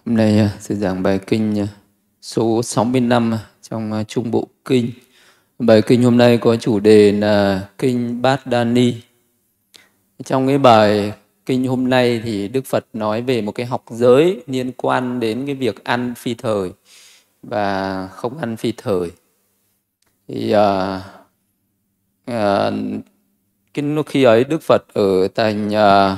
Hôm nay sẽ giảng bài kinh số 65 trong Trung Bộ Kinh. Bài kinh hôm nay có chủ đề là kinh Bát Đa Ni. Trong cái bài kinh hôm nay thì Đức Phật nói về một cái học giới liên quan đến cái việc ăn phi thời và không ăn phi thời. Thì khi ấy Đức Phật ở thành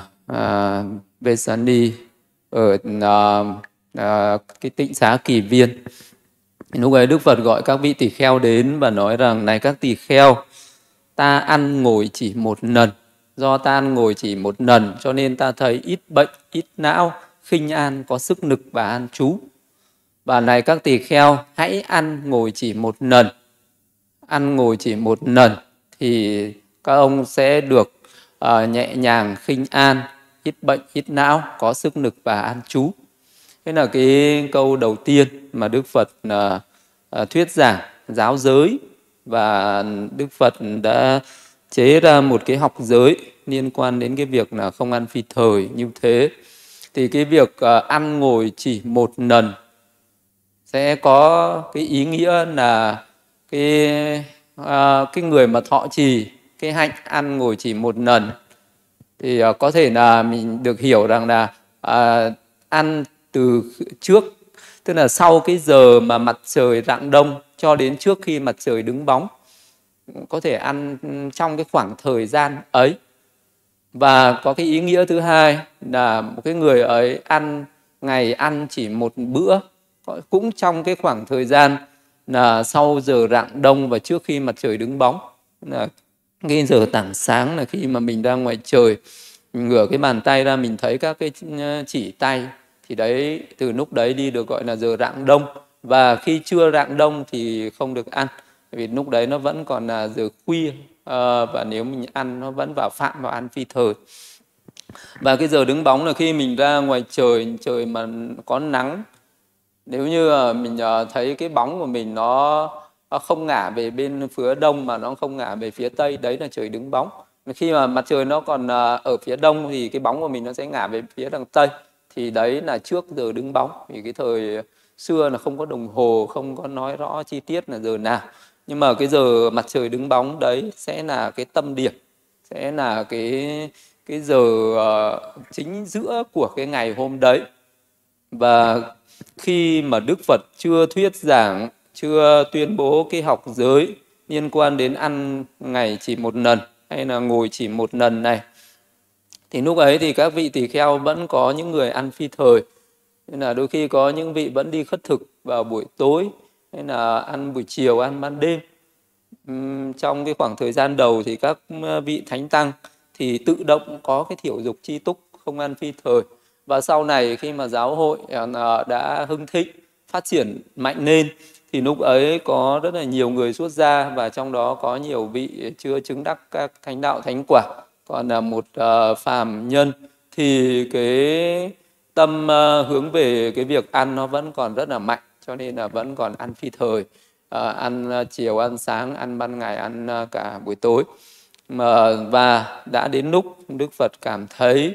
Vesani, ở cái tịnh xá Kỳ Viên. Lúc ấy Đức Phật gọi các vị tỳ kheo đến và nói rằng: này các tỳ kheo, ta ăn ngồi chỉ một lần. Do ta ăn ngồi chỉ một lần cho nên ta thấy ít bệnh, ít não, khinh an, có sức lực và an trú. Và này các tỳ kheo, hãy ăn ngồi chỉ một lần. Ăn ngồi chỉ một lần thì các ông sẽ được nhẹ nhàng, khinh an, ít bệnh, ít não, có sức lực và an trú. Thế là cái câu đầu tiên mà Đức Phật thuyết giảng giáo giới, và Đức Phật đã chế ra một cái học giới liên quan đến cái việc là không ăn phi thời như thế. Thì cái việc ăn ngồi chỉ một lần sẽ có cái ý nghĩa là cái người mà thọ trì cái hạnh ăn ngồi chỉ một lần thì có thể là mình được hiểu rằng là ăn từ trước, tức là sau cái giờ mà mặt trời rạng đông cho đến trước khi mặt trời đứng bóng, có thể ăn trong cái khoảng thời gian ấy. Và có cái ý nghĩa thứ hai là một cái người ấy ngày ăn chỉ một bữa, cũng trong cái khoảng thời gian là sau giờ rạng đông và trước khi mặt trời đứng bóng. Là cái giờ tảng sáng là khi mà mình ra ngoài trời, mình ngửa cái bàn tay ra mình thấy các cái chỉ tay, thì đấy, từ lúc đấy đi được gọi là giờ rạng đông. Và khi chưa rạng đông thì không được ăn, vì lúc đấy nó vẫn còn là giờ khuya, và nếu mình ăn nó vẫn phạm vào ăn phi thời. Và cái giờ đứng bóng là khi mình ra ngoài trời mà có nắng, nếu như mình thấy cái bóng của mình nó không ngả về bên phía đông mà nó không ngả về phía tây, đấy là trời đứng bóng. Khi mà mặt trời nó còn ở phía đông thì cái bóng của mình nó sẽ ngả về phía đằng tây, thì đấy là trước giờ đứng bóng. Vì cái thời xưa là không có đồng hồ, không có nói rõ chi tiết là giờ nào, nhưng mà cái giờ mặt trời đứng bóng đấy sẽ là cái tâm điểm, sẽ là cái giờ chính giữa của cái ngày hôm đấy. Và khi mà Đức Phật chưa thuyết giảng, chưa tuyên bố cái học giới liên quan đến ăn ngày chỉ một lần hay là ngồi chỉ một lần này, thì lúc ấy thì các vị tỳ kheo vẫn có những người ăn phi thời. Nên là đôi khi có những vị vẫn đi khất thực vào buổi tối, hay là ăn buổi chiều, ăn ban đêm. Trong cái khoảng thời gian đầu thì các vị thánh tăng thì tự động có cái thiểu dục chi túc, không ăn phi thời. Và sau này khi mà giáo hội đã hưng thịnh, phát triển mạnh lên, thì lúc ấy có rất là nhiều người xuất gia, và trong đó có nhiều vị chưa chứng đắc các thánh đạo thánh quả, còn là một phàm nhân, thì cái tâm hướng về cái việc ăn nó vẫn còn rất là mạnh, cho nên là vẫn còn ăn phi thời, ăn chiều, ăn sáng, ăn ban ngày, ăn cả buổi tối. Và đã đến lúc Đức Phật cảm thấy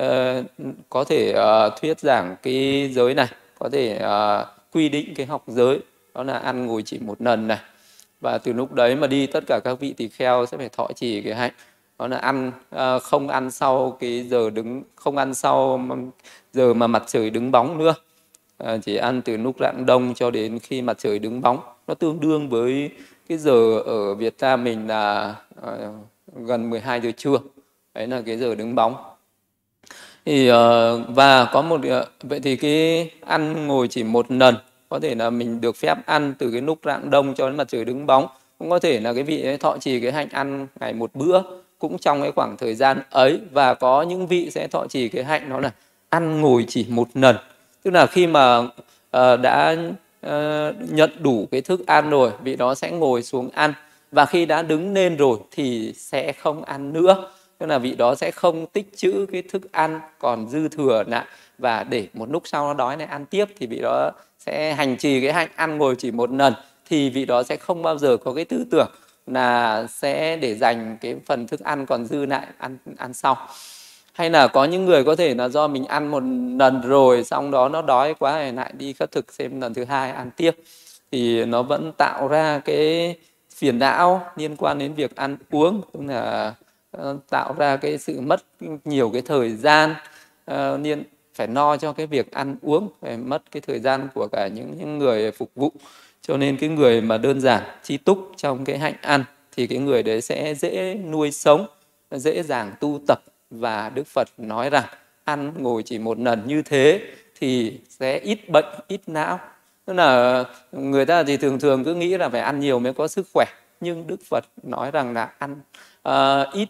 có thể thuyết giảng cái giới này, có thể quy định cái học giới, đó là ăn ngồi chỉ một lần này. Và từ lúc đấy mà đi, tất cả các vị tỳ kheo sẽ phải thọ trì cái hạnh, đó là ăn không ăn sau cái giờ không ăn sau giờ mà mặt trời đứng bóng nữa, chỉ ăn từ lúc rạng đông cho đến khi mặt trời đứng bóng. Nó tương đương với cái giờ ở Việt Nam mình là gần 12 giờ trưa, đấy là cái giờ đứng bóng. Thì và có một vậy thì cái ăn ngồi chỉ một lần, có thể là mình được phép ăn từ cái lúc rạng đông cho đến mặt trời đứng bóng, cũng có thể là cái vị ấy thọ trì cái hạnh ăn ngày một bữa cũng trong cái khoảng thời gian ấy. Và có những vị sẽ thọ trì cái hạnh đó là ăn ngồi chỉ một lần, tức là khi mà đã nhận đủ cái thức ăn rồi, vị đó sẽ ngồi xuống ăn, và khi đã đứng lên rồi thì sẽ không ăn nữa. Tức là vị đó sẽ không tích trữ cái thức ăn còn dư thừa lại, và để một lúc sau nó đói này ăn tiếp, thì vị đó sẽ hành trì cái hạnh ăn ngồi chỉ một lần. Thì vị đó sẽ không bao giờ có cái tư tưởng là sẽ để dành cái phần thức ăn còn dư lại ăn sau. Hay là có những người có thể là do mình ăn một lần rồi, xong đó nó đói quá thì lại đi khất thực xem lần thứ hai ăn tiếp, thì nó vẫn tạo ra cái phiền não liên quan đến việc ăn uống, tức là tạo ra cái sự mất nhiều cái thời gian phải no cho cái việc ăn uống, phải mất cái thời gian của cả những người phục vụ. Cho nên cái người mà đơn giản chi túc trong cái hạnh ăn thì cái người đấy sẽ dễ nuôi sống, dễ dàng tu tập. Và Đức Phật nói rằng ăn ngồi chỉ một lần như thế thì sẽ ít bệnh, ít não. Tức là người ta thì thường thường cứ nghĩ là phải ăn nhiều mới có sức khỏe, nhưng Đức Phật nói rằng là ăn ít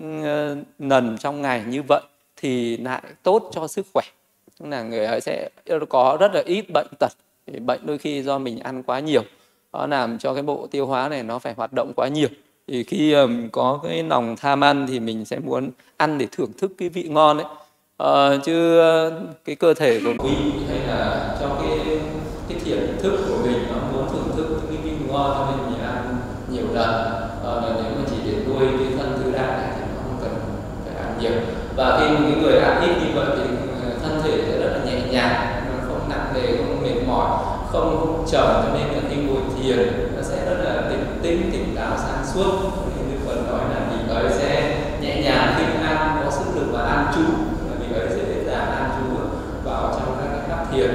lần trong ngày như vậy thì lại tốt cho sức khỏe. Tức là người ấy sẽ có rất là ít bệnh tật. Thì bệnh đôi khi do mình ăn quá nhiều, nó làm cho cái bộ tiêu hóa này nó phải hoạt động quá nhiều. Thì khi có cái lòng tham ăn thì mình sẽ muốn ăn để thưởng thức cái vị ngon ấy. Chứ cái cơ thể của mình hay là cho cái thiện thức của mình nó muốn thưởng thức những cái vị ngon, cho nên mình ăn nhiều lần. Nếu mà chỉ để nuôi cái thân thư đạm này thì nó không cần phải ăn nhiều. Và khi một cái người ăn ít như vậy thì thân thể sẽ rất là nhẹ nhàng, nó không nặng nề, không mệt mỏi, không trầm, cho nên là khi ngồi thiền nó sẽ rất là tỉnh táo, sáng suốt. Nên Đức Phật nói là vị ấy sẽ nhẹ nhàng khi ăn, có sức lực và an trú, vị ấy sẽ dễ dàng an trú vào trong các cái pháp thiền,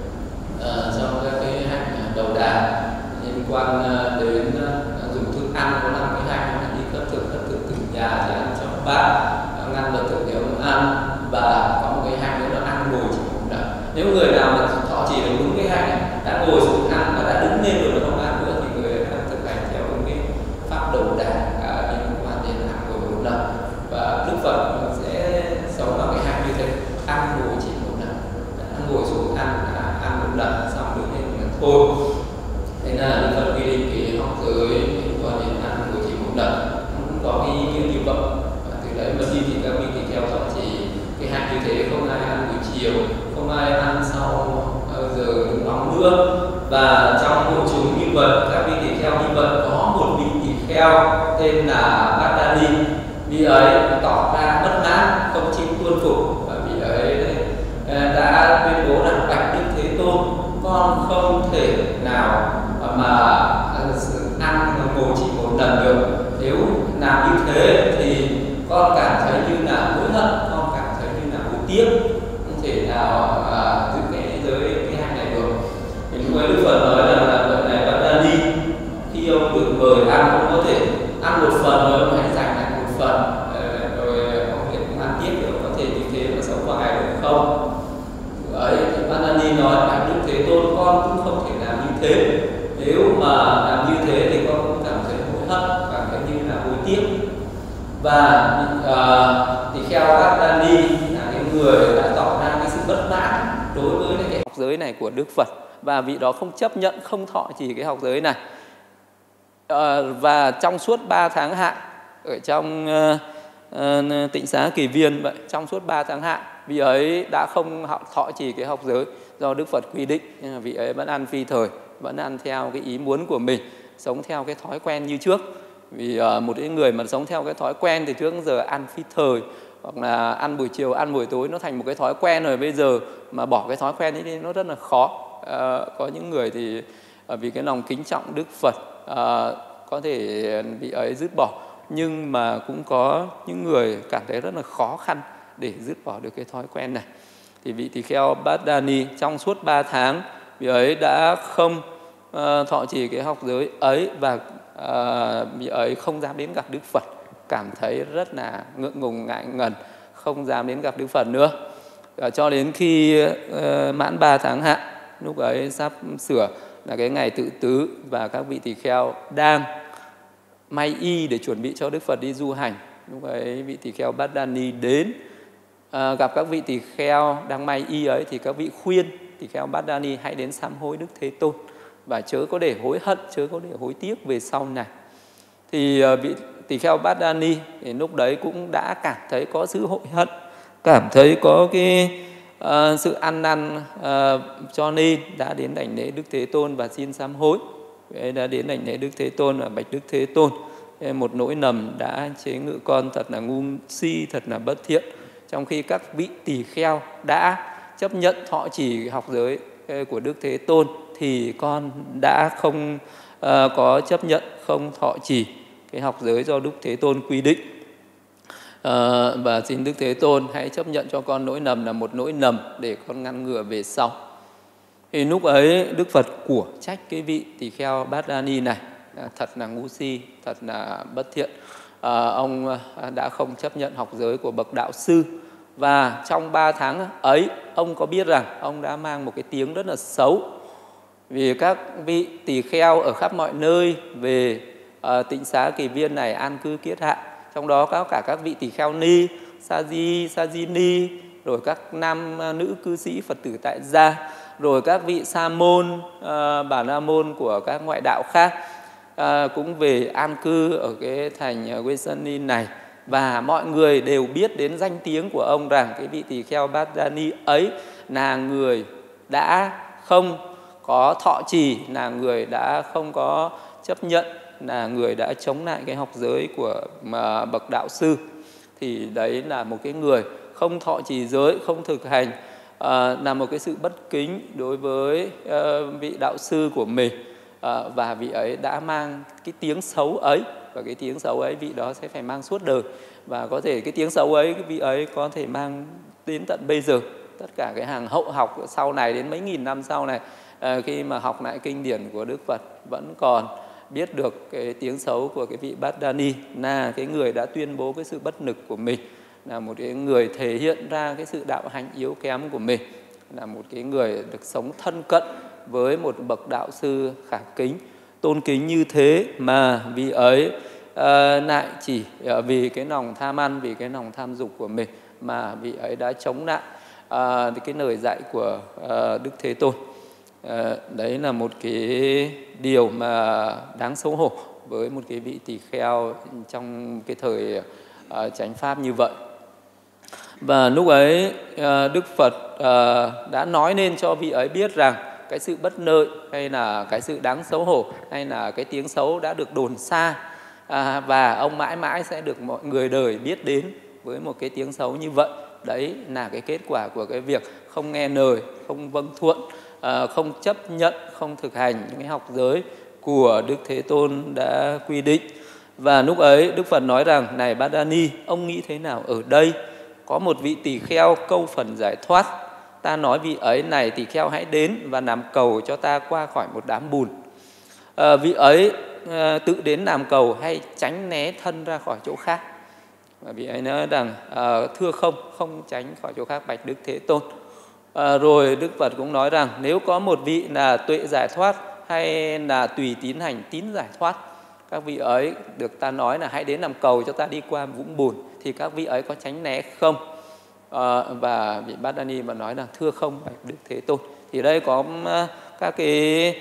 trong các cái hạnh đầu đà liên quan đến dùng thức ăn. Có làm cái hạnh là đi khất thực từng nhà thì ăn trong bát, ngăn là thực nếu ăn, và có một cái hạnh nữa là ăn ngồi chỉ một lần. Nếu người nào mà thọ trì được đúng cái hạnh này, đã ngồi xuống ăn và đã đứng lên rồi mà không ăn nữa thì người ấy đang thực hành theo đúng cái pháp đầu đà liên quan đến ăn ngồi một lần. Và Đức Phật sẽ sống vào cái hạnh như thế, ăn ngồi chỉ một lần, ăn ngồi xuống ăn một lần xong đứng lên là thôi. Thế là Đức Phật quy định cái học giới liên quan đến ăn ngồi chỉ một lần, cũng có cái ý nghĩa như vậy. Và từ đấy mà đi thì các vị theo dõi thì cái hạnh như thế không ai ăn buổi chiều, không ai ăn sau giờ nóng nữa. Và trong hội chúng như vậy, các vị tỳ kheo như vậy, có một vị tỳ kheo tên là Bát Đa Ni. Vị ấy tỏ ra bất mãn, không chịu tuân phục, và vị ấy đã tuyên bố rằng bạch Đức Thế Tôn, con không thể nào mà ăn ngồi chỉ một lần được. Nếu làm như thế thì con cảm thấy như là hối hận, con cảm thấy như là hối tiếc, không thể nào giữ cái giới cái hạnh này được. Thì lúc ấy Đức Phật nói rằng là vậy này Bát Đa Ni, khi ông được mời ăn, ông có thể ăn một phần rồi ông hãy dành lại một phần, rồi ông cũng ăn tiếp được, có thể như thế mà sống qua ngày được không? Ấy thì Bát Đa Ni nói bạch Đức Thế Tôn, con cũng không thể làm như thế. Nếu mà làm như thế thì con cũng cảm thấy hối hận, cảm thấy như là hối tiếc. Và tỳ kheo Bát Đa Ni là cái người đã tỏ ra cái sự bất mãn đối với cái học giới này của Đức Phật, và vị đó không chấp nhận, không thọ trì cái học giới này. Và trong suốt 3 tháng hạn ở trong Tịnh Xá Kỳ Viên vậy, trong suốt 3 tháng hạn vị ấy đã không thọ trì cái học giới do Đức Phật quy định. Vị ấy vẫn ăn phi thời, vẫn ăn theo cái ý muốn của mình, sống theo cái thói quen như trước. Vì một cái người mà sống theo cái thói quen thì trước giờ ăn phi thời, hoặc là ăn buổi chiều, ăn buổi tối, nó thành một cái thói quen rồi. Bây giờ mà bỏ cái thói quen ấy đi nó rất là khó. Có những người thì vì cái lòng kính trọng Đức Phật có thể vị ấy dứt bỏ, nhưng mà cũng có những người cảm thấy rất là khó khăn để dứt bỏ được cái thói quen này. Thì vị tỳ kheo Bát Đa Ni trong suốt 3 tháng vị ấy đã không thọ trì cái học giới ấy, và vị ấy không dám đến gặp Đức Phật, cảm thấy rất là ngượng ngùng ngại ngần, không dám đến gặp Đức Phật nữa. Cho đến khi mãn 3 tháng hạn, lúc ấy sắp sửa là cái ngày tự tứ, và các vị tỳ kheo đang may y để chuẩn bị cho Đức Phật đi du hành. Lúc ấy vị tỳ kheo Bát Đa Ni đến gặp các vị tỳ kheo đang may y ấy, thì các vị khuyên tỳ kheo Bát Đa Ni hãy đến sám hối Đức Thế Tôn và chớ có để hối hận, chớ có để hối tiếc về sau này. Thì vị tỳ kheo Bát Đa Ni thì lúc đấy cũng đã cảm thấy có sự hối hận, cảm thấy có cái sự ăn năn, cho nên đã đến đảnh lễ Đức Thế Tôn và xin sám hối. Đã đến đảnh lễ Đức Thế Tôn và bạch Đức Thế Tôn, một nỗi lầm đã chế ngự con thật là ngu si, thật là bất thiện. trong khi các vị tỳ kheo đã chấp nhận thọ trì học giới của Đức Thế Tôn thì con đã không có chấp nhận không thọ trì cái học giới do Đức Thế Tôn quy định. Và xin Đức Thế Tôn hãy chấp nhận cho con lỗi lầm là một lỗi lầm để con ngăn ngừa về sau. Thì lúc ấy Đức Phật của trách cái vị tỳ kheo Bát Đa Ni này, thật là ngu si, thật là bất thiện. Ông đã không chấp nhận học giới của bậc đạo sư. Và trong 3 tháng ấy, ông có biết rằng ông đã mang một cái tiếng rất là xấu. Vì các vị tỳ kheo ở khắp mọi nơi về Tịnh Xá Kỳ Viên này an cư kiết hạ. Trong đó có cả các vị tỳ kheo ni, sa di ni, rồi các nam nữ cư sĩ Phật tử tại gia, rồi các vị sa môn, bà la môn của các ngoại đạo khác cũng về an cư ở cái thành Vesani này. Và mọi người đều biết đến danh tiếng của ông rằng cái vị tỳ kheo Bát Đa Ni ấy là người đã không có thọ trì, là người đã không có chấp nhận, là người đã chống lại cái học giới của bậc đạo sư. Thì đấy là một cái người không thọ trì giới, không thực hành, là một cái sự bất kính đối với vị đạo sư của mình. Và vị ấy đã mang cái tiếng xấu ấy, và cái tiếng xấu ấy vị đó sẽ phải mang suốt đời. Và có thể cái tiếng xấu ấy, cái vị ấy có thể mang đến tận bây giờ. Tất cả cái hàng hậu học sau này, đến mấy nghìn năm sau này, khi mà học lại kinh điển của Đức Phật vẫn còn biết được cái tiếng xấu của cái vị Bát Đa Ni, là cái người đã tuyên bố cái sự bất lực của mình, là một cái người thể hiện ra cái sự đạo hành yếu kém của mình, là một cái người được sống thân cận với một bậc đạo sư khả kính, tôn kính như thế, mà vị ấy lại chỉ vì cái lòng tham ăn, vì cái lòng tham dục của mình mà vị ấy đã chống lại cái lời dạy của Đức Thế Tôn. Đấy là một cái điều mà đáng xấu hổ với một cái vị tỳ kheo trong cái thời chánh pháp như vậy. Và lúc ấy Đức Phật đã nói nên cho vị ấy biết rằng cái sự bất lợi, hay là cái sự đáng xấu hổ, hay là cái tiếng xấu đã được đồn xa, và ông mãi mãi sẽ được mọi người đời biết đến với một cái tiếng xấu như vậy. Đấy là cái kết quả của cái việc không nghe lời, không vâng thuận, không chấp nhận, không thực hành những cái học giới của Đức Thế Tôn đã quy định. Và lúc ấy Đức Phật nói rằng: này Bát Đa Ni, ông nghĩ thế nào? Ở đây có một vị tỳ kheo câu phần giải thoát. Ta nói vị ấy: này tỳ kheo, hãy đến và làm cầu cho ta qua khỏi một đám bùn. Vị ấy tự đến làm cầu hay tránh né thân ra khỏi chỗ khác? Và vị ấy nói rằng: thưa không tránh khỏi chỗ khác, bạch Đức Thế Tôn. Rồi Đức Phật cũng nói rằng: nếu có một vị là tuệ giải thoát hay là tùy tín hành tín giải thoát, các vị ấy được ta nói là hãy đến làm cầu cho ta đi qua vũng bùn, thì các vị ấy có tránh né không? Và vị Bát Đa Ni mà nói là thưa không, bạch Đức Thế Tôn. Thì đây có các cái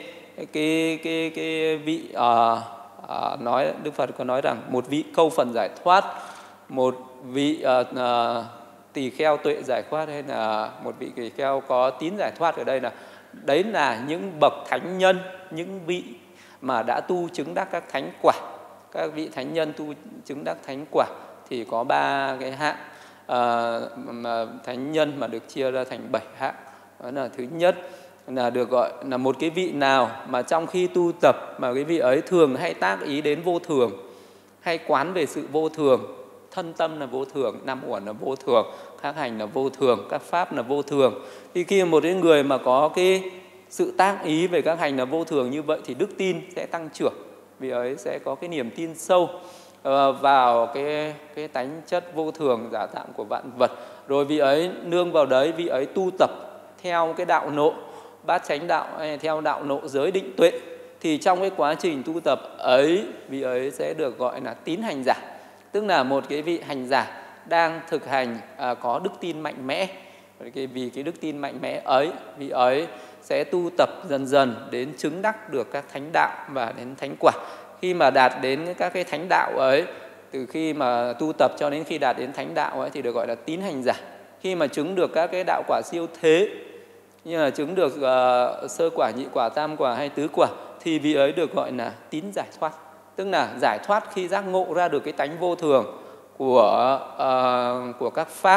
vị nói, Đức Phật có nói rằng một vị câu phần giải thoát, một vị tỳ kheo tuệ giải thoát, hay là một vị tỳ kheo có tín giải thoát. Ở đây là đấy là những bậc thánh nhân, những vị mà đã tu chứng đắc các thánh quả. Các vị thánh nhân tu chứng đắc thánh quả thì có 3 cái hạng thánh nhân mà được chia ra thành 7 hạng. Đó là thứ nhất là được gọi là một cái vị nào mà trong khi tu tập mà cái vị ấy thường hay tác ý đến vô thường, hay quán về sự vô thường, thân tâm là vô thường, năm uẩn là vô thường, các hành là vô thường, các pháp là vô thường. Thì khi một cái người mà có cái sự tác ý về các hành là vô thường như vậy thì đức tin sẽ tăng trưởng. Vì ấy sẽ có cái niềm tin sâu vào cái tánh chất vô thường giả tạm của vạn vật. Rồi vị ấy nương vào đấy, vị ấy tu tập theo cái đạo nộ bát chánh đạo, hay theo đạo nộ giới định tuệ. Thì trong cái quá trình tu tập ấy, vị ấy sẽ được gọi là tín hành giả, tức là một cái vị hành giả đang thực hành có đức tin mạnh mẽ. Vì cái đức tin mạnh mẽ ấy, vị ấy sẽ tu tập dần dần đến chứng đắc được các thánh đạo và đến thánh quả. Khi mà đạt đến các cái thánh đạo ấy, từ khi mà tu tập cho đến khi đạt đến thánh đạo ấy thì được gọi là tín hành giả. Khi mà chứng được các cái đạo quả siêu thế, như là chứng được sơ quả, nhị quả, tam quả hay tứ quả, thì vị ấy được gọi là tín giải thoát. Tức là giải thoát khi giác ngộ ra được cái tánh vô thường của các pháp,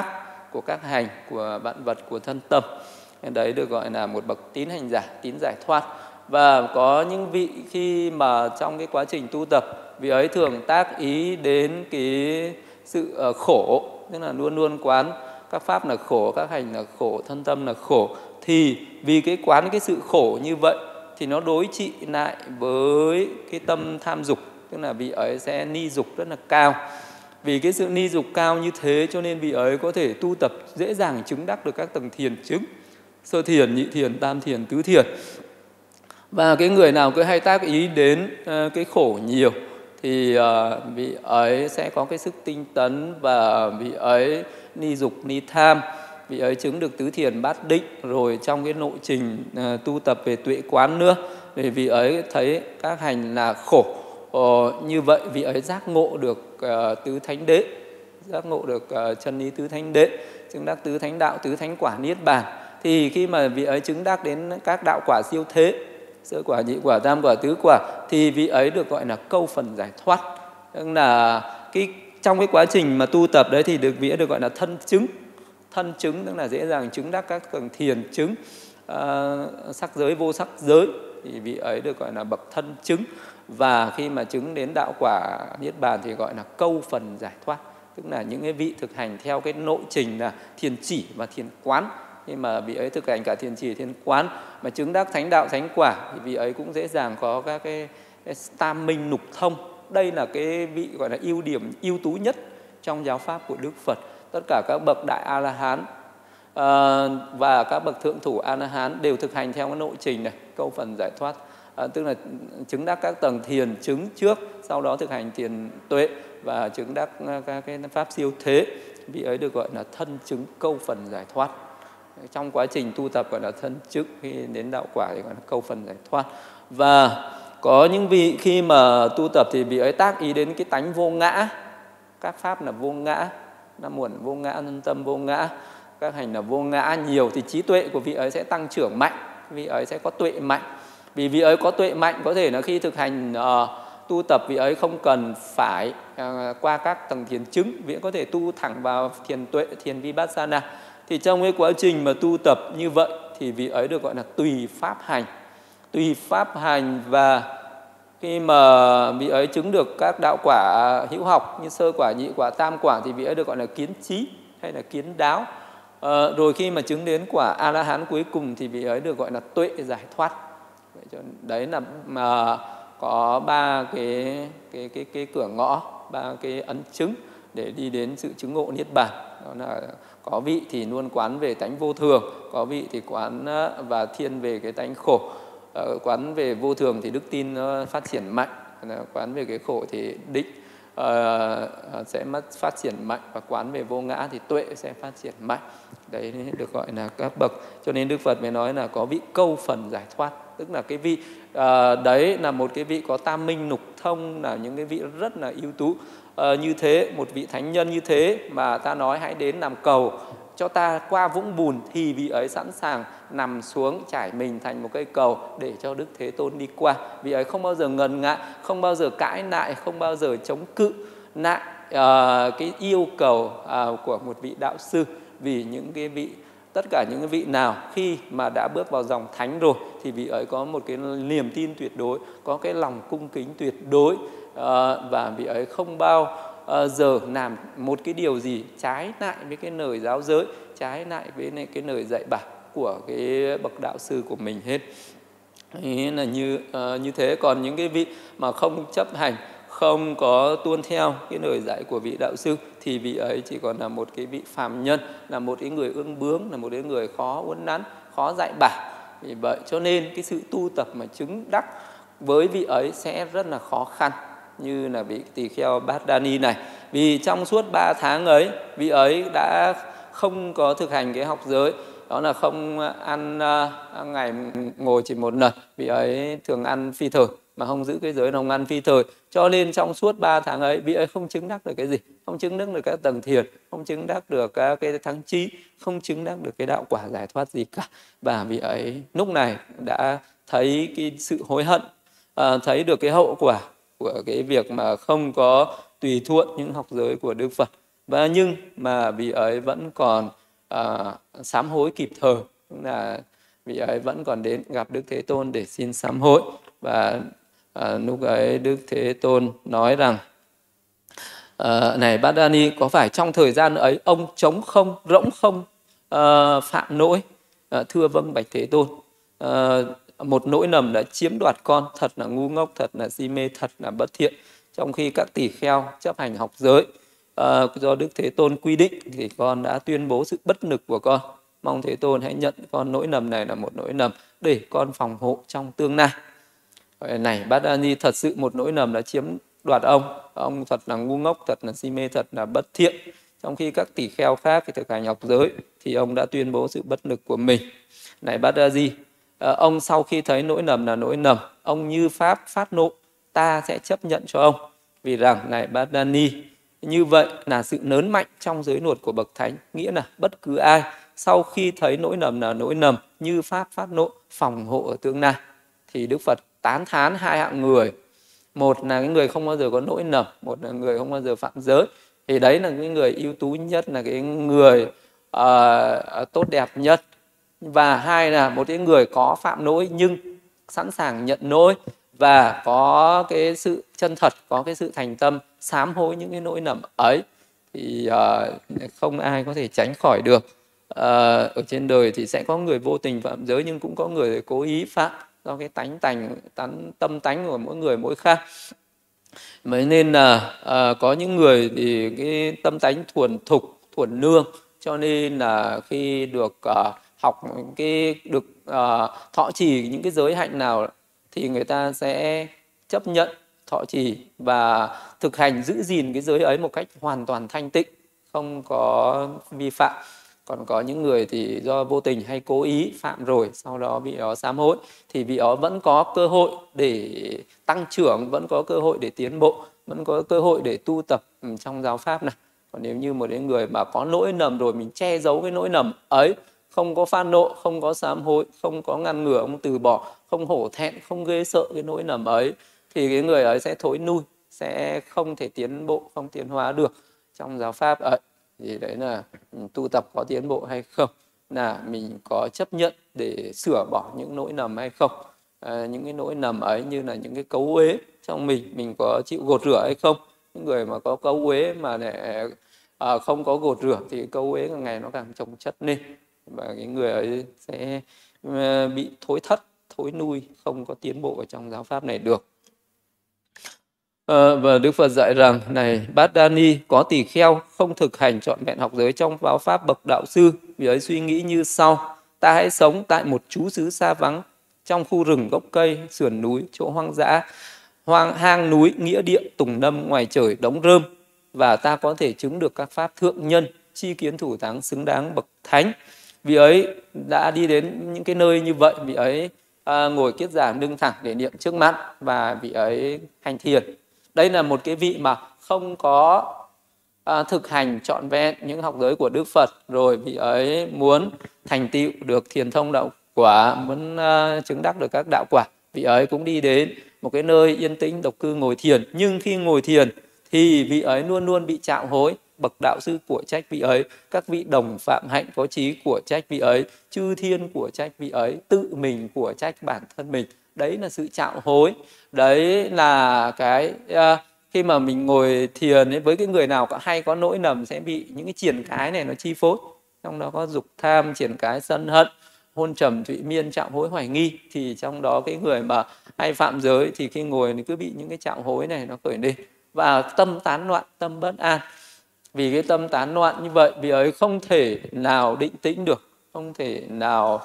của các hành, của vạn vật, của thân tâm. Đấy được gọi là một bậc tín hành giả, tín giải thoát. Và có những vị khi mà trong cái quá trình tu tập, vị ấy thường tác ý đến cái sự khổ, tức là luôn luôn quán các pháp là khổ, các hành là khổ, thân tâm là khổ. Thì vì cái quán cái sự khổ như vậy thì nó đối trị lại với cái tâm tham dục, tức là vị ấy sẽ ni dục rất là cao. Vì cái sự ni dục cao như thế cho nên vị ấy có thể tu tập dễ dàng chứng đắc được các tầng thiền chứng: sơ thiền, nhị thiền, tam thiền, tứ thiền. Và cái người nào cứ hay tác ý đến cái khổ nhiều thì vị ấy sẽ có cái sức tinh tấn, và vị ấy ni dục, ni tham, vị ấy chứng được tứ thiền bát định. Rồi trong cái nội trình tu tập về tuệ quán nữa, thì vị ấy thấy các hành là khổ. Như vậy vị ấy giác ngộ được tứ thánh đế, giác ngộ được chân lý tứ thánh đế, chứng đắc tứ thánh đạo, tứ thánh quả niết bàn. Thì khi mà vị ấy chứng đắc đến các đạo quả siêu thế, sơ quả, nhị quả, tam quả, tứ quả, thì vị ấy được gọi là câu phần giải thoát. Tức là trong cái quá trình mà tu tập đấy thì vị ấy được gọi là thân chứng. Thân chứng tức là dễ dàng chứng đắc các tầng thiền chứng, sắc giới, vô sắc giới, thì vị ấy được gọi là bậc thân chứng. Và khi mà chứng đến đạo quả niết bàn thì gọi là câu phần giải thoát, tức là những cái vị thực hành theo cái nội trình là thiền chỉ và thiền quán. Khi mà vị ấy thực hành cả thiền chỉ, thiền quán mà chứng đắc thánh đạo, thánh quả, thì vị ấy cũng dễ dàng có các cái tam minh nục thông. Đây là cái vị gọi là ưu điểm ưu tú nhất trong giáo pháp của Đức Phật. Tất cả các bậc đại A La Hán và các bậc thượng thủ A La Hán đều thực hành theo cái nội trình này, câu phần giải thoát, tức là chứng đắc các tầng thiền chứng trước, sau đó thực hành thiền tuệ và chứng đắc các cái pháp siêu thế. Vị ấy được gọi là thân chứng câu phần giải thoát. Trong quá trình tu tập gọi là thân chứng, khi đến đạo quả thì gọi là câu phần giải thoát. Và có những vị khi mà tu tập thì vị ấy tác ý đến cái tánh vô ngã. Các pháp là vô ngã, năm muộn vô ngã, thân tâm vô ngã, các hành là vô ngã nhiều, thì trí tuệ của vị ấy sẽ tăng trưởng mạnh, vị ấy sẽ có tuệ mạnh. Vì vị ấy có tuệ mạnh, có thể là khi thực hành tu tập vị ấy không cần phải qua các tầng thiền chứng, vị ấy có thể tu thẳng vào thiền tuệ, thiền vipassana. Thì trong cái quá trình mà tu tập như vậy thì vị ấy được gọi là tùy pháp hành. Tùy pháp hành, và khi mà vị ấy chứng được các đạo quả hữu học như sơ quả, nhị quả, tam quả thì vị ấy được gọi là kiến trí hay là kiến đáo. Rồi khi mà chứng đến quả A-la-hán cuối cùng thì vị ấy được gọi là tuệ giải thoát. Đấy là mà có ba cái cửa ngõ, ba cái ấn chứng để đi đến sự chứng ngộ niết bàn. Đó là có vị thì luôn quán về tánh vô thường, có vị thì quán và thiên về cái tánh khổ. Quán về vô thường thì đức tin nó phát triển mạnh, quán về cái khổ thì định sẽ phát triển mạnh, và quán về vô ngã thì tuệ sẽ phát triển mạnh. Đấy được gọi là các bậc. Cho nên Đức Phật mới nói là có vị câu phần giải thoát, tức là cái vị đấy là một cái vị có tam minh nục thông, là những cái vị rất là ưu tú. Như thế, một vị thánh nhân như thế mà ta nói hãy đến làm cầu cho ta qua vũng bùn, thì vị ấy sẵn sàng nằm xuống trải mình thành một cây cầu để cho Đức Thế Tôn đi qua. Vị ấy không bao giờ ngần ngại, không bao giờ cãi lại, không bao giờ chống cự lại cái yêu cầu của một vị đạo sư. Vì những cái vị, tất cả những cái vị nào khi mà đã bước vào dòng thánh rồi thì vị ấy có một cái niềm tin tuyệt đối, có cái lòng cung kính tuyệt đối, và vị ấy không bao giờ làm một cái điều gì trái lại với cái lời giáo giới, trái lại với cái lời dạy bảo của cái bậc đạo sư của mình hết. Ý là như thế. Còn những cái vị mà không chấp hành, không có tuân theo cái lời dạy của vị đạo sư thì vị ấy chỉ còn là một cái vị phàm nhân, là một cái người ương bướng, là một cái người khó uốn nắn, khó dạy bảo. Vì vậy cho nên cái sự tu tập mà chứng đắc với vị ấy sẽ rất là khó khăn, như là vị tỳ kheo Bát Đa Ni này. Vì trong suốt 3 tháng ấy, vị ấy đã không có thực hành cái học giới, đó là không ăn ngày ngồi chỉ một lần. Vị ấy thường ăn phi thời, mà không giữ cái giới là không ăn phi thời. Cho nên trong suốt 3 tháng ấy, vị ấy không chứng đắc được cái gì, không chứng đắc được các tầng thiền, không chứng đắc được các cái thắng trí, không chứng đắc được cái đạo quả giải thoát gì cả. Và vị ấy lúc này đã thấy cái sự hối hận, thấy được cái hậu quả của cái việc mà không có tùy thuận những học giới của Đức Phật. và nhưng mà vị ấy vẫn còn sám hối kịp thời, là vị ấy vẫn còn đến gặp Đức Thế Tôn để xin sám hối. Và lúc ấy Đức Thế Tôn nói rằng: này Bát Đa Ni, có phải trong thời gian ấy ông trống không, rỗng không, phạm lỗi? Thưa vâng bạch Thế Tôn. Một nỗi lầm đã chiếm đoạt con, thật là ngu ngốc, thật là si mê, thật là bất thiện. Trong khi các tỳ kheo chấp hành học giới do Đức Thế Tôn quy định, thì con đã tuyên bố sự bất lực của con. Mong Thế Tôn hãy nhận con nỗi lầm này là một nỗi lầm để con phòng hộ trong tương lai. Này Bát Đa Ni, thật sự một nỗi lầm đã chiếm đoạt ông thật là ngu ngốc, thật là si mê, thật là bất thiện. Trong khi các tỳ kheo khác thì thực hành học giới, thì ông đã tuyên bố sự bất lực của mình. Này Bát Đa Di, ông sau khi thấy nỗi lầm là nỗi lầm, ông như pháp phát nộ, ta sẽ chấp nhận cho ông. Vì rằng này Bát Đa Ni, như vậy là sự lớn mạnh trong giới luật của bậc thánh, nghĩa là bất cứ ai sau khi thấy nỗi lầm là nỗi lầm, như pháp phát nộ, phòng hộ ở tương lai. Thì Đức Phật tán thán hai hạng người. Một là cái người không bao giờ có nỗi lầm, một là người không bao giờ phạm giới. Thì đấy là cái người ưu tú nhất, là cái người tốt đẹp nhất. Và hai là một cái người có phạm lỗi nhưng sẵn sàng nhận lỗi và có cái sự chân thật, có cái sự thành tâm sám hối những cái lỗi lầm ấy. Thì không ai có thể tránh khỏi được. Ở trên đời thì sẽ có người vô tình phạm giới, nhưng cũng có người cố ý phạm, do cái tâm tánh của mỗi người mỗi khác. Vậy nên là có những người thì cái tâm tánh thuần thục, thuần lương, cho nên là khi được học được thọ trì những cái giới hạnh nào thì người ta sẽ chấp nhận thọ trì và thực hành giữ gìn cái giới ấy một cách hoàn toàn thanh tịnh, không có vi phạm. Còn có những người thì do vô tình hay cố ý phạm rồi, sau đó vị đó sám hối, thì vị đó vẫn có cơ hội để tăng trưởng, vẫn có cơ hội để tiến bộ, vẫn có cơ hội để tu tập trong giáo pháp này. Còn nếu như một cái người mà có lỗi lầm rồi, mình che giấu cái lỗi lầm ấy, không có phát nộ, không có sám hối, không có ngăn ngừa, không từ bỏ, không hổ thẹn, không ghê sợ cái lỗi lầm ấy, thì cái người ấy sẽ thối lui, sẽ không thể tiến bộ, không tiến hóa được trong giáo pháp ấy. Thì đấy là tu tập có tiến bộ hay không, là mình có chấp nhận để sửa bỏ những lỗi lầm hay không. Những cái lỗi lầm ấy như là những cái cấu uế trong mình có chịu gột rửa hay không. Những người mà có cấu uế mà lại không có gột rửa thì cấu uế càng ngày nó càng chồng chất lên, và cái người ấy sẽ bị thối thất, thối lui, không có tiến bộ ở trong giáo pháp này được. Và Đức Phật dạy rằng: này Bát Đa Ni, có tỳ kheo không thực hành trọn vẹn học giới trong giáo pháp bậc đạo sư, vì ấy suy nghĩ như sau: ta hãy sống tại một trú xứ xa vắng, trong khu rừng gốc cây, sườn núi, chỗ hoang dã, hang núi, nghĩa địa, tùng lâm, ngoài trời, đống rơm, và ta có thể chứng được các pháp thượng nhân, chi kiến thủ thắng, xứng đáng bậc thánh. Vì ấy đã đi đến những cái nơi như vậy, vị ấy ngồi kiết giảng lưng thẳng để niệm trước mắt, và vị ấy hành thiền. Đây là một cái vị mà không có thực hành trọn vẹn những học giới của Đức Phật, rồi vị ấy muốn thành tựu được thiền thông đạo quả, muốn chứng đắc được các đạo quả, vị ấy cũng đi đến một cái nơi yên tĩnh độc cư ngồi thiền. Nhưng khi ngồi thiền thì vị ấy luôn luôn bị trạo hối, bậc đạo sư của trách vị ấy, các vị đồng phạm hạnh có trí của trách vị ấy, chư thiên của trách vị ấy, tự mình của trách bản thân mình. Đấy là sự trạo hối. Đấy là cái khi mà mình ngồi thiền ấy, với cái người nào hay có nỗi lầm sẽ bị những cái triền cái này nó chi phối. Trong đó có dục tham, triền cái, sân hận, hôn trầm, thụy miên, trạo hối, hoài nghi. Thì trong đó cái người mà hay phạm giới thì khi ngồi thì cứ bị những cái trạo hối này nó khởi lên, và tâm tán loạn, tâm bất an. Vì cái tâm tán loạn như vậy, vì ấy không thể nào định tĩnh được, không thể nào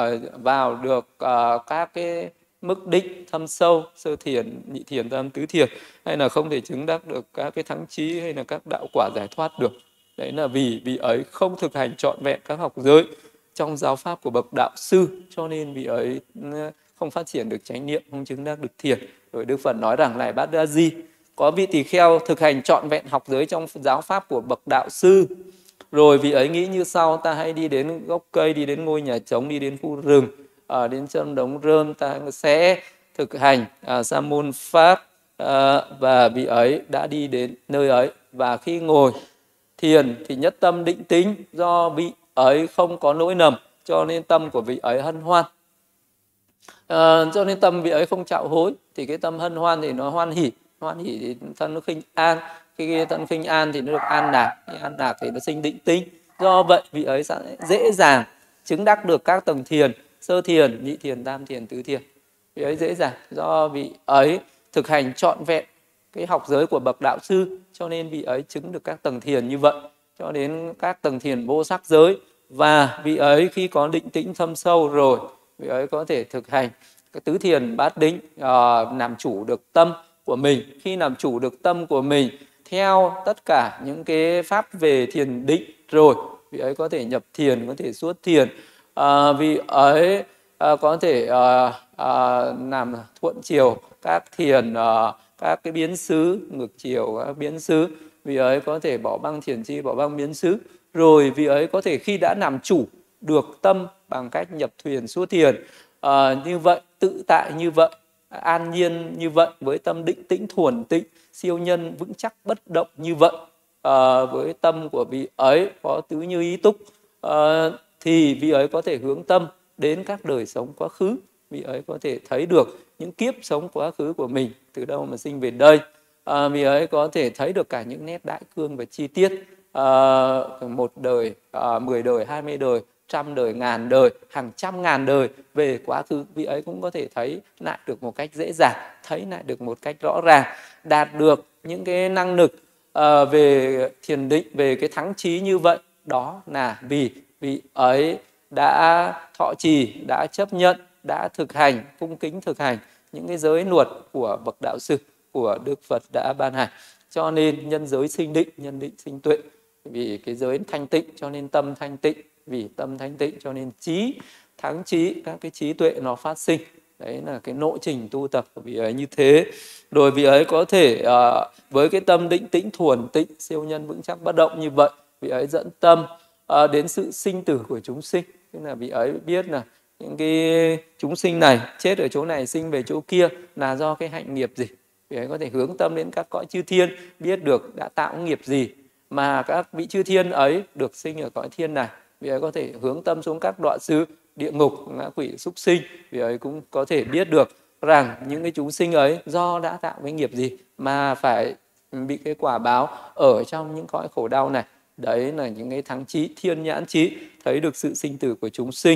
vào được các cái mức định thâm sâu, sơ thiền, nhị thiền, tam tứ thiền, hay là không thể chứng đắc được các cái thắng trí hay là các đạo quả giải thoát được. Đấy là vì ấy không thực hành trọn vẹn các học giới trong giáo pháp của bậc đạo sư, cho nên vì ấy không phát triển được chánh niệm, không chứng đắc được thiền. Rồi Đức Phật nói rằng: này Bát Đa Di, có vị tỳ kheo thực hành trọn vẹn học giới trong giáo pháp của bậc đạo sư, rồi vị ấy nghĩ như sau: ta hãy đi đến gốc cây, đi đến ngôi nhà trống, đi đến khu rừng, đến chân đống rơm, ta sẽ thực hành sa môn pháp. Và vị ấy đã đi đến nơi ấy, và khi ngồi thiền thì nhất tâm định tĩnh, do vị ấy không có nỗi nầm cho nên tâm của vị ấy hân hoan. Cho nên tâm vị ấy không trạo hối, thì cái tâm hân hoan thì nó hoan hỷ thì thân nó khinh an, cái thân khinh an thì nó được an lạc, cái an lạc thì nó sinh định tĩnh. Do vậy vị ấy sẽ dễ dàng chứng đắc được các tầng thiền: sơ thiền, nhị thiền, tam thiền, tứ thiền. Vị ấy dễ dàng, do vị ấy thực hành trọn vẹn cái học giới của bậc đạo sư, cho nên vị ấy chứng được các tầng thiền như vậy, cho đến các tầng thiền vô sắc giới. Và vị ấy khi có định tĩnh thâm sâu rồi, vị ấy có thể thực hành cái tứ thiền bát định, làm chủ được tâm của mình. Khi làm chủ được tâm của mình theo tất cả những cái pháp về thiền định rồi, vị ấy có thể nhập thiền, có thể xuất thiền. Vị ấy có thể làm thuận chiều các thiền, các cái biến xứ, ngược chiều các biến xứ. Vị ấy có thể bỏ băng thiền chi, bỏ băng biến xứ. Rồi vị ấy có thể khi đã làm chủ được tâm bằng cách nhập thiền, xuất thiền, như vậy, tự tại như vậy, an nhiên như vậy, với tâm định tĩnh thuần tịnh, siêu nhân vững chắc bất động như vậy, với tâm của vị ấy có tứ như ý túc, thì vị ấy có thể hướng tâm đến các đời sống quá khứ. Vị ấy có thể thấy được những kiếp sống quá khứ của mình từ đâu mà sinh về đây. Vị ấy có thể thấy được cả những nét đại cương và chi tiết, một đời, 10 đời, 20 đời, trăm đời, ngàn đời, hàng trăm ngàn đời về quá khứ. Vị ấy cũng có thể thấy lại được một cách dễ dàng, thấy lại được một cách rõ ràng, đạt được những cái năng lực về thiền định, về cái thắng trí như vậy. Đó là vì vị ấy đã thọ trì, đã chấp nhận, đã thực hành, cung kính thực hành những cái giới luật của bậc đạo sư, của Đức Phật đã ban hành. Cho nên nhân giới sinh định, nhân định sinh tuệ. Vì cái giới thanh tịnh cho nên tâm thanh tịnh, vì tâm thanh tịnh cho nên trí, thắng trí, các cái trí tuệ nó phát sinh. Đấy là cái nội trình tu tập của vị ấy như thế. Rồi vị ấy có thể với cái tâm định tĩnh thuần tịnh, siêu nhân vững chắc bất động như vậy, vị ấy dẫn tâm đến sự sinh tử của chúng sinh. Tức là vị ấy biết là những cái chúng sinh này chết ở chỗ này, sinh về chỗ kia là do cái hạnh nghiệp gì. Vị ấy có thể hướng tâm đến các cõi chư thiên, biết được đã tạo nghiệp gì mà các vị chư thiên ấy được sinh ở cõi thiên này. Vị ấy có thể hướng tâm xuống các đọa xứ, địa ngục, ngã quỷ, súc sinh. Vị ấy cũng có thể biết được rằng những cái chúng sinh ấy do đã tạo cái nghiệp gì mà phải bị cái quả báo ở trong những cõi khổ đau này. Đấy là những cái thắng trí, thiên nhãn trí, thấy được sự sinh tử của chúng sinh.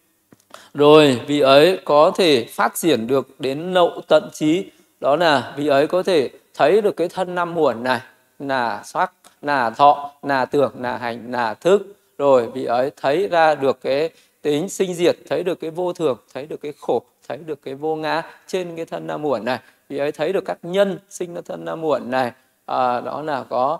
Rồi vị ấy có thể phát triển được đến nậu tận trí. Đó là vị ấy có thể thấy được cái thân năm muộn này, là sắc, là thọ, là tưởng, là hành, là thức. Rồi vị ấy thấy ra được cái tính sinh diệt, thấy được cái vô thường, thấy được cái khổ, thấy được cái vô ngã trên cái thân năm muộn này. Vị ấy thấy được các nhân sinh ra thân năm muộn này, đó là có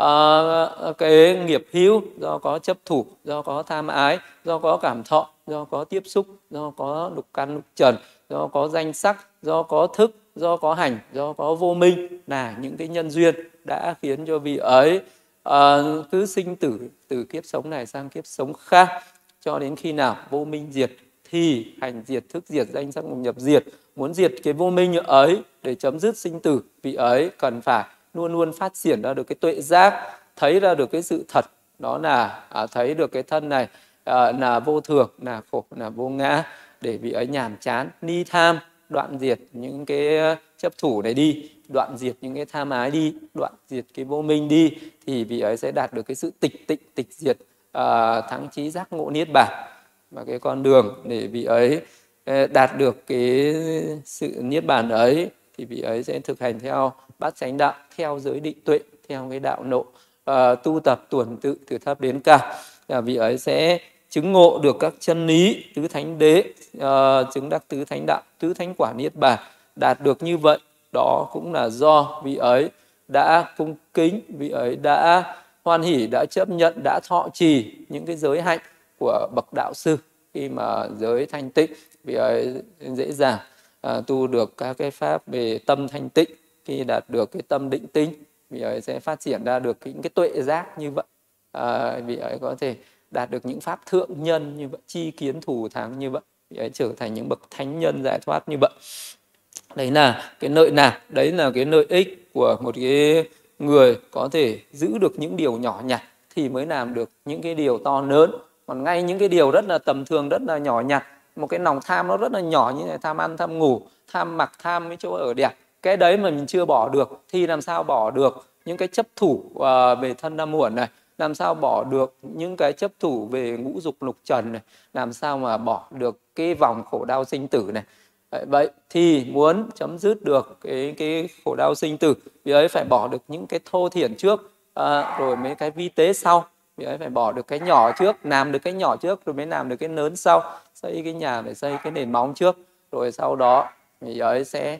cái nghiệp hữu, do có chấp thủ, do có tham ái, do có cảm thọ, do có tiếp xúc, do có lục căn lục trần, do có danh sắc, do có thức, do có hành, do có vô minh, là những cái nhân duyên đã khiến cho vị ấy cứ sinh tử từ kiếp sống này sang kiếp sống khác, cho đến khi nào vô minh diệt thì hành diệt, thức diệt, danh sắc nhập diệt. Muốn diệt cái vô minh ấy để chấm dứt sinh tử, vị ấy cần phải luôn luôn phát triển ra được cái tuệ giác, thấy ra được cái sự thật, đó là thấy được cái thân này là vô thường, là khổ, là vô ngã, để vị ấy nhàm chán, ni tham, đoạn diệt những cái chấp thủ này đi, đoạn diệt những cái tham ái đi, đoạn diệt cái vô minh đi, thì vị ấy sẽ đạt được cái sự tịch tịnh, tịch diệt, thắng trí giác ngộ niết bàn. Và cái con đường để vị ấy đạt được cái sự niết bàn ấy thì vị ấy sẽ thực hành theo bát chánh đạo, theo giới định tuệ, theo cái đạo nộ, tu tập tuần tự từ thấp đến cao. Vị ấy sẽ chứng ngộ được các chân lý tứ thánh đế, chứng đắc tứ thánh đạo, tứ thánh quả niết bàn. Đạt được như vậy, đó cũng là do vị ấy đã cung kính, vị ấy đã hoan hỷ, đã chấp nhận, đã thọ trì những cái giới hạnh của bậc đạo sư. Khi mà giới thanh tịnh, vị ấy dễ dàng tu được các cái pháp về tâm thanh tịnh. Khi đạt được cái tâm định tĩnh, vị ấy sẽ phát triển ra được những cái tuệ giác như vậy. Vị ấy có thể đạt được những pháp thượng nhân như vậy, chi kiến thù thắng như vậy, vị ấy trở thành những bậc thánh nhân giải thoát như vậy. Đấy là cái lợi lạc, đấy là cái lợi ích của một cái người có thể giữ được những điều nhỏ nhặt thì mới làm được những cái điều to lớn. Còn ngay những cái điều rất là tầm thường, rất là nhỏ nhặt, một cái lòng tham nó rất là nhỏ như là tham ăn, tham ngủ, tham mặc, tham cái chỗ ở đẹp, cái đấy mà mình chưa bỏ được thì làm sao bỏ được những cái chấp thủ về thân đam muộn này, làm sao bỏ được những cái chấp thủ về ngũ dục lục trần này, làm sao mà bỏ được cái vòng khổ đau sinh tử này. Vậy thì muốn chấm dứt được cái khổ đau sinh tử, vì ấy phải bỏ được những cái thô thiển trước, rồi mấy cái vi tế sau. Vì ấy phải bỏ được cái nhỏ trước, làm được cái nhỏ trước rồi mới làm được cái lớn sau. Xây cái nhà phải xây cái nền móng trước, rồi sau đó vì ấy sẽ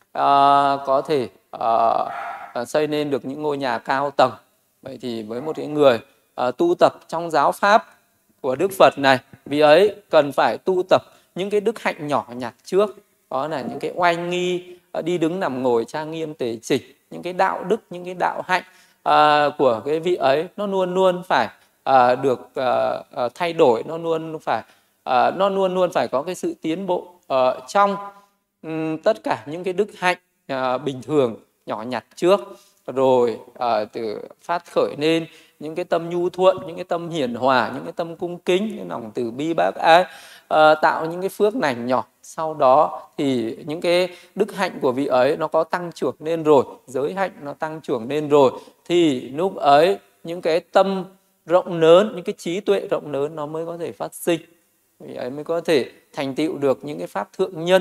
có thể xây nên được những ngôi nhà cao tầng. Vậy thì với một cái người tu tập trong giáo pháp của Đức Phật này, vì ấy cần phải tu tập những cái đức hạnh nhỏ nhặt trước. Đó là những cái oai nghi, đi đứng nằm ngồi trang nghiêm tề chỉnh, những cái đạo đức, những cái đạo hạnh của cái vị ấy nó luôn luôn phải được thay đổi, nó luôn luôn phải có cái sự tiến bộ trong tất cả những cái đức hạnh bình thường nhỏ nhặt trước, rồi từ phát khởi nên những cái tâm nhu thuận, những cái tâm hiền hòa, những cái tâm cung kính, những lòng từ bi bác ái, tạo những cái phước lành nhỏ. Sau đó thì những cái đức hạnh của vị ấy nó có tăng trưởng lên rồi, giới hạnh nó tăng trưởng lên rồi, thì lúc ấy những cái tâm rộng lớn, những cái trí tuệ rộng lớn nó mới có thể phát sinh. Vị ấy mới có thể thành tựu được những cái pháp thượng nhân.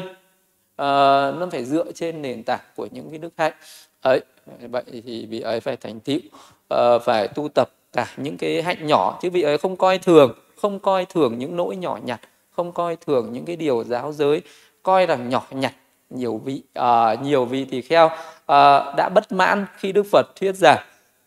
Nó phải dựa trên nền tảng của những cái đức hạnh ấy. Vậy thì vị ấy phải thành tựu, phải tu tập cả những cái hạnh nhỏ, chứ vị ấy không coi thường những nỗi nhỏ nhặt, không coi thường những cái điều giáo giới, coi rằng nhỏ nhặt. Nhiều vị tỳ kheo đã bất mãn khi Đức Phật thuyết giảng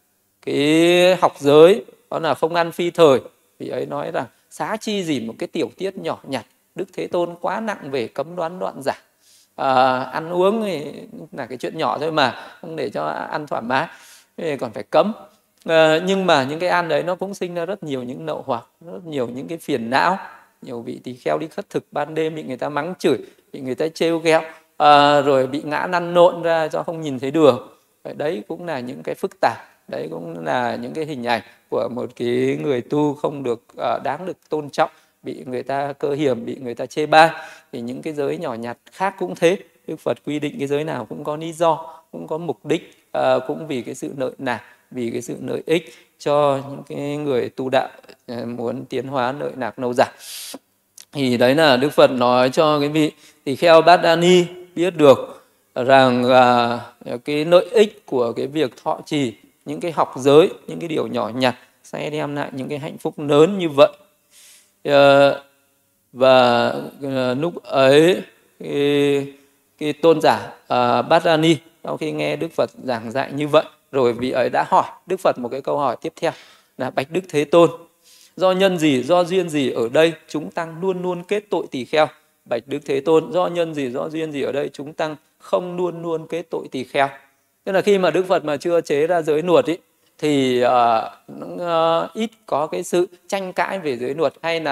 cái học giới, đó là không ăn phi thời. Vị ấy nói rằng xá chi gì một cái tiểu tiết nhỏ nhặt, Đức Thế Tôn quá nặng về cấm đoán đoạn giảng. Ăn uống thì là cái chuyện nhỏ thôi mà, không để cho ăn thoải mái, còn phải cấm. Nhưng mà những cái ăn đấy nó cũng sinh ra rất nhiều những nậu hoặc, rất nhiều những cái phiền não. Nhiều vị tỳ kheo đi khất thực ban đêm bị người ta mắng chửi, bị người ta trêu ghẹo, rồi bị ngã lăn lộn ra cho không nhìn thấy đường. Đấy cũng là những cái phức tạp, đấy cũng là những cái hình ảnh của một cái người tu không được đáng được tôn trọng, bị người ta cơ hiểm, bị người ta chê bai. Thì những cái giới nhỏ nhặt khác cũng thế, Đức Phật quy định cái giới nào cũng có lý do, cũng có mục đích, cũng vì cái sự lợi lạc, vì cái sự lợi ích cho những cái người tu đạo muốn tiến hóa lợi lạc lâu dài. Thì đấy là Đức Phật nói cho cái vị tỳ kheo Bát Đa Ni biết được rằng cái lợi ích của cái việc thọ trì những cái học giới, những cái điều nhỏ nhặt sẽ đem lại những cái hạnh phúc lớn như vậy. Và lúc ấy cái tôn giả Bát Đa Ni sau khi nghe Đức Phật giảng dạy như vậy rồi, vị ấy đã hỏi Đức Phật một cái câu hỏi tiếp theo là: bạch Đức Thế Tôn, do nhân gì, do duyên gì ở đây chúng tăng luôn luôn kết tội tỳ kheo? Bạch Đức Thế Tôn, do nhân gì, do duyên gì ở đây chúng tăng không luôn luôn kết tội tỳ kheo? Tức là khi mà Đức Phật mà chưa chế ra giới luật ý, thì ít có cái sự tranh cãi về giới luật, hay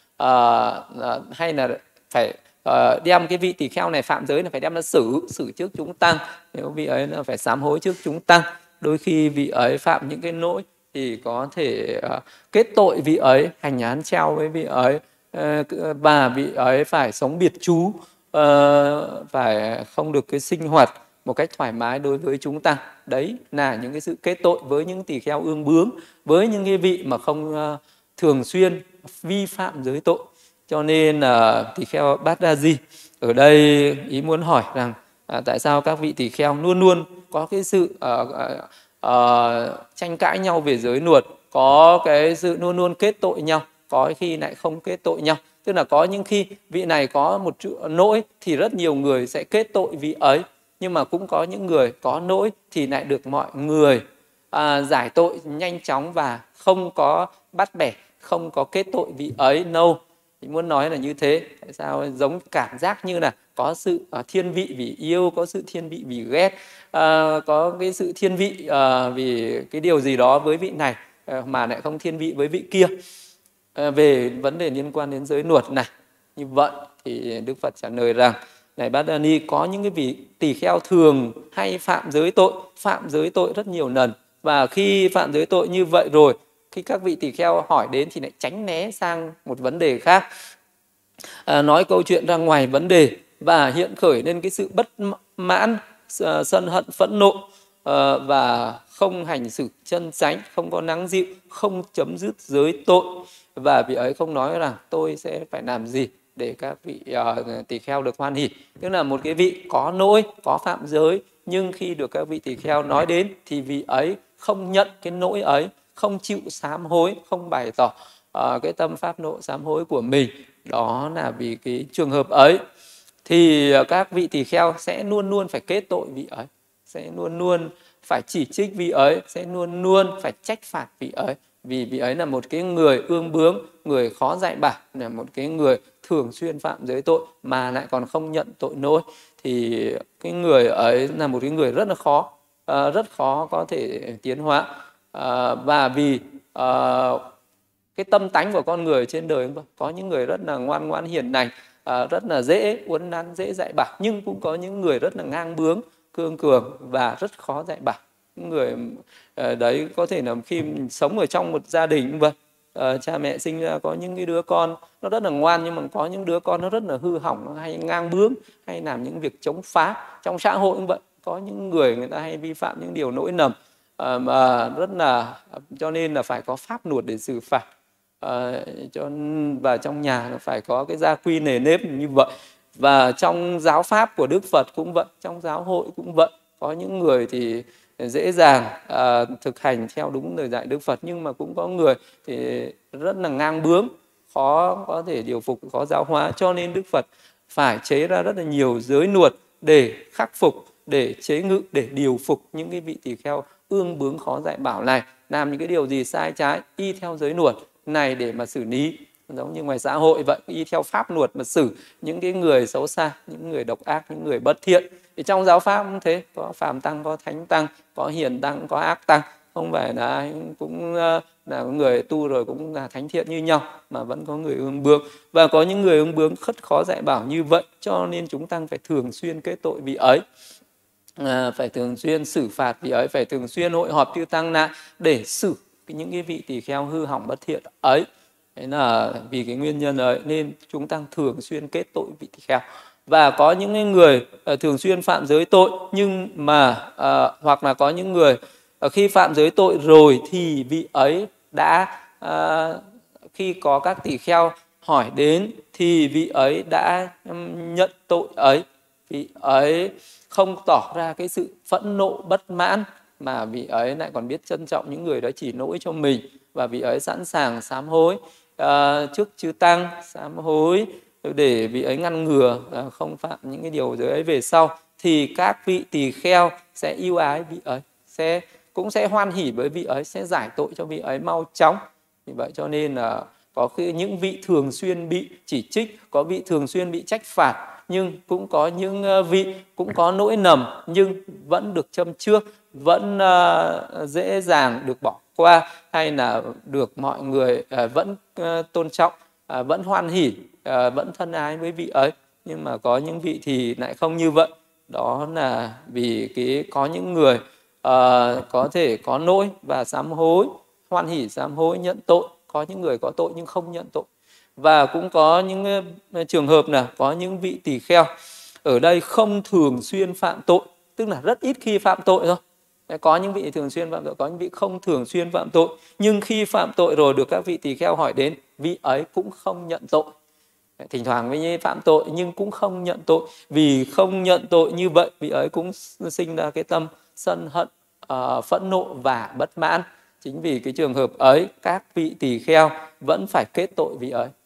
là phải đem cái vị tỳ kheo này phạm giới là phải đem ra xử trước chúng tăng, nếu vị ấy là phải sám hối trước chúng tăng. Đôi khi vị ấy phạm những cái lỗi thì có thể kết tội vị ấy, hành án treo với vị ấy, và vị ấy phải sống biệt trú, phải không được cái sinh hoạt một cách thoải mái đối với chúng tăng. Đấy là những cái sự kết tội với những tỳ kheo ương bướng, với những cái vị mà không thường xuyên vi phạm giới tội. Cho nên là tỳ kheo Bát Đa Di ở đây ý muốn hỏi rằng tại sao các vị tỳ kheo luôn luôn có cái sự tranh cãi nhau về giới luật, có cái sự luôn luôn kết tội nhau, có khi lại không kết tội nhau. Tức là có những khi vị này có một chút lỗi thì rất nhiều người sẽ kết tội vị ấy, nhưng mà cũng có những người có lỗi thì lại được mọi người giải tội nhanh chóng và không có bắt bẻ, không có kết tội vị ấy. Thì muốn nói là như thế. Tại sao giống cảm giác như là có sự thiên vị vì yêu, có sự thiên vị vì ghét, có cái sự thiên vị vì cái điều gì đó với vị này mà lại không thiên vị với vị kia. Về vấn đề liên quan đến giới luật này như vậy thì Đức Phật trả lời rằng: này Bát Đa Ni, có những cái vị tỳ kheo thường hay phạm giới tội rất nhiều lần, Và khi phạm giới tội như vậy rồi, khi các vị tỳ kheo hỏi đến thì lại tránh né sang một vấn đề khác, nói câu chuyện ra ngoài vấn đề và hiện khởi lên cái sự bất mãn, sân hận, phẫn nộ, và không hành xử chân chánh, không có lắng dịu, không chấm dứt giới tội. Và vị ấy không nói rằng tôi sẽ phải làm gì để các vị tỳ kheo được hoan hỉ. Tức là một cái vị có lỗi, có phạm giới, nhưng khi được các vị tỳ kheo nói đến thì vị ấy không nhận cái lỗi ấy, không chịu sám hối, không bày tỏ cái tâm pháp nộ sám hối của mình. Đó là vì cái trường hợp ấy thì các vị tỳ kheo sẽ luôn luôn phải kết tội vị ấy, sẽ luôn luôn phải chỉ trích vị ấy, sẽ luôn luôn phải trách phạt vị ấy. Vì vị ấy là một cái người ương bướng, người khó dạy bảo, là một cái người thường xuyên phạm giới tội mà lại còn không nhận tội lỗi. Thì cái người ấy là một cái người rất là khó, rất khó có thể tiến hóa. Và vì cái tâm tánh của con người trên đời, có những người rất là ngoan ngoãn hiền lành, rất là dễ uốn nắn, dễ dạy bảo, nhưng cũng có những người rất là ngang bướng, cương cường và rất khó dạy bảo. Những người đấy có thể là khi mình sống ở trong một gia đình, cha mẹ sinh ra có những cái đứa con nó rất là ngoan, nhưng mà có những đứa con nó rất là hư hỏng, nó hay ngang bướng, hay làm những việc chống phá. Trong xã hội cũng vậy, có những người ta hay vi phạm những điều lỗi lầm, mà rất là, cho nên là phải có pháp luật để xử phạt. Và trong nhà nó phải có cái gia quy nề nếp như vậy. Và trong giáo pháp của Đức Phật cũng vậy, trong giáo hội cũng vậy. Có những người thì dễ dàng thực hành theo đúng lời dạy Đức Phật, nhưng mà cũng có người thì rất là ngang bướng, khó có thể điều phục, khó giáo hóa. Cho nên Đức Phật phải chế ra rất là nhiều giới luật để khắc phục, để chế ngự, để điều phục những cái vị tỳ kheo ương bướng khó dạy bảo này, làm những cái điều gì sai trái, y theo giới luật này để mà xử lý. Giống như ngoài xã hội vậy, y theo pháp luật mà xử những cái người xấu xa, những người độc ác, những người bất thiện. Thì trong giáo pháp cũng thế, có phàm tăng, có thánh tăng, có hiền tăng, có ác tăng. Không phải là ai cũng là người tu rồi cũng là thánh thiện như nhau, mà vẫn có người ương bướng. Và có những người ương bướng khất khó dạy bảo như vậy, cho nên chúng ta phải thường xuyên kết tội vị ấy. Phải thường xuyên xử phạt vị ấy, phải thường xuyên hội họp chư tăng lại để xử những cái vị tỳ kheo hư hỏng bất thiện ấy. Thế là vì cái nguyên nhân ấy nên chúng ta thường xuyên kết tội vị tỳ kheo. Và có những người thường xuyên phạm giới tội, nhưng mà hoặc là có những người khi phạm giới tội rồi thì vị ấy đã khi có các tỳ kheo hỏi đến thì vị ấy đã nhận tội ấy. Vị ấy không tỏ ra cái sự phẫn nộ bất mãn, mà vị ấy lại còn biết trân trọng những người đó chỉ lỗi cho mình, và vị ấy sẵn sàng sám hối trước chư tăng, sám hối để vị ấy ngăn ngừa không phạm những cái điều giới ấy về sau. Thì các vị tỳ kheo sẽ yêu ái vị ấy, cũng sẽ hoan hỉ với vị ấy, sẽ giải tội cho vị ấy mau chóng. Vì vậy cho nên là có khi những vị thường xuyên bị chỉ trích, có vị thường xuyên bị trách phạt, nhưng cũng có những vị cũng có lỗi lầm nhưng vẫn được châm trước, vẫn dễ dàng được bỏ qua, hay là được mọi người vẫn tôn trọng, vẫn hoan hỉ, vẫn thân ái với vị ấy. Nhưng mà có những vị thì lại không như vậy. Đó là vì có những người có thể có lỗi và sám hối, hoan hỉ sám hối, nhận tội. Có những người có tội nhưng không nhận tội. Và cũng có những trường hợp là có những vị tỳ kheo ở đây không thường xuyên phạm tội, tức là rất ít khi phạm tội thôi. Có những vị thường xuyên phạm tội, có những vị không thường xuyên phạm tội, nhưng khi phạm tội rồi được các vị tỳ kheo hỏi đến, vị ấy cũng không nhận tội. Thỉnh thoảng mới phạm tội nhưng cũng không nhận tội. Vì không nhận tội như vậy, vị ấy cũng sinh ra cái tâm sân hận, phẫn nộ và bất mãn. Chính vì cái trường hợp ấy, các vị tỳ kheo vẫn phải kết tội vị ấy,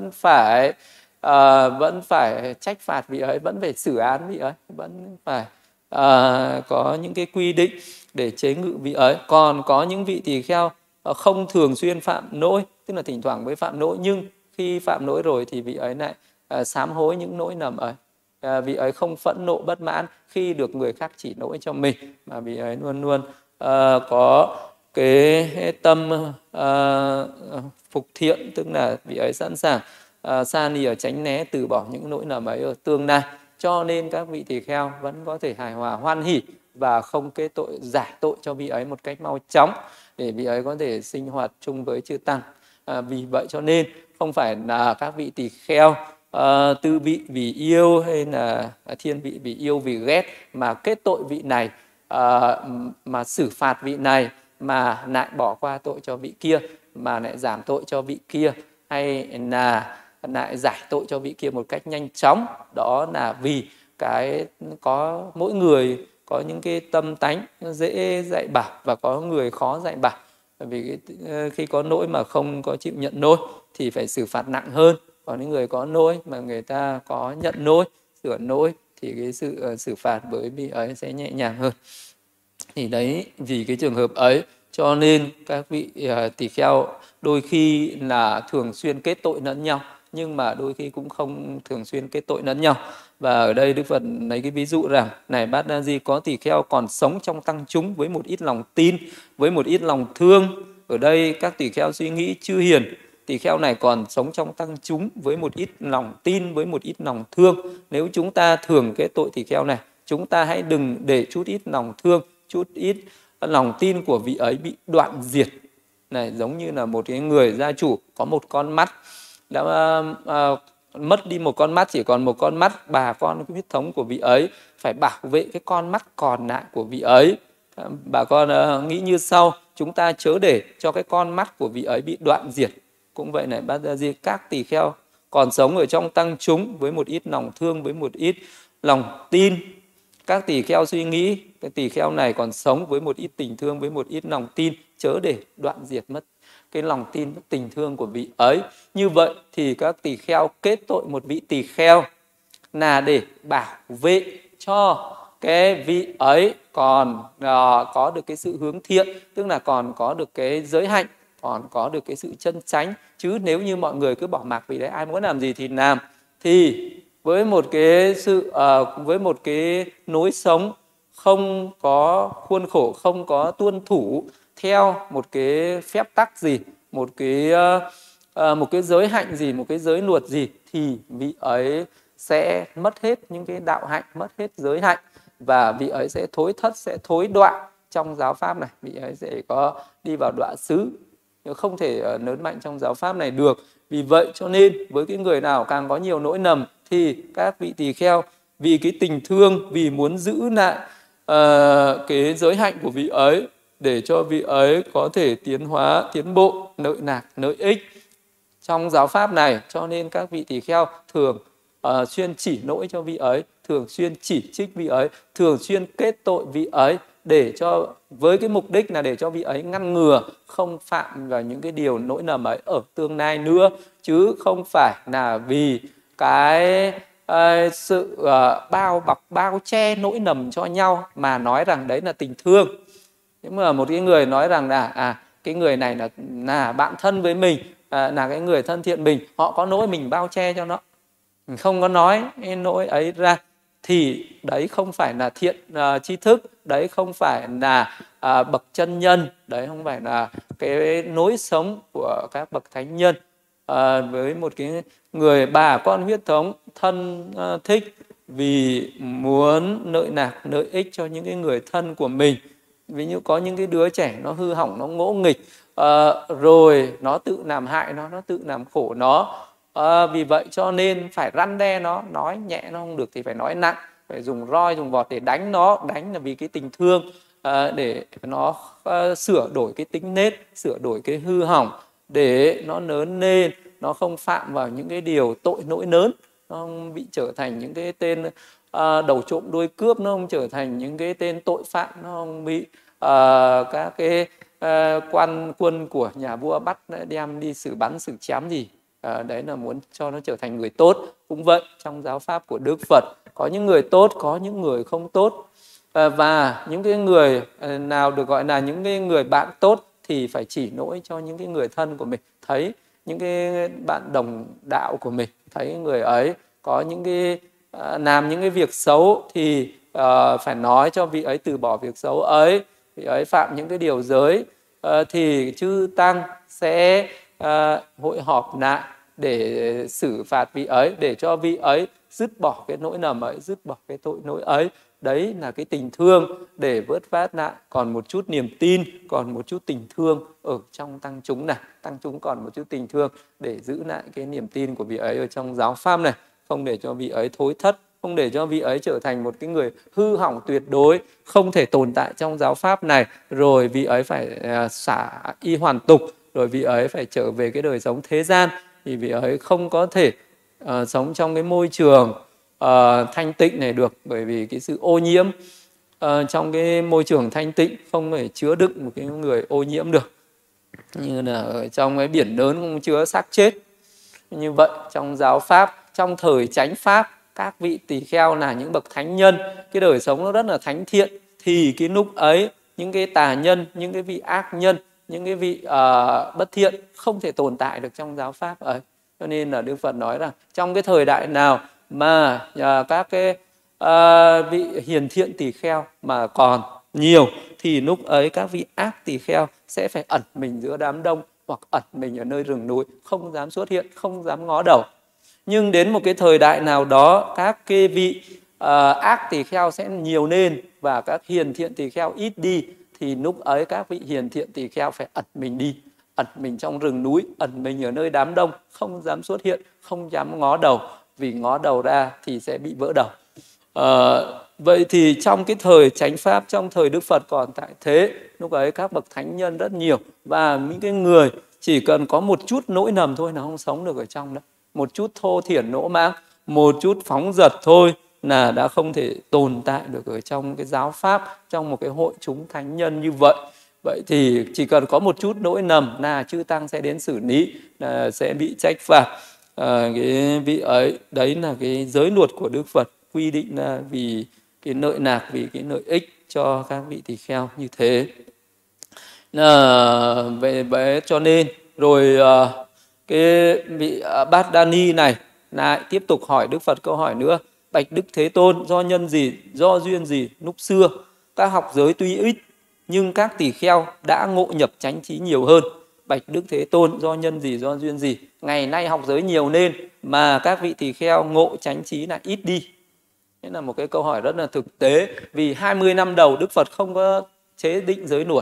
vẫn phải trách phạt vị ấy, vẫn phải xử án vị ấy, vẫn phải có những cái quy định để chế ngự vị ấy. Còn có những vị tỳ kheo không thường xuyên phạm lỗi, tức là thỉnh thoảng mới phạm lỗi, nhưng khi phạm lỗi rồi thì vị ấy lại sám hối những lỗi lầm ấy. Vị ấy không phẫn nộ bất mãn khi được người khác chỉ lỗi cho mình, mà vị ấy luôn luôn có cái tâm phục thiện, tức là vị ấy sẵn sàng xa lìa, tránh né, từ bỏ những lỗi lầm ấy ở tương lai. Cho nên các vị tỳ kheo vẫn có thể hài hòa hoan hỉ và không kết tội, giải tội cho vị ấy một cách mau chóng để vị ấy có thể sinh hoạt chung với chư tăng. Vì vậy cho nên không phải là các vị tỳ kheo tư vị vì yêu hay là thiên vị vì yêu vì ghét mà kết tội vị này, mà xử phạt vị này mà lại bỏ qua tội cho vị kia, mà lại giảm tội cho vị kia, hay là lại giải tội cho vị kia một cách nhanh chóng. Đó là vì cái có mỗi người có những cái tâm tánh dễ dạy bảo và có người khó dạy bảo. Bởi vì khi có lỗi mà không có chịu nhận lỗi thì phải xử phạt nặng hơn. Còn những người có lỗi mà người ta có nhận lỗi, sửa lỗi thì cái sự xử phạt với vị ấy sẽ nhẹ nhàng hơn. Thì đấy, vì cái trường hợp ấy cho nên các vị tỳ kheo đôi khi là thường xuyên kết tội lẫn nhau, nhưng mà đôi khi cũng không thường xuyên kết tội lẫn nhau. Và ở đây Đức Phật lấy cái ví dụ rằng này Bát Na Di, có tỳ kheo còn sống trong tăng chúng với một ít lòng tin, với một ít lòng thương. Ở đây các tỳ kheo suy nghĩ chư hiền, tỳ kheo này còn sống trong tăng chúng với một ít lòng tin, với một ít lòng thương. Nếu chúng ta thường kết tội tỳ kheo này, chúng ta hãy đừng để chút ít lòng thương, chút ít lòng tin của vị ấy bị đoạn diệt. Này, giống như là một cái người gia chủ có một con mắt, đã mất đi một con mắt, chỉ còn một con mắt, bà con huyết thống của vị ấy phải bảo vệ cái con mắt còn lại của vị ấy. Bà con nghĩ như sau: chúng ta chớ để cho cái con mắt của vị ấy bị đoạn diệt. Cũng vậy này Bát Na Di, các tỳ kheo còn sống ở trong tăng chúng với một ít lòng thương, với một ít lòng tin. Các tỳ kheo suy nghĩ cái tỳ kheo này còn sống với một ít tình thương, với một ít lòng tin, chớ để đoạn diệt mất cái lòng tin, tình thương của vị ấy. Như vậy thì các tỳ kheo kết tội một vị tỳ kheo là để bảo vệ cho cái vị ấy còn có được cái sự hướng thiện, tức là còn có được cái giới hạnh, còn có được cái sự chân chánh. Chứ nếu như mọi người cứ bỏ mặc vì đấy ai muốn làm gì thì làm, thì với một cái sự với một cái lối sống không có khuôn khổ, không có tuân thủ theo một cái phép tắc gì, một cái giới hạnh gì, một cái giới luật gì, thì vị ấy sẽ mất hết những cái đạo hạnh, mất hết giới hạnh, và vị ấy sẽ thối thất, sẽ thối đọa trong giáo pháp này. Vị ấy sẽ có đi vào đọa xứ, không thể lớn mạnh trong giáo pháp này được. Vì vậy cho nên với cái người nào càng có nhiều lỗi lầm thì các vị tỳ kheo vì cái tình thương, vì muốn giữ lại cái giới hạnh của vị ấy để cho vị ấy có thể tiến hóa, tiến bộ, lợi lạc, lợi ích trong giáo pháp này, cho nên các vị tỳ kheo thường xuyên chỉ lỗi cho vị ấy, thường xuyên chỉ trích vị ấy, thường xuyên kết tội vị ấy, để cho với cái mục đích là để cho vị ấy ngăn ngừa không phạm vào những cái điều lỗi lầm ấy ở tương lai nữa, chứ không phải là vì cái sự bao bọc, bao che lỗi lầm cho nhau mà nói rằng đấy là tình thương. Nhưng mà một cái người nói rằng là cái người này là bạn thân với mình, là cái người thân thiện mình, họ có lỗi mình bao che cho nó, mình không có nói cái lỗi ấy ra, thì đấy không phải là thiện tri thức, đấy không phải là bậc chân nhân, đấy không phải là cái lối sống của các bậc thánh nhân. Với một cái người bà con huyết thống thân thích vì muốn lợi lạc, lợi ích cho những cái người thân của mình. Ví dụ có những cái đứa trẻ nó hư hỏng, nó ngỗ nghịch, rồi nó tự làm hại nó tự làm khổ nó. Vì vậy cho nên phải răn đe nó, nói nhẹ nó không được thì phải nói nặng, phải dùng roi dùng vọt để đánh nó. Đánh là vì cái tình thương, để nó sửa đổi cái tính nết, sửa đổi cái hư hỏng, để nó lớn lên, nó không phạm vào những cái điều tội lỗi lớn, nó không bị trở thành những cái tên đầu trộm đuôi cướp, nó không trở thành những cái tên tội phạm, nó không bị các cái quan quân của nhà vua bắt đem đi xử bắn xử chém gì. Đấy là muốn cho nó trở thành người tốt. Cũng vậy, trong giáo pháp của Đức Phật có những người tốt, có những người không tốt, và những cái người nào được gọi là những cái người bạn tốt thì phải chỉ lỗi cho những cái người thân của mình. Thấy những cái bạn đồng đạo của mình, thấy người ấy có những cái làm những cái việc xấu thì phải nói cho vị ấy từ bỏ việc xấu ấy. Vị ấy phạm những cái điều giới thì chư tăng sẽ hội họp lại để xử phạt vị ấy, để cho vị ấy dứt bỏ cái lỗi lầm ấy, dứt bỏ cái tội lỗi ấy. đấy là cái tình thương để vớt vát lại còn một chút niềm tin, còn một chút tình thương ở trong tăng chúng này. Tăng chúng còn một chút tình thương để giữ lại cái niềm tin của vị ấy ở trong giáo pháp này, không để cho vị ấy thối thất, không để cho vị ấy trở thành một cái người hư hỏng tuyệt đối, không thể tồn tại trong giáo pháp này, rồi vị ấy phải xả y hoàn tục, rồi vị ấy phải trở về cái đời sống thế gian, thì vị ấy không có thể sống trong cái môi trường thanh tịnh này được, bởi vì cái sự ô nhiễm trong cái môi trường thanh tịnh không thể chứa đựng một cái người ô nhiễm được. Như là ở trong cái biển lớn không chứa xác chết. Như vậy trong giáo pháp, trong thời chánh pháp, các vị tỳ kheo là những bậc thánh nhân, cái đời sống nó rất là thánh thiện, thì cái lúc ấy những cái tà nhân, những cái vị ác nhân, những cái vị bất thiện không thể tồn tại được trong giáo pháp ấy. Cho nên là Đức Phật nói rằng trong cái thời đại nào mà các cái vị hiền thiện tỳ kheo mà còn nhiều, thì lúc ấy các vị ác tỳ kheo sẽ phải ẩn mình giữa đám đông, hoặc ẩn mình ở nơi rừng núi, không dám xuất hiện, không dám ngó đầu. Nhưng đến một cái thời đại nào đó, các cái vị ác tỳ kheo sẽ nhiều lên và các hiền thiện tỳ kheo ít đi, thì lúc ấy các vị hiền thiện tỳ kheo phải ẩn mình đi, ẩn mình trong rừng núi, ẩn mình ở nơi đám đông, không dám xuất hiện, không dám ngó đầu, vì ngó đầu ra thì sẽ bị vỡ đầu. Vậy thì trong cái thời chánh pháp, trong thời Đức Phật còn tại thế, lúc ấy các bậc thánh nhân rất nhiều, và những cái người chỉ cần có một chút nỗi nầm thôi là không sống được ở trong đó, một chút thô thiển nỗ mãng, một chút phóng dật thôi là đã không thể tồn tại được ở trong cái giáo pháp, trong một cái hội chúng thánh nhân như vậy. Vậy thì chỉ cần có một chút nỗi nầm là chư tăng sẽ đến xử lý, là sẽ bị trách phạt. Cái vị ấy, đấy là cái giới luật của Đức Phật quy định là vì cái lợi lạc, vì cái lợi ích cho các vị tỳ kheo như thế. Vậy cho nên rồi cái vị Bát Đa Ni này lại tiếp tục hỏi Đức Phật câu hỏi nữa: bạch Đức Thế Tôn, do nhân gì, do duyên gì lúc xưa các học giới tuy ít nhưng các tỳ kheo đã ngộ nhập chánh trí nhiều hơn? Bạch Đức Thế Tôn, do nhân gì, do duyên gì ngày nay học giới nhiều nên mà các vị tỳ kheo ngộ chánh trí lại ít đi? Thế là một cái câu hỏi rất là thực tế, vì 20 năm đầu Đức Phật không có chế định giới luật,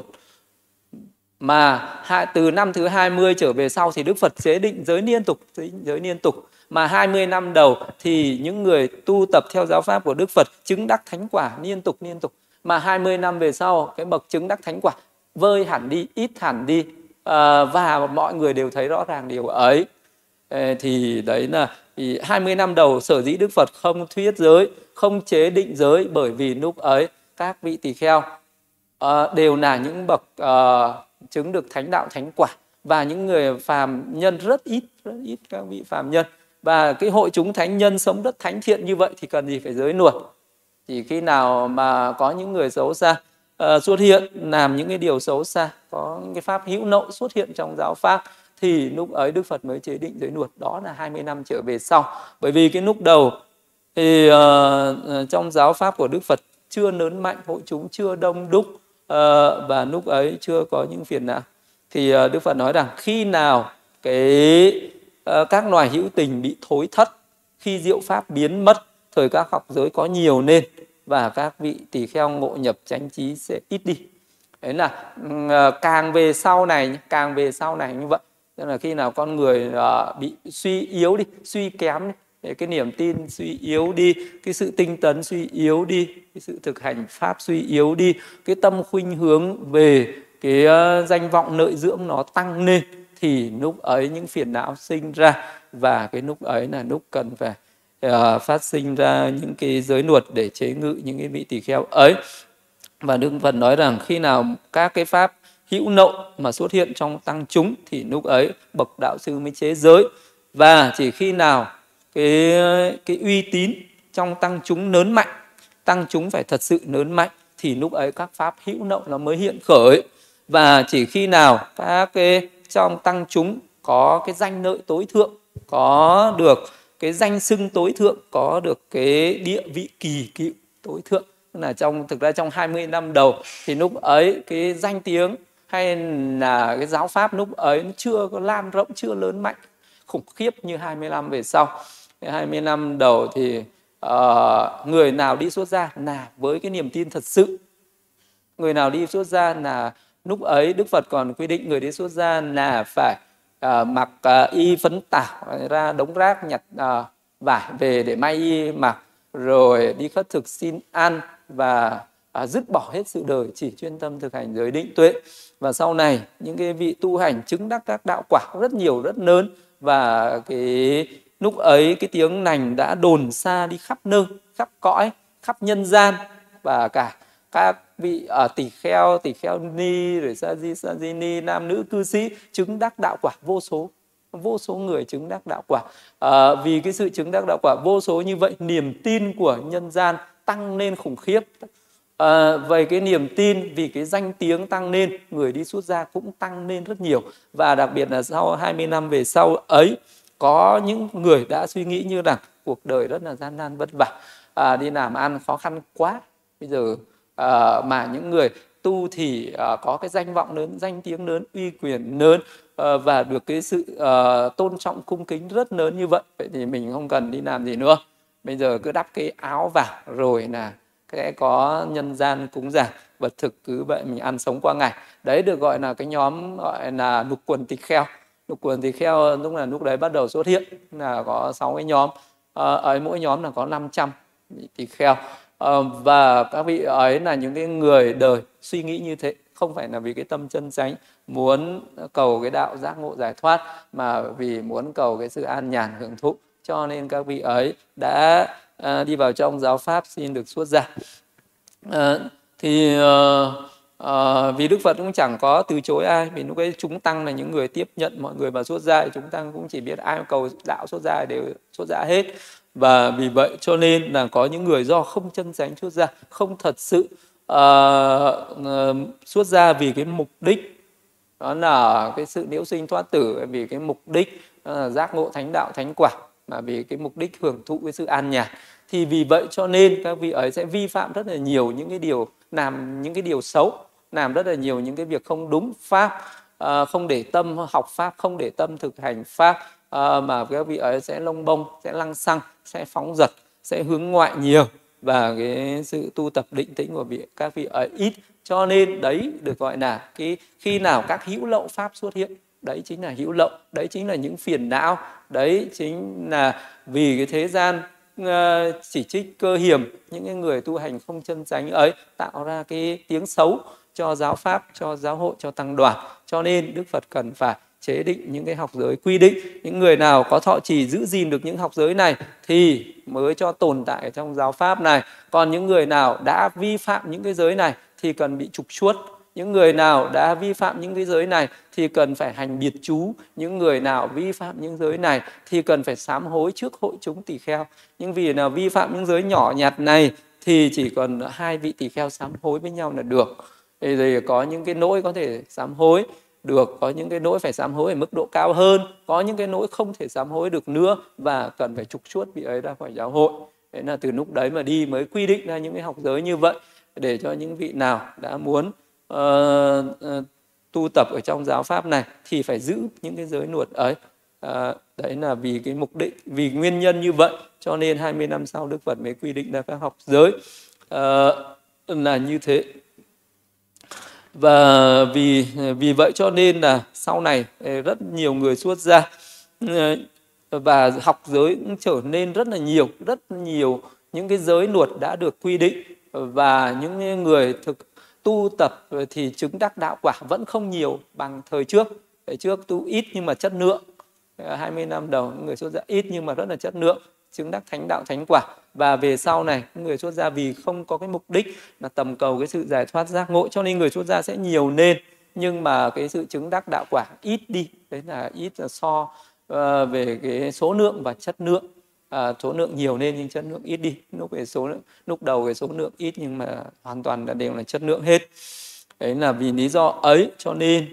mà từ năm thứ 20 trở về sau thì Đức Phật chế định giới liên tục. Mà 20 năm đầu thì những người tu tập theo giáo pháp của Đức Phật chứng đắc thánh quả liên tục. Mà 20 năm về sau, cái bậc chứng đắc thánh quả vơi hẳn đi, ít hẳn đi, và mọi người đều thấy rõ ràng điều ấy. Thì đấy là 20 năm đầu sở dĩ Đức Phật không thuyết giới, không chế định giới, bởi vì lúc ấy các vị tỳ kheo đều là những bậc chứng được thánh đạo thánh quả, và những người phàm nhân rất ít các vị phàm nhân. Và cái hội chúng thánh nhân sống rất thánh thiện như vậy thì cần gì phải giới luật. Chỉ khi nào mà có những người xấu xa xuất hiện làm những cái điều xấu xa, có cái pháp hữu nộ xuất hiện trong giáo pháp, thì lúc ấy Đức Phật mới chế định giới luật. Đó là 20 năm trở về sau. Bởi vì cái lúc đầu thì trong giáo pháp của Đức Phật chưa lớn mạnh, hội chúng chưa đông đúc, và lúc ấy chưa có những phiền não. Thì Đức Phật nói rằng khi nào các loài hữu tình bị thối thất, khi diệu pháp biến mất, thời các học giới có nhiều nên, và các vị tỳ kheo ngộ nhập chánh trí sẽ ít đi. Đấy là càng về sau này như vậy. Tức là khi nào con người bị suy yếu đi, suy kém đi, cái niềm tin suy yếu đi, cái sự tinh tấn suy yếu đi, cái sự thực hành pháp suy yếu đi, cái tâm khuynh hướng về cái danh vọng lợi dưỡng nó tăng lên, thì lúc ấy những phiền não sinh ra, và cái lúc ấy là lúc cần phải phát sinh ra những cái giới luật để chế ngự những cái vị tỳ kheo ấy. Và Đức Phật nói rằng khi nào các cái pháp hữu nộ mà xuất hiện trong tăng chúng thì lúc ấy bậc đạo sư mới chế giới. Và chỉ khi nào cái uy tín trong tăng chúng lớn mạnh, tăng chúng phải thật sự lớn mạnh, thì lúc ấy các pháp hữu nộ nó mới hiện khởi. Và chỉ khi nào các cái trong tăng chúng có cái danh lợi tối thượng, có được cái danh xưng tối thượng, có được cái địa vị kỳ cựu tối thượng, là thực ra trong 20 năm đầu thì lúc ấy cái danh tiếng hay là cái giáo pháp lúc ấy nó chưa có lan rộng, chưa lớn mạnh khủng khiếp như 20 năm về sau. 20 năm đầu thì người nào đi xuất gia là với cái niềm tin thật sự. Người nào đi xuất gia là lúc ấy Đức Phật còn quy định người đi xuất gia là phải mặc y phấn tảo, ra đống rác nhặt vải về để may y mặc, rồi đi khất thực xin ăn và dứt bỏ hết sự đời, chỉ chuyên tâm thực hành giới định tuệ. Và sau này những cái vị tu hành chứng đắc các đạo quả rất nhiều, rất lớn, và cái lúc ấy cái tiếng lành đã đồn xa đi khắp nơi, khắp cõi, khắp nhân gian, và cả các vị tỳ kheo ni, rồi sa di ni, nam nữ cư sĩ chứng đắc đạo quả vô số người chứng đắc đạo quả. Vì cái sự chứng đắc đạo quả vô số như vậy, niềm tin của nhân gian tăng lên khủng khiếp. Về cái niềm tin, vì cái danh tiếng tăng lên, người đi xuất gia cũng tăng lên rất nhiều. Và đặc biệt là sau 20 năm về sau ấy, có những người đã suy nghĩ như rằng cuộc đời rất là gian nan vất vả, đi làm ăn khó khăn quá. Bây giờ mà những người tu thì có cái danh vọng lớn, danh tiếng lớn, uy quyền lớn, và được cái sự tôn trọng cung kính rất lớn như vậy. Vậy thì mình không cần đi làm gì nữa, bây giờ cứ đắp cái áo vào rồi là sẽ có nhân gian cúng dường vật thực, cứ vậy mình ăn sống qua ngày. Đấy được gọi là cái nhóm gọi là lục quần tỳ kheo. Lục quần tỳ kheo lúc đấy bắt đầu xuất hiện, là có 6 cái nhóm, ấy mỗi nhóm là có 500 tỳ kheo. Và các vị ấy là những cái người đời suy nghĩ như thế, không phải là vì cái tâm chân chánh muốn cầu cái đạo giác ngộ giải thoát, mà vì muốn cầu cái sự an nhàn hưởng thụ, cho nên các vị ấy đã đi vào trong giáo pháp xin được xuất gia. Vì Đức Phật cũng chẳng có từ chối ai, vì lúc ấy chúng tăng là những người tiếp nhận mọi người vào xuất gia, chúng tăng cũng chỉ biết ai cầu đạo xuất gia đều xuất gia hết. Và vì vậy cho nên là có những người do không chân chánh xuất gia, không thật sự xuất gia vì cái mục đích đó là cái sự liễu sinh thoát tử, vì cái mục đích giác ngộ thánh đạo thánh quả, mà vì cái mục đích hưởng thụ cái sự an nhàn. Thì vì vậy cho nên các vị ấy sẽ vi phạm rất là nhiều những cái điều, làm những cái điều xấu, làm rất là nhiều những cái việc không đúng pháp, không để tâm học pháp, không để tâm thực hành pháp, mà các vị ấy sẽ lông bông, sẽ lăng xăng, sẽ phóng dật, sẽ hướng ngoại nhiều, và cái sự tu tập định tĩnh của các vị ấy ít. Cho nên đấy được gọi là cái khi nào các hữu lậu pháp xuất hiện, đấy chính là hữu lậu, đấy chính là những phiền não, đấy chính là vì cái thế gian chỉ trích cơ hiểm những cái người tu hành không chân chánh ấy, tạo ra cái tiếng xấu cho giáo pháp, cho giáo hội, cho tăng đoàn. Cho nên Đức Phật cần phải chế định những cái học giới quy định, những người nào có thọ trì giữ gìn được những học giới này thì mới cho tồn tại trong giáo pháp này. Còn những người nào đã vi phạm những cái giới này thì cần bị trục xuất. Những người nào đã vi phạm những cái giới này thì cần phải hành biệt chú. Những người nào vi phạm những giới này thì cần phải sám hối trước hội chúng tỳ kheo. Nhưng vì nào vi phạm những giới nhỏ nhặt này thì chỉ cần 2 vị tỳ kheo sám hối với nhau là được. Thì có những cái lỗi có thể sám hối được, có những cái lỗi phải sám hối ở mức độ cao hơn, có những cái lỗi không thể sám hối được nữa và cần phải trục xuất vị ấy ra khỏi giáo hội. Thế là từ lúc đấy mà đi mới quy định ra những cái học giới như vậy, để cho những vị nào đã muốn tu tập ở trong giáo pháp này thì phải giữ những cái giới luật ấy. Đấy là vì cái mục đích, vì nguyên nhân như vậy cho nên 20 năm sau Đức Phật mới quy định ra các học giới là như thế. Và vì vậy cho nên là sau này rất nhiều người xuất gia và học giới cũng trở nên rất nhiều những cái giới luật đã được quy định, và những người tu tập thì chứng đắc đạo quả vẫn không nhiều bằng thời trước. Thời trước tu ít nhưng mà chất lượng, 20 năm đầu người xuất gia ít nhưng mà rất là chất lượng, chứng đắc thánh đạo thánh quả. Và về sau này người xuất gia vì không có cái mục đích là tầm cầu cái sự giải thoát giác ngộ, cho nên người xuất gia sẽ nhiều lên, nhưng mà cái sự chứng đắc đạo quả ít đi. Đấy là ít là so về cái số lượng và chất lượng. Số lượng nhiều lên nhưng chất lượng ít đi. Lúc đầu cái số lượng ít nhưng mà hoàn toàn là đều là chất lượng hết. Đấy là vì lý do ấy cho nên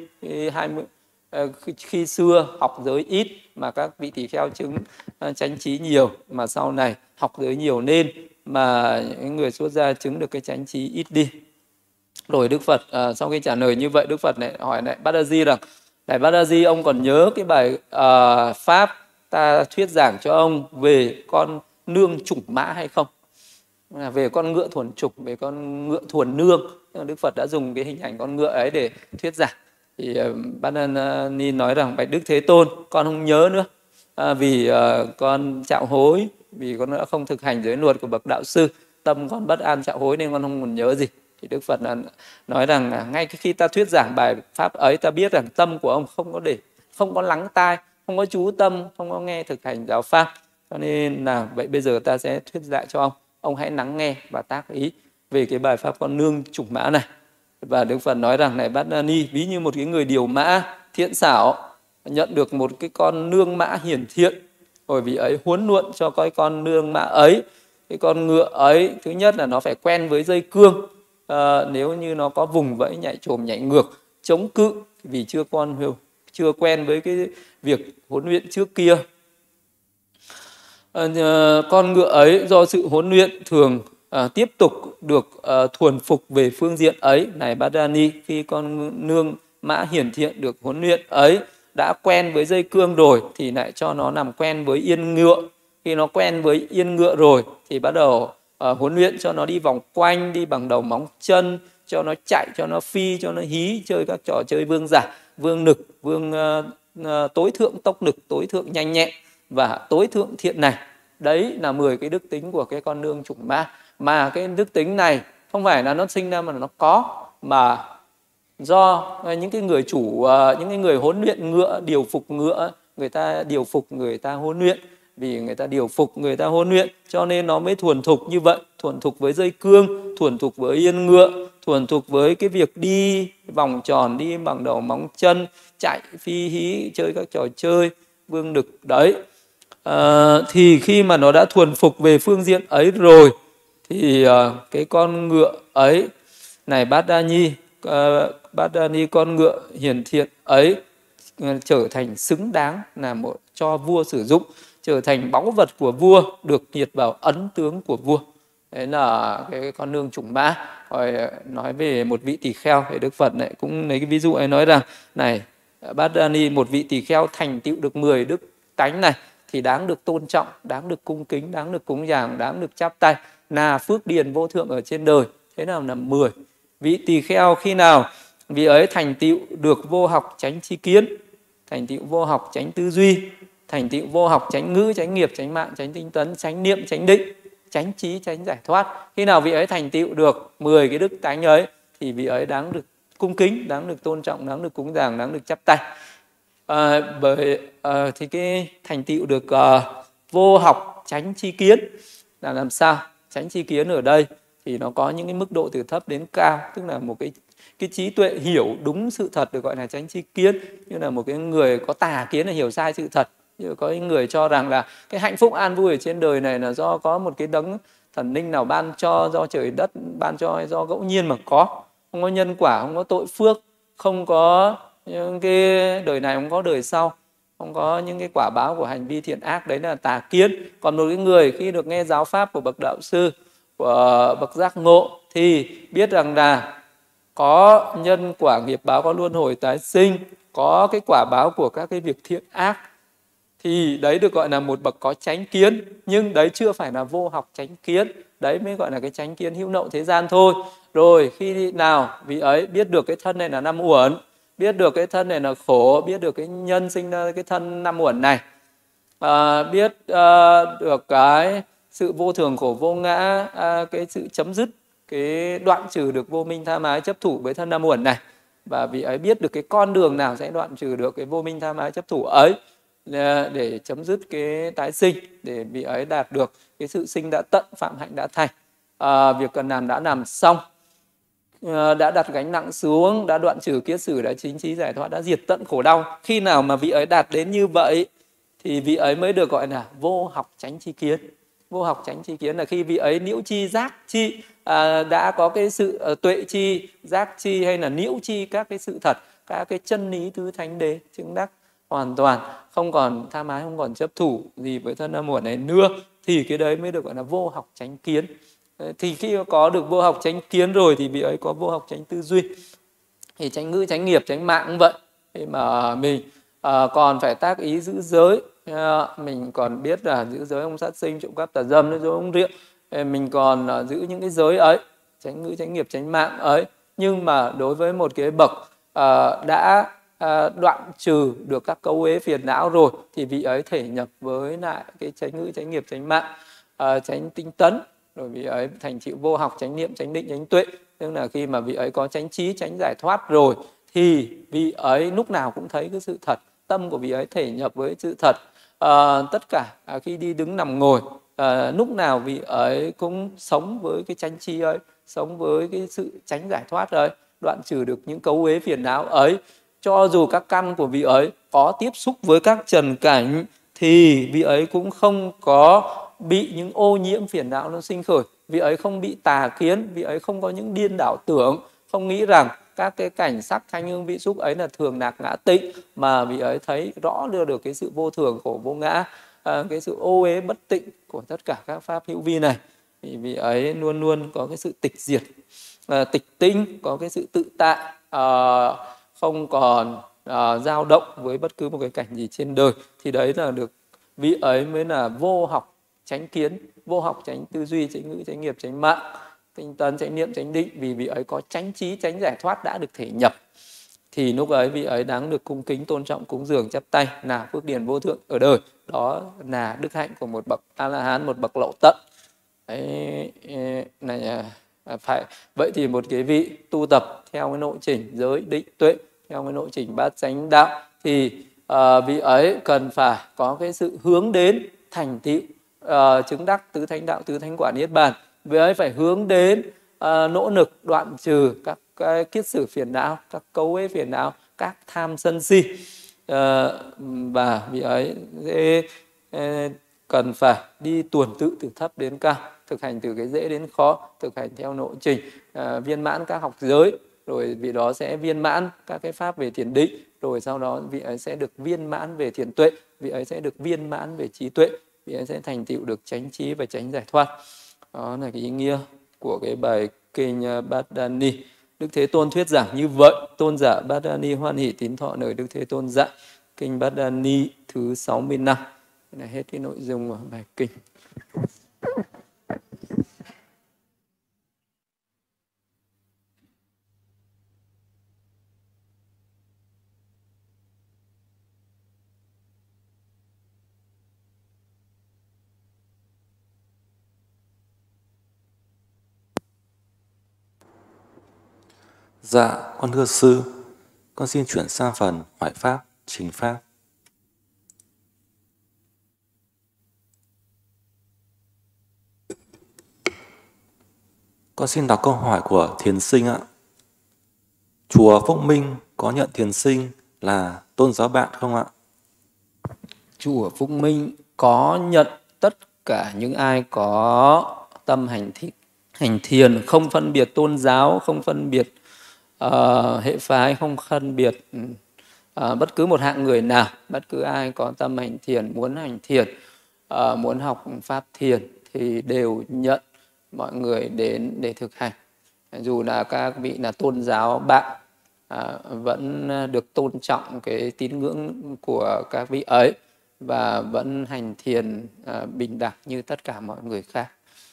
khi xưa học giới ít mà các vị tỳ kheo chứng chánh trí nhiều, mà sau này học giới nhiều lên mà những người xuất gia chứng được cái chánh trí ít đi. Rồi Đức Phật sau khi trả lời như vậy, Đức Phật lại hỏi lại Badaji rằng: Đại Badaji, ông còn nhớ cái bài pháp ta thuyết giảng cho ông về con nương chủng mã hay không. Về con ngựa thuần trùng, về con ngựa thuần nương, Đức Phật đã dùng cái hình ảnh con ngựa ấy để thuyết giảng. Thì Bát Ni nói rằng: bạch Đức Thế Tôn, con không nhớ nữa, vì con trạo hối, vì con đã không thực hành giới luật của bậc đạo sư, tâm con bất an trạo hối nên con không còn nhớ gì. Thì Đức Phật nói rằng là ngay khi ta thuyết giảng bài pháp ấy, ta biết rằng tâm của ông không có lắng tai, không có chú tâm, không có nghe thực hành giáo pháp. Cho nên là vậy bây giờ ta sẽ thuyết dạy cho ông hãy lắng nghe và tác ý về cái bài pháp con nương chủng mã này. Và Đức Phật nói rằng: này Bát Ni, ví như một cái người điều mã thiện xảo nhận được một cái con nương mã hiển thiện, rồi vì ấy huấn luyện cho cái con nương mã ấy, cái con ngựa ấy, thứ nhất là nó phải quen với dây cương. Nếu như nó có vùng vẫy, nhảy chồm, nhảy ngược, chống cự vì chưa quen với cái việc huấn luyện trước kia. Con ngựa ấy do sự huấn luyện thường tiếp tục được thuần phục về phương diện ấy. Này Bát Ni, khi con nương mã hiển thiện được huấn luyện ấy đã quen với dây cương rồi thì lại cho nó làm quen với yên ngựa. Khi nó quen với yên ngựa rồi thì bắt đầu huấn luyện cho nó đi vòng quanh, đi bằng đầu móng chân, cho nó chạy, cho nó phi, cho nó hí, chơi các trò chơi vương giả, vương nực, vương tối thượng tốc lực, tối thượng nhanh nhẹn và tối thượng thiện này. Đấy là 10 cái đức tính của cái con nương chủng mã. Mà cái đức tính này không phải là nó sinh ra mà nó có, mà do những cái người chủ, những cái người huấn luyện ngựa, điều phục ngựa, người ta điều phục, người ta huấn luyện. Vì người ta điều phục, người ta huấn luyện cho nên nó mới thuần thục như vậy. Thuần thục với dây cương, thuần thục với yên ngựa, thuần thục với cái việc đi vòng tròn, đi bằng đầu móng chân, chạy phi hí, chơi các trò chơi vương đực đấy. Thì khi mà nó đã thuần phục về phương diện ấy rồi thì cái con ngựa ấy, này Bát Ni, con ngựa hiển thiện ấy trở thành xứng đáng là cho vua sử dụng, trở thành báu vật của vua, được nhiệt vào ấn tướng của vua. Đấy là cái con nương chủng mã. Rồi nói về một vị tỳ kheo thì Đức Phật này cũng lấy cái ví dụ ấy, nói rằng: này Bát Ni, một vị tỳ kheo thành tựu được 10 đức tánh này thì đáng được tôn trọng, đáng được cung kính, đáng được cúng dường, đáng được chắp tay, là phước điền vô thượng ở trên đời. Thế nào là 10? Vị tỳ kheo khi nào vị ấy thành tựu được vô học chánh tri kiến, thành tựu vô học chánh tư duy, thành tựu vô học chánh ngữ, chánh nghiệp, chánh mạng, chánh tinh tấn, chánh niệm, chánh định, chánh trí, chánh giải thoát. Khi nào vị ấy thành tựu được 10 cái đức tánh ấy thì vị ấy đáng được cung kính, đáng được tôn trọng, đáng được cúng dường, đáng được chắp tay. Thì cái thành tựu được vô học chánh tri kiến là làm sao? Chánh tri kiến ở đây thì nó có những cái mức độ từ thấp đến cao, tức là một cái trí tuệ hiểu đúng sự thật được gọi là chánh tri kiến. Như là một cái người có tà kiến là hiểu sai sự thật. Như có những người cho rằng là cái hạnh phúc an vui ở trên đời này là do có một cái đấng thần linh nào ban cho, do trời đất ban cho, do ngẫu nhiên mà có. Không có nhân quả, không có tội phước, không có những cái đời này, không có đời sau, không có những cái quả báo của hành vi thiện ác. Đấy là tà kiến. Còn một cái người khi được nghe giáo pháp của bậc đạo sư, của bậc giác ngộ thì biết rằng là có nhân quả nghiệp báo, có luân hồi tái sinh, có cái quả báo của các cái việc thiện ác, thì đấy được gọi là một bậc có chánh kiến. Nhưng đấy chưa phải là vô học chánh kiến, đấy mới gọi là cái chánh kiến hữu lậu thế gian thôi. Rồi khi nào vị ấy biết được cái thân này là năm uẩn, biết được cái thân này là khổ, biết được cái nhân sinh ra cái thân năm uẩn này, biết được cái sự vô thường khổ vô ngã, cái sự chấm dứt, cái đoạn trừ được vô minh tham ái chấp thủ với thân năm uẩn này, và vị ấy biết được cái con đường nào sẽ đoạn trừ được cái vô minh tham ái chấp thủ ấy để chấm dứt cái tái sinh, để vị ấy đạt được cái sự sinh đã tận, phạm hạnh đã thành, việc cần làm đã làm xong, đã đặt gánh nặng xuống, đã đoạn trừ kiết sử, đã chính trí giải thoát, đã diệt tận khổ đau. Khi nào mà vị ấy đạt đến như vậy thì vị ấy mới được gọi là vô học chánh tri kiến. Vô học chánh tri kiến là khi vị ấy nhiễu chi giác chi, đã có cái sự tuệ chi, giác chi hay là nhiễu chi các cái sự thật, các cái chân lý tứ thánh đế, chứng đắc hoàn toàn, không còn tham ái, không còn chấp thủ gì với thân năm uẩn này nữa, thì cái đấy mới được gọi là vô học chánh kiến. Thì khi có được vô học chánh kiến rồi thì vị ấy có vô học chánh tư duy. Thì chánh ngữ, chánh nghiệp, chánh mạng cũng vậy. Thì mà mình còn phải tác ý giữ giới, mình còn biết là giữ giới không sát sinh, trộm cắp tà dâm, nói dối không rượu, mình còn giữ những cái giới ấy, tránh ngữ, tránh nghiệp, tránh mạng ấy. Nhưng mà đối với một cái bậc đã đoạn trừ được các cấu uế phiền não rồi thì vị ấy thể nhập với lại cái tránh ngữ, tránh nghiệp, tránh mạng, tránh tinh tấn, rồi vị ấy thành tựu vô học, chánh niệm, chánh định, chánh tuệ. Tức là khi mà vị ấy có chánh trí, chánh giải thoát rồi thì vị ấy lúc nào cũng thấy cái sự thật, tâm của vị ấy thể nhập với sự thật. Tất cả khi đi đứng nằm ngồi, lúc nào vị ấy cũng sống với cái chánh trí ấy, sống với cái sự chánh giải thoát ấy, đoạn trừ được những cấu uế phiền não ấy. Cho dù các căn của vị ấy có tiếp xúc với các trần cảnh thì vị ấy cũng không có bị những ô nhiễm phiền não nó sinh khởi. Vị ấy không bị tà kiến, vị ấy không có những điên đảo tưởng, không nghĩ rằng các cái cảnh sắc thanh hương vị xúc ấy là thường lạc ngã tịnh, mà vị ấy thấy rõ được cái sự vô thường khổ vô ngã, cái sự ô uế bất tịnh của tất cả các pháp hữu vi này. Thì vị ấy luôn luôn có cái sự tịch diệt, tịch tinh, có cái sự tự tại, không còn dao động với bất cứ một cái cảnh gì trên đời. Thì đấy là được vị ấy mới là vô học chánh kiến, vô học chánh tư duy, chánh ngữ, chánh nghiệp, chánh mạng, tinh tấn, chánh niệm, chánh định. Vì vị ấy có chánh trí, chánh giải thoát đã được thể nhập thì lúc ấy vị ấy đáng được cung kính, tôn trọng, cúng dường, chắp tay, là phước điển vô thượng ở đời. Đó là đức hạnh của một bậc A La Hán, một bậc lậu tận. Đấy này, phải vậy thì một cái vị tu tập theo cái nội trình giới định tuệ, theo cái nội trình bát chánh đạo thì vị ấy cần phải có cái sự hướng đến thành tựu chứng đắc tứ thánh đạo, tứ thánh quả niết bàn. Vị ấy phải hướng đến nỗ lực đoạn trừ các cái kiết sử phiền não, các cấu uế phiền não, các tham sân si, và vị ấy cần phải đi tuần tự từ thấp đến cao, thực hành từ cái dễ đến khó, thực hành theo nội trình, viên mãn các học giới, rồi vị đó sẽ viên mãn các cái pháp về thiền định, rồi sau đó vị ấy sẽ được viên mãn về thiền tuệ, vị ấy sẽ được viên mãn về trí tuệ, vị ấy sẽ thành tựu được chánh trí và chánh giải thoát. Đó là cái ý nghĩa của cái bài kinh Bát Đa Ni. Đức Thế Tôn thuyết giảng như vậy. Tôn giả Bát Đa Ni hoan hỷ tín thọ nơi Đức Thế Tôn dạy. Kinh Bát Đa Ni thứ 65. Đây là hết cái nội dung của bài kinh. Dạ, con thưa sư, con xin chuyển sang phần hỏi pháp, trình pháp. Con xin đọc câu hỏi của thiền sinh ạ. Chùa Phúc Minh có nhận thiền sinh là tôn giáo bạn không ạ? Chùa Phúc Minh có nhận tất cả những ai có tâm hành thiền, không phân biệt tôn giáo, không phân biệt hệ phái, không phân biệt bất cứ một hạng người nào. Bất cứ ai có tâm hành thiền, muốn hành thiền, muốn học pháp thiền thì đều nhận mọi người đến để thực hành. Dù là các vị là tôn giáo bạn, vẫn được tôn trọng cái tín ngưỡng của các vị ấy và vẫn hành thiền bình đẳng như tất cả mọi người khác.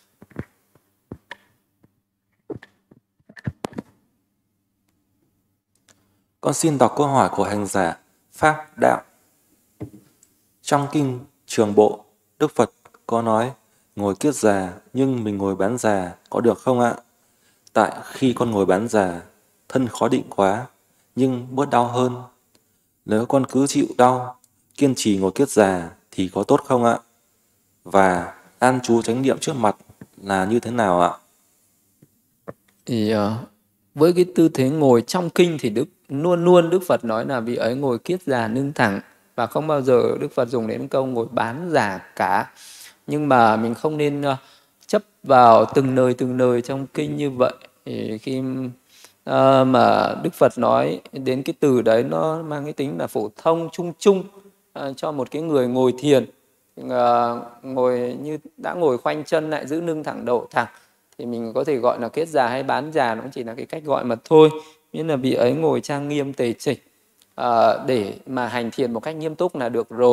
Con xin đọc câu hỏi của hành giả Pháp Đạo. Trong kinh Trường Bộ, Đức Phật có nói ngồi kiết già nhưng mình ngồi bán già có được không ạ? Tại khi con ngồi bán già, thân khó định quá, nhưng bớt đau hơn. Nếu con cứ chịu đau, kiên trì ngồi kiết già thì có tốt không ạ? Và an trú chánh niệm trước mặt là như thế nào ạ? Thì với cái tư thế ngồi trong kinh thì luôn luôn Đức Phật nói là vị ấy ngồi kiết già nương thẳng, và không bao giờ Đức Phật dùng đến câu ngồi bán già cả. Nhưng mà mình không nên chấp vào từng lời trong kinh như vậy. Thì khi mà Đức Phật nói đến cái từ đấy, nó mang cái tính là phổ thông, chung chung cho một cái người ngồi thiền, ngồi như đã ngồi khoanh chân lại, giữ lưng thẳng, đầu thẳng, thì mình có thể gọi là kiết già hay bán già, nó chỉ là cái cách gọi mà thôi. Miễn là vị ấy ngồi trang nghiêm tề chỉnh để mà hành thiền một cách nghiêm túc là được rồi.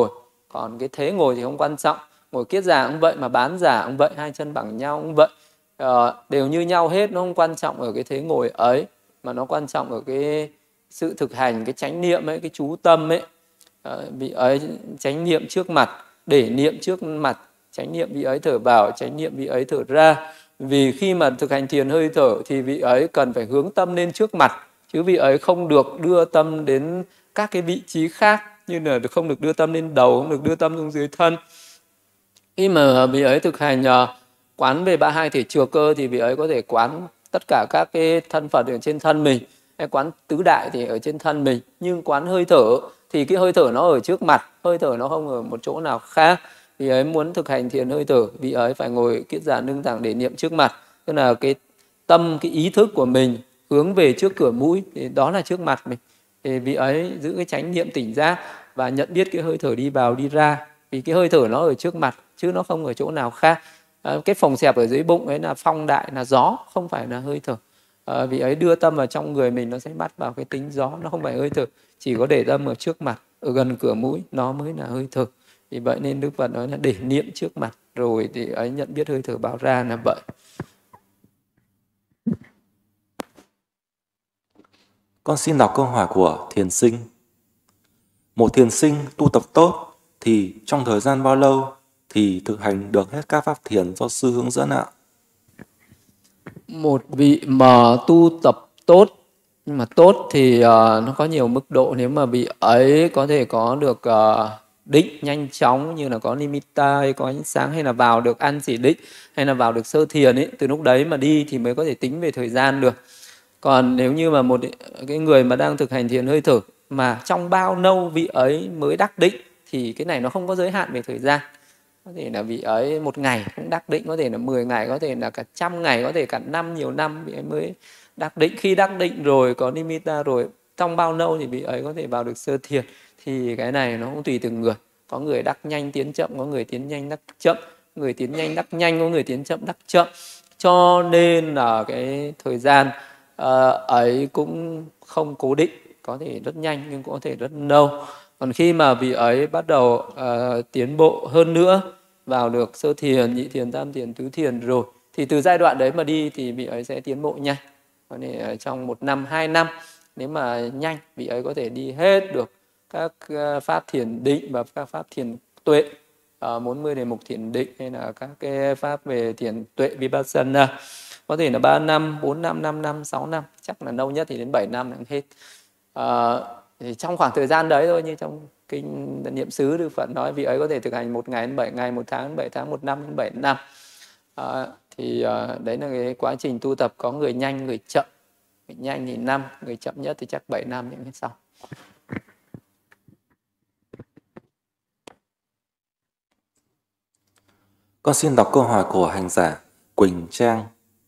Còn cái thế ngồi thì không quan trọng, ngồi kiết già cũng vậy, mà bán già cũng vậy, hai chân bằng nhau cũng vậy, đều như nhau hết. Nó không quan trọng ở cái thế ngồi ấy, mà nó quan trọng ở cái sự thực hành, cái chánh niệm ấy, cái chú tâm ấy. Vị ấy chánh niệm trước mặt, để niệm trước mặt, chánh niệm vị ấy thở vào, chánh niệm vị ấy thở ra. Vì khi mà thực hành thiền hơi thở thì vị ấy cần phải hướng tâm lên trước mặt, chứ vị ấy không được đưa tâm đến các cái vị trí khác, như là không được đưa tâm lên đầu, không được đưa tâm xuống dưới thân. Khi mà vị ấy thực hành quán về 32 thể chừa cơ thì vị ấy có thể quán tất cả các cái thân Phật ở trên thân mình, hay quán tứ đại thì ở trên thân mình. Nhưng quán hơi thở thì cái hơi thở nó ở trước mặt, hơi thở nó không ở một chỗ nào khác. Vị ấy muốn thực hành thiền hơi thở, vị ấy phải ngồi kiết già nâng thẳng để niệm trước mặt, tức là cái tâm, cái ý thức của mình hướng về trước cửa mũi, thì đó là trước mặt mình. Thì vị ấy giữ cái chánh niệm tỉnh giác và nhận biết cái hơi thở đi vào đi ra, vì cái hơi thở nó ở trước mặt chứ nó không ở chỗ nào khác. Cái phồng xẹp ở dưới bụng ấy là phong đại, là gió, không phải là hơi thở. Vị ấy đưa tâm vào trong người mình, nó sẽ bắt vào cái tính gió, nó không phải hơi thở. Chỉ có để tâm ở trước mặt, ở gần cửa mũi, nó mới là hơi thở. Vì vậy nên Đức Phật nói là để niệm trước mặt, rồi thì ấy nhận biết hơi thở vào ra là vậy. Con xin đọc câu hỏi của thiền sinh. Một thiền sinh tu tập tốt thì trong thời gian bao lâu thì thực hành được hết các pháp thiền do sư hướng dẫn ạ? Một vị mà tu tập tốt, nhưng mà tốt thì nó có nhiều mức độ. Nếu mà vị ấy có thể có được định nhanh chóng, như là có nimitta hay có ánh sáng, hay là vào được an chỉ định, hay là vào được sơ thiền ấy, từ lúc đấy mà đi thì mới có thể tính về thời gian được. Còn nếu như mà một cái người mà đang thực hành thiền hơi thở mà trong bao lâu vị ấy mới đắc định thì cái này nó không có giới hạn về thời gian. Có thể là vị ấy 1 ngày cũng đắc định, có thể là 10 ngày, có thể là cả 100 ngày, có thể cả năm, nhiều năm vị ấy mới đắc định. Khi đắc định rồi, có nimitta rồi, trong bao lâu thì vị ấy có thể vào được sơ thiền, thì cái này nó cũng tùy từng người. Có người đắc nhanh tiến chậm, có người tiến nhanh đắc chậm, người tiến nhanh đắc nhanh, có người tiến chậm đắc chậm. Cho nên là cái thời gian ấy cũng không cố định, có thể rất nhanh nhưng cũng có thể rất lâu. Còn khi mà vị ấy bắt đầu tiến bộ hơn nữa, vào được sơ thiền, nhị thiền, tam thiền, tứ thiền rồi, thì từ giai đoạn đấy mà đi thì vị ấy sẽ tiến bộ nhanh. Có thể trong 1 năm, 2 năm, nếu mà nhanh, vị ấy có thể đi hết được các pháp thiền định và các pháp thiền tuệ, 40 đề mục thiền định, hay là các cái pháp về thiền tuệ Vipassana. Có thể là 3 năm, 4 năm, 5 năm, 6 năm, chắc là lâu nhất thì đến 7 năm là hết. Thì trong khoảng thời gian đấy thôi, như trong kinh Niệm xứ Đức Phật nói vị ấy có thể thực hành 1 ngày đến 7 ngày, 1 tháng đến 7 tháng, 1 năm đến 7 năm. Đấy là cái quá trình tu tập, có người nhanh, người chậm. Người nhanh thì 5, người chậm nhất thì chắc 7 năm những cái sau. Con xin đọc câu hỏi của hành giả Quỳnh Trang.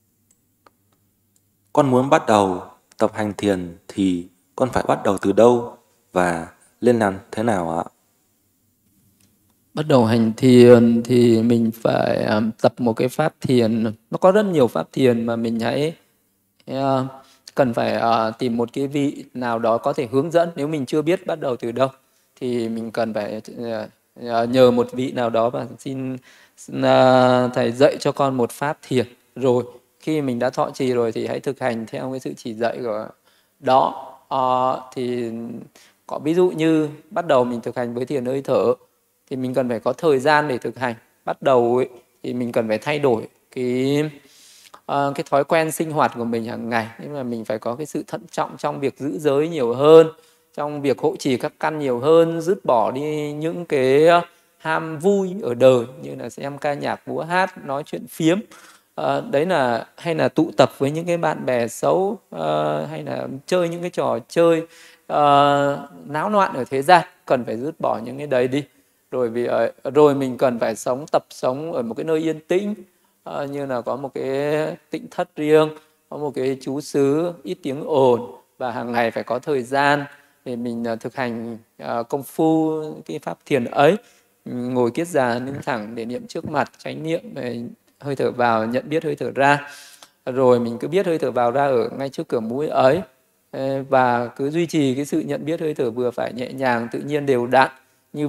Con muốn bắt đầu tập hành thiền thì con phải bắt đầu từ đâu và lên làm thế nào ạ? Bắt đầu hành thiền thì mình phải tập một cái pháp thiền. Nó có rất nhiều pháp thiền mà mình hãy cần phải tìm một cái vị nào đó có thể hướng dẫn. Nếu mình chưa biết bắt đầu từ đâu thì mình cần phải nhờ một vị nào đó và xin thầy dạy cho con một pháp thiền. Rồi khi mình đã thọ trì rồi thì hãy thực hành theo cái sự chỉ dạy của đó. Thì có ví dụ như bắt đầu mình thực hành với thiền hơi thở thì mình cần phải có thời gian để thực hành. Bắt đầu ấy, thì mình cần phải thay đổi cái thói quen sinh hoạt của mình hàng ngày. Nhưng mà mình phải có cái sự thận trọng trong việc giữ giới nhiều hơn, trong việc hộ trì các căn nhiều hơn, dứt bỏ đi những cái ham vui ở đời như là xem ca nhạc, múa hát, nói chuyện phiếm. Đấy là hay là tụ tập với những cái bạn bè xấu, hay là chơi những cái trò chơi náo loạn ở thế gian, cần phải dứt bỏ những cái đấy đi. Rồi mình cần phải tập sống ở một cái nơi yên tĩnh, như là có một cái tịnh thất riêng, có một cái trú xứ ít tiếng ồn, và hàng ngày phải có thời gian để mình thực hành công phu cái pháp thiền ấy. Ngồi kiết già đứng thẳng để niệm trước mặt, chánh niệm về hơi thở vào, nhận biết hơi thở ra. Rồi mình cứ biết hơi thở vào ra ở ngay trước cửa mũi ấy, và cứ duy trì cái sự nhận biết hơi thở vừa phải, nhẹ nhàng, tự nhiên, đều đặn như vậy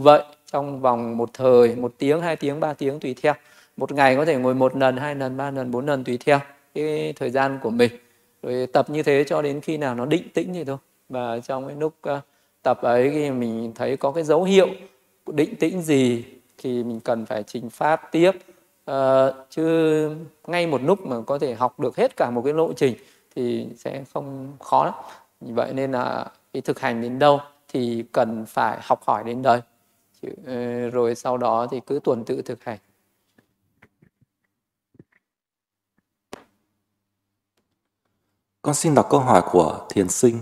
trong vòng một thời, 1 tiếng, 2 tiếng, 3 tiếng tùy theo. Một ngày có thể ngồi 1 lần, 2 lần, 3 lần, 4 lần tùy theo cái thời gian của mình. Rồi tập như thế cho đến khi nào nó định tĩnh thì thôi. Và trong cái lúc tập ấy khi mình thấy có cái dấu hiệu định tĩnh gì thì mình cần phải trình pháp tiếp. Chứ ngay một lúc mà có thể học được hết cả một cái lộ trình thì sẽ không khó lắm. Vậy nên là cái thực hành đến đâu thì cần phải học hỏi đến đấy. Rồi sau đó thì cứ tuần tự thực hành. Con xin đọc câu hỏi của thiền sinh.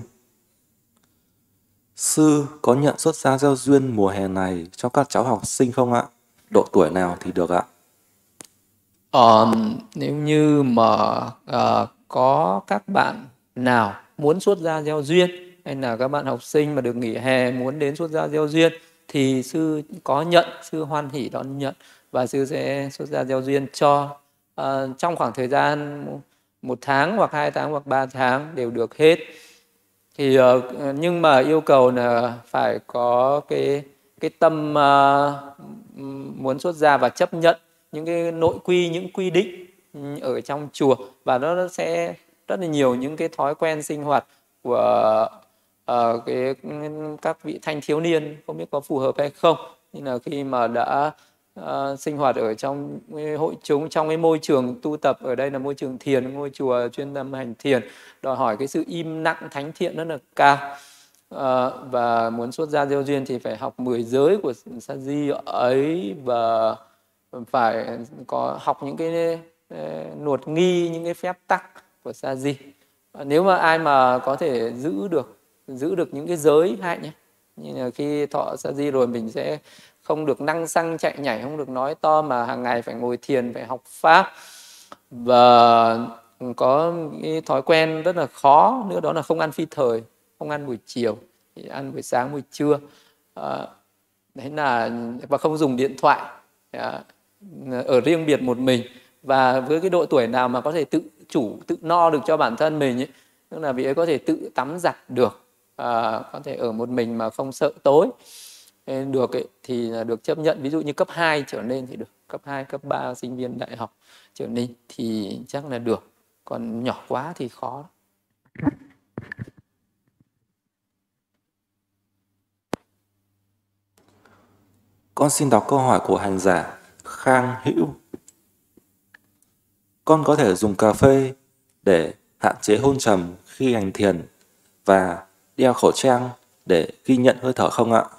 Sư có nhận xuất gia gieo duyên mùa hè này cho các cháu học sinh không ạ? Độ tuổi nào thì được ạ? Nếu như mà có các bạn nào muốn xuất gia gieo duyên, hay là các bạn học sinh mà được nghỉ hè muốn đến xuất gia gieo duyên thì sư có nhận, sư hoan hỷ đón nhận và sư sẽ xuất gia gieo duyên cho trong khoảng thời gian 1 tháng hoặc 2 tháng hoặc 3 tháng đều được hết. Thì nhưng mà yêu cầu là phải có cái tâm muốn xuất gia và chấp nhận những cái nội quy, những quy định ở trong chùa, và nó sẽ rất là nhiều những cái thói quen sinh hoạt của các vị thanh thiếu niên không biết có phù hợp hay không. Nhưng là khi mà đã sinh hoạt ở trong hội chúng, trong cái môi trường tu tập, ở đây là môi trường thiền, ngôi chùa chuyên tâm hành thiền, đòi hỏi cái sự im lặng thánh thiện rất là cao. Và muốn xuất gia gieo duyên thì phải học 10 giới của sa di ấy, và phải có học những cái nuột nghi, những cái phép tắc của sa di. Nếu mà ai mà có thể giữ được những cái giới hạnh nhé, như là khi thọ sa di rồi mình sẽ không được năng xăng chạy nhảy, không được nói to, mà hàng ngày phải ngồi thiền, phải học pháp. Và có cái thói quen rất là khó nữa, đó là không ăn phi thời, không ăn buổi chiều, chỉ ăn buổi sáng, buổi trưa. Đấy là, và không dùng điện thoại ở riêng biệt một mình. Và với cái độ tuổi nào mà có thể tự no được cho bản thân mình ấy, tức là vị ấy có thể tự tắm giặt được, có thể ở một mình mà không sợ tối được ấy, thì là được chấp nhận. Ví dụ như cấp 2 trở lên thì được, cấp 2, cấp 3 sinh viên đại học trở lên thì chắc là được, còn nhỏ quá thì khó. Con xin đọc câu hỏi của hành giả Khang Hữu. Con có thể dùng cà phê để hạn chế hôn trầm khi hành thiền và đeo khẩu trang để ghi nhận hơi thở không ạ?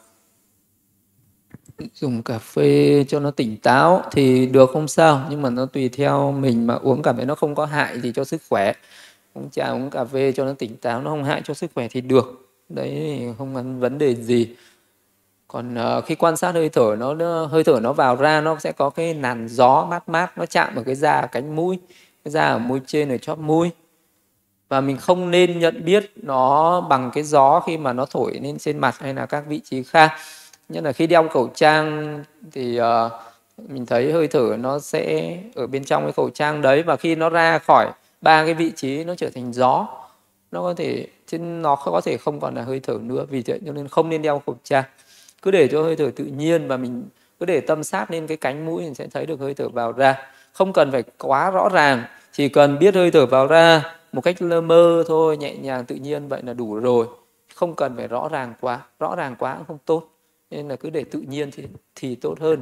Dùng cà phê cho nó tỉnh táo thì được, không sao, nhưng mà nó tùy theo mình, mà uống cà phê nó không có hại gì cho sức khỏe. Uống trà, uống cà phê cho nó tỉnh táo, nó không hại cho sức khỏe thì được. Đấy không có vấn đề gì. Còn khi quan sát hơi thở hơi thở nó vào ra, nó sẽ có cái làn gió mát mát, nó chạm vào cái da cánh mũi, cái da ở môi trên, ở chóp mũi. Và mình không nên nhận biết nó bằng cái gió khi mà nó thổi lên trên mặt hay là các vị trí khác. Nhất là khi đeo khẩu trang thì mình thấy hơi thở nó sẽ ở bên trong cái khẩu trang đấy, và khi nó ra khỏi 3 cái vị trí nó trở thành gió, nó có thể chứ nó có thể không còn là hơi thở nữa. Vì thế cho nên không nên đeo khẩu trang, cứ để cho hơi thở tự nhiên, và mình cứ để tâm sát lên cái cánh mũi, mình sẽ thấy được hơi thở vào ra. Không cần phải quá rõ ràng, chỉ cần biết hơi thở vào ra một cách lơ mơ thôi, nhẹ nhàng tự nhiên vậy là đủ rồi. Không cần phải rõ ràng quá cũng không tốt, nên là cứ để tự nhiên thì tốt hơn.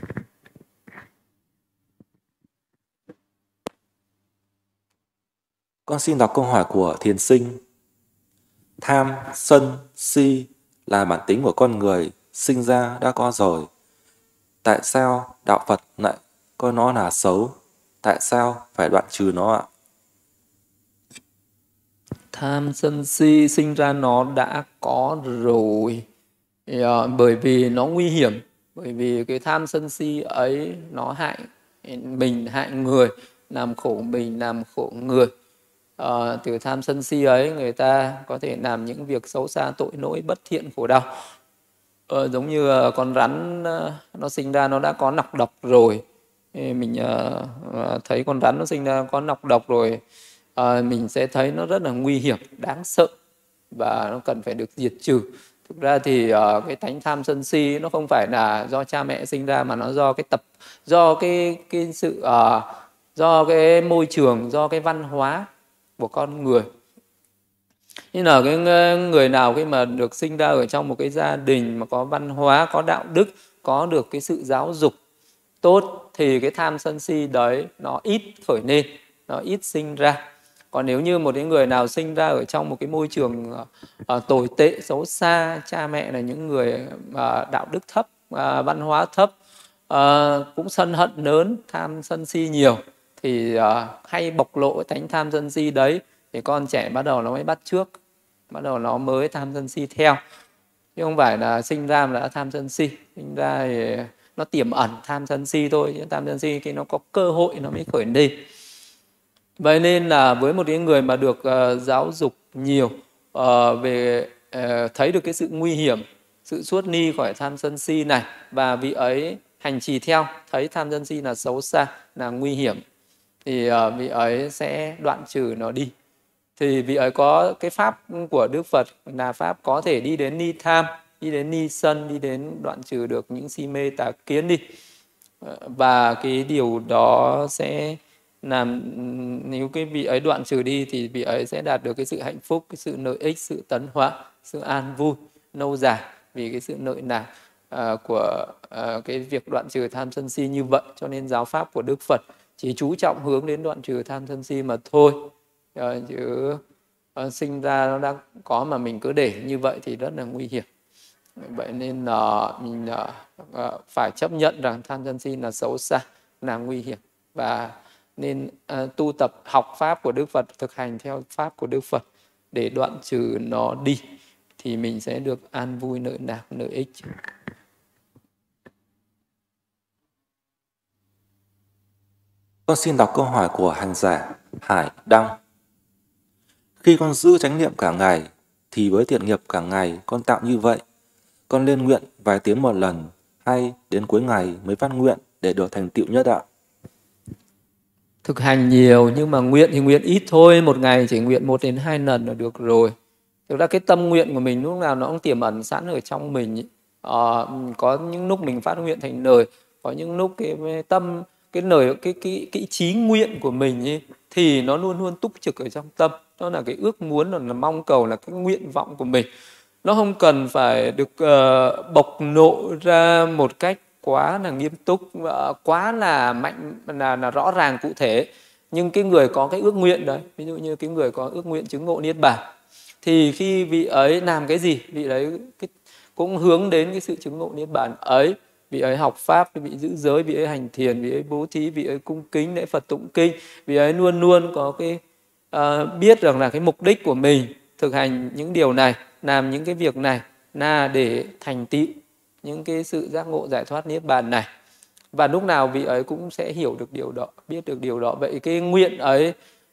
Con xin đọc câu hỏi của thiền sinh. Tham, sân, si là bản tính của con người sinh ra đã có rồi. Tại sao đạo Phật lại coi nó là xấu? Tại sao phải đoạn trừ nó ạ? Tham sân si sinh ra nó đã có rồi, bởi vì nó nguy hiểm. Bởi vì cái tham sân si ấy nó hại mình, hại người, làm khổ mình, làm khổ người. Từ tham sân si ấy người ta có thể làm những việc xấu xa, tội lỗi, bất thiện, khổ đau. Giống như con rắn nó sinh ra nó đã có nọc độc rồi. Mình thấy con rắn nó sinh ra có nọc độc rồi, mình sẽ thấy nó rất là nguy hiểm, đáng sợ, và nó cần phải được diệt trừ. Thực ra thì cái tánh tham sân si nó không phải là do cha mẹ sinh ra, mà nó do cái sự do cái môi trường, do cái văn hóa của con người. Như là cái người nào khi mà được sinh ra ở trong một cái gia đình mà có văn hóa, có đạo đức, có được cái sự giáo dục tốt, thì cái tham sân si đấy nó ít khởi lên, nó ít sinh ra. Còn nếu như một cái người nào sinh ra ở trong một cái môi trường tồi tệ, xấu xa, cha mẹ là những người đạo đức thấp, văn hóa thấp, cũng sân hận lớn, tham sân si nhiều, thì hay bộc lộ tánh tham sân si đấy, thì con trẻ bắt đầu nó mới bắt chước, bắt đầu nó mới tham sân si theo. Chứ không phải là sinh ra mà đã tham sân si. Sinh ra thì nó tiềm ẩn tham sân si thôi, chứ tham sân si khi nó có cơ hội nó mới khởi lên. Vậy nên là với một cái người mà được giáo dục nhiều về thấy được cái sự nguy hiểm, sự xuất ni khỏi tham sân si này, và vị ấy hành trì theo, thấy tham sân si là xấu xa, là nguy hiểm, thì vị ấy sẽ đoạn trừ nó đi. Thì vị ấy có cái pháp của Đức Phật là pháp có thể đi đến ni tham, đi đến ni sân, đi đến đoạn trừ được những si mê tà kiến đi. Và cái điều đó sẽ làm, nếu cái vị ấy đoạn trừ đi thì vị ấy sẽ đạt được cái sự hạnh phúc, cái sự lợi ích, sự tấn hóa, sự an vui lâu dài, vì cái sự lợi lạc của cái việc đoạn trừ tham sân si như vậy. Cho nên giáo pháp của Đức Phật chỉ chú trọng hướng đến đoạn trừ tham sân si mà thôi. Chứ sinh ra nó đã có mà mình cứ để như vậy thì rất là nguy hiểm. Vậy nên mình phải chấp nhận rằng tham sân si là xấu xa, là nguy hiểm, và nên tu tập học pháp của Đức Phật, thực hành theo pháp của Đức Phật để đoạn trừ nó đi, thì mình sẽ được an vui, lợi lạc, lợi ích. Con xin đọc câu hỏi của hành giả Hải Đăng. Khi con giữ chánh niệm cả ngày, thì với thiện nghiệp cả ngày con tạo như vậy, con lên nguyện vài tiếng một lần, hay đến cuối ngày mới phát nguyện để được thành tựu nhất ạ? Thực hành nhiều nhưng mà nguyện thì nguyện ít thôi, một ngày chỉ nguyện 1 đến 2 lần là được rồi. Thực ra cái tâm nguyện của mình lúc nào nó cũng tiềm ẩn sẵn ở trong mình. Có những lúc mình phát nguyện thành lời, có những lúc cái tâm, cái lời, cái chí nguyện của mình ấy, thì nó luôn luôn túc trực ở trong tâm. Đó là cái ước muốn, là mong cầu, là cái nguyện vọng của mình. Nó không cần phải được bộc lộ ra một cách quá là nghiêm túc, quá là mạnh, là rõ ràng cụ thể. Nhưng cái người có cái ước nguyện đấy, ví dụ như cái người có ước nguyện chứng ngộ niết bàn, thì khi vị ấy làm cái gì, vị ấy cũng hướng đến cái sự chứng ngộ niết bàn ấy. Vị ấy học pháp, vị giữ giới, vị ấy hành thiền, vị ấy bố thí, vị ấy cung kính lễ Phật tụng kinh, vị ấy luôn luôn có cái biết rằng là cái mục đích của mình thực hành những điều này, làm những cái việc này là để thành tựu những cái sự giác ngộ giải thoát niết bàn này. Và lúc nào vị ấy cũng sẽ hiểu được điều đó, biết được điều đó. Vậy cái nguyện ấy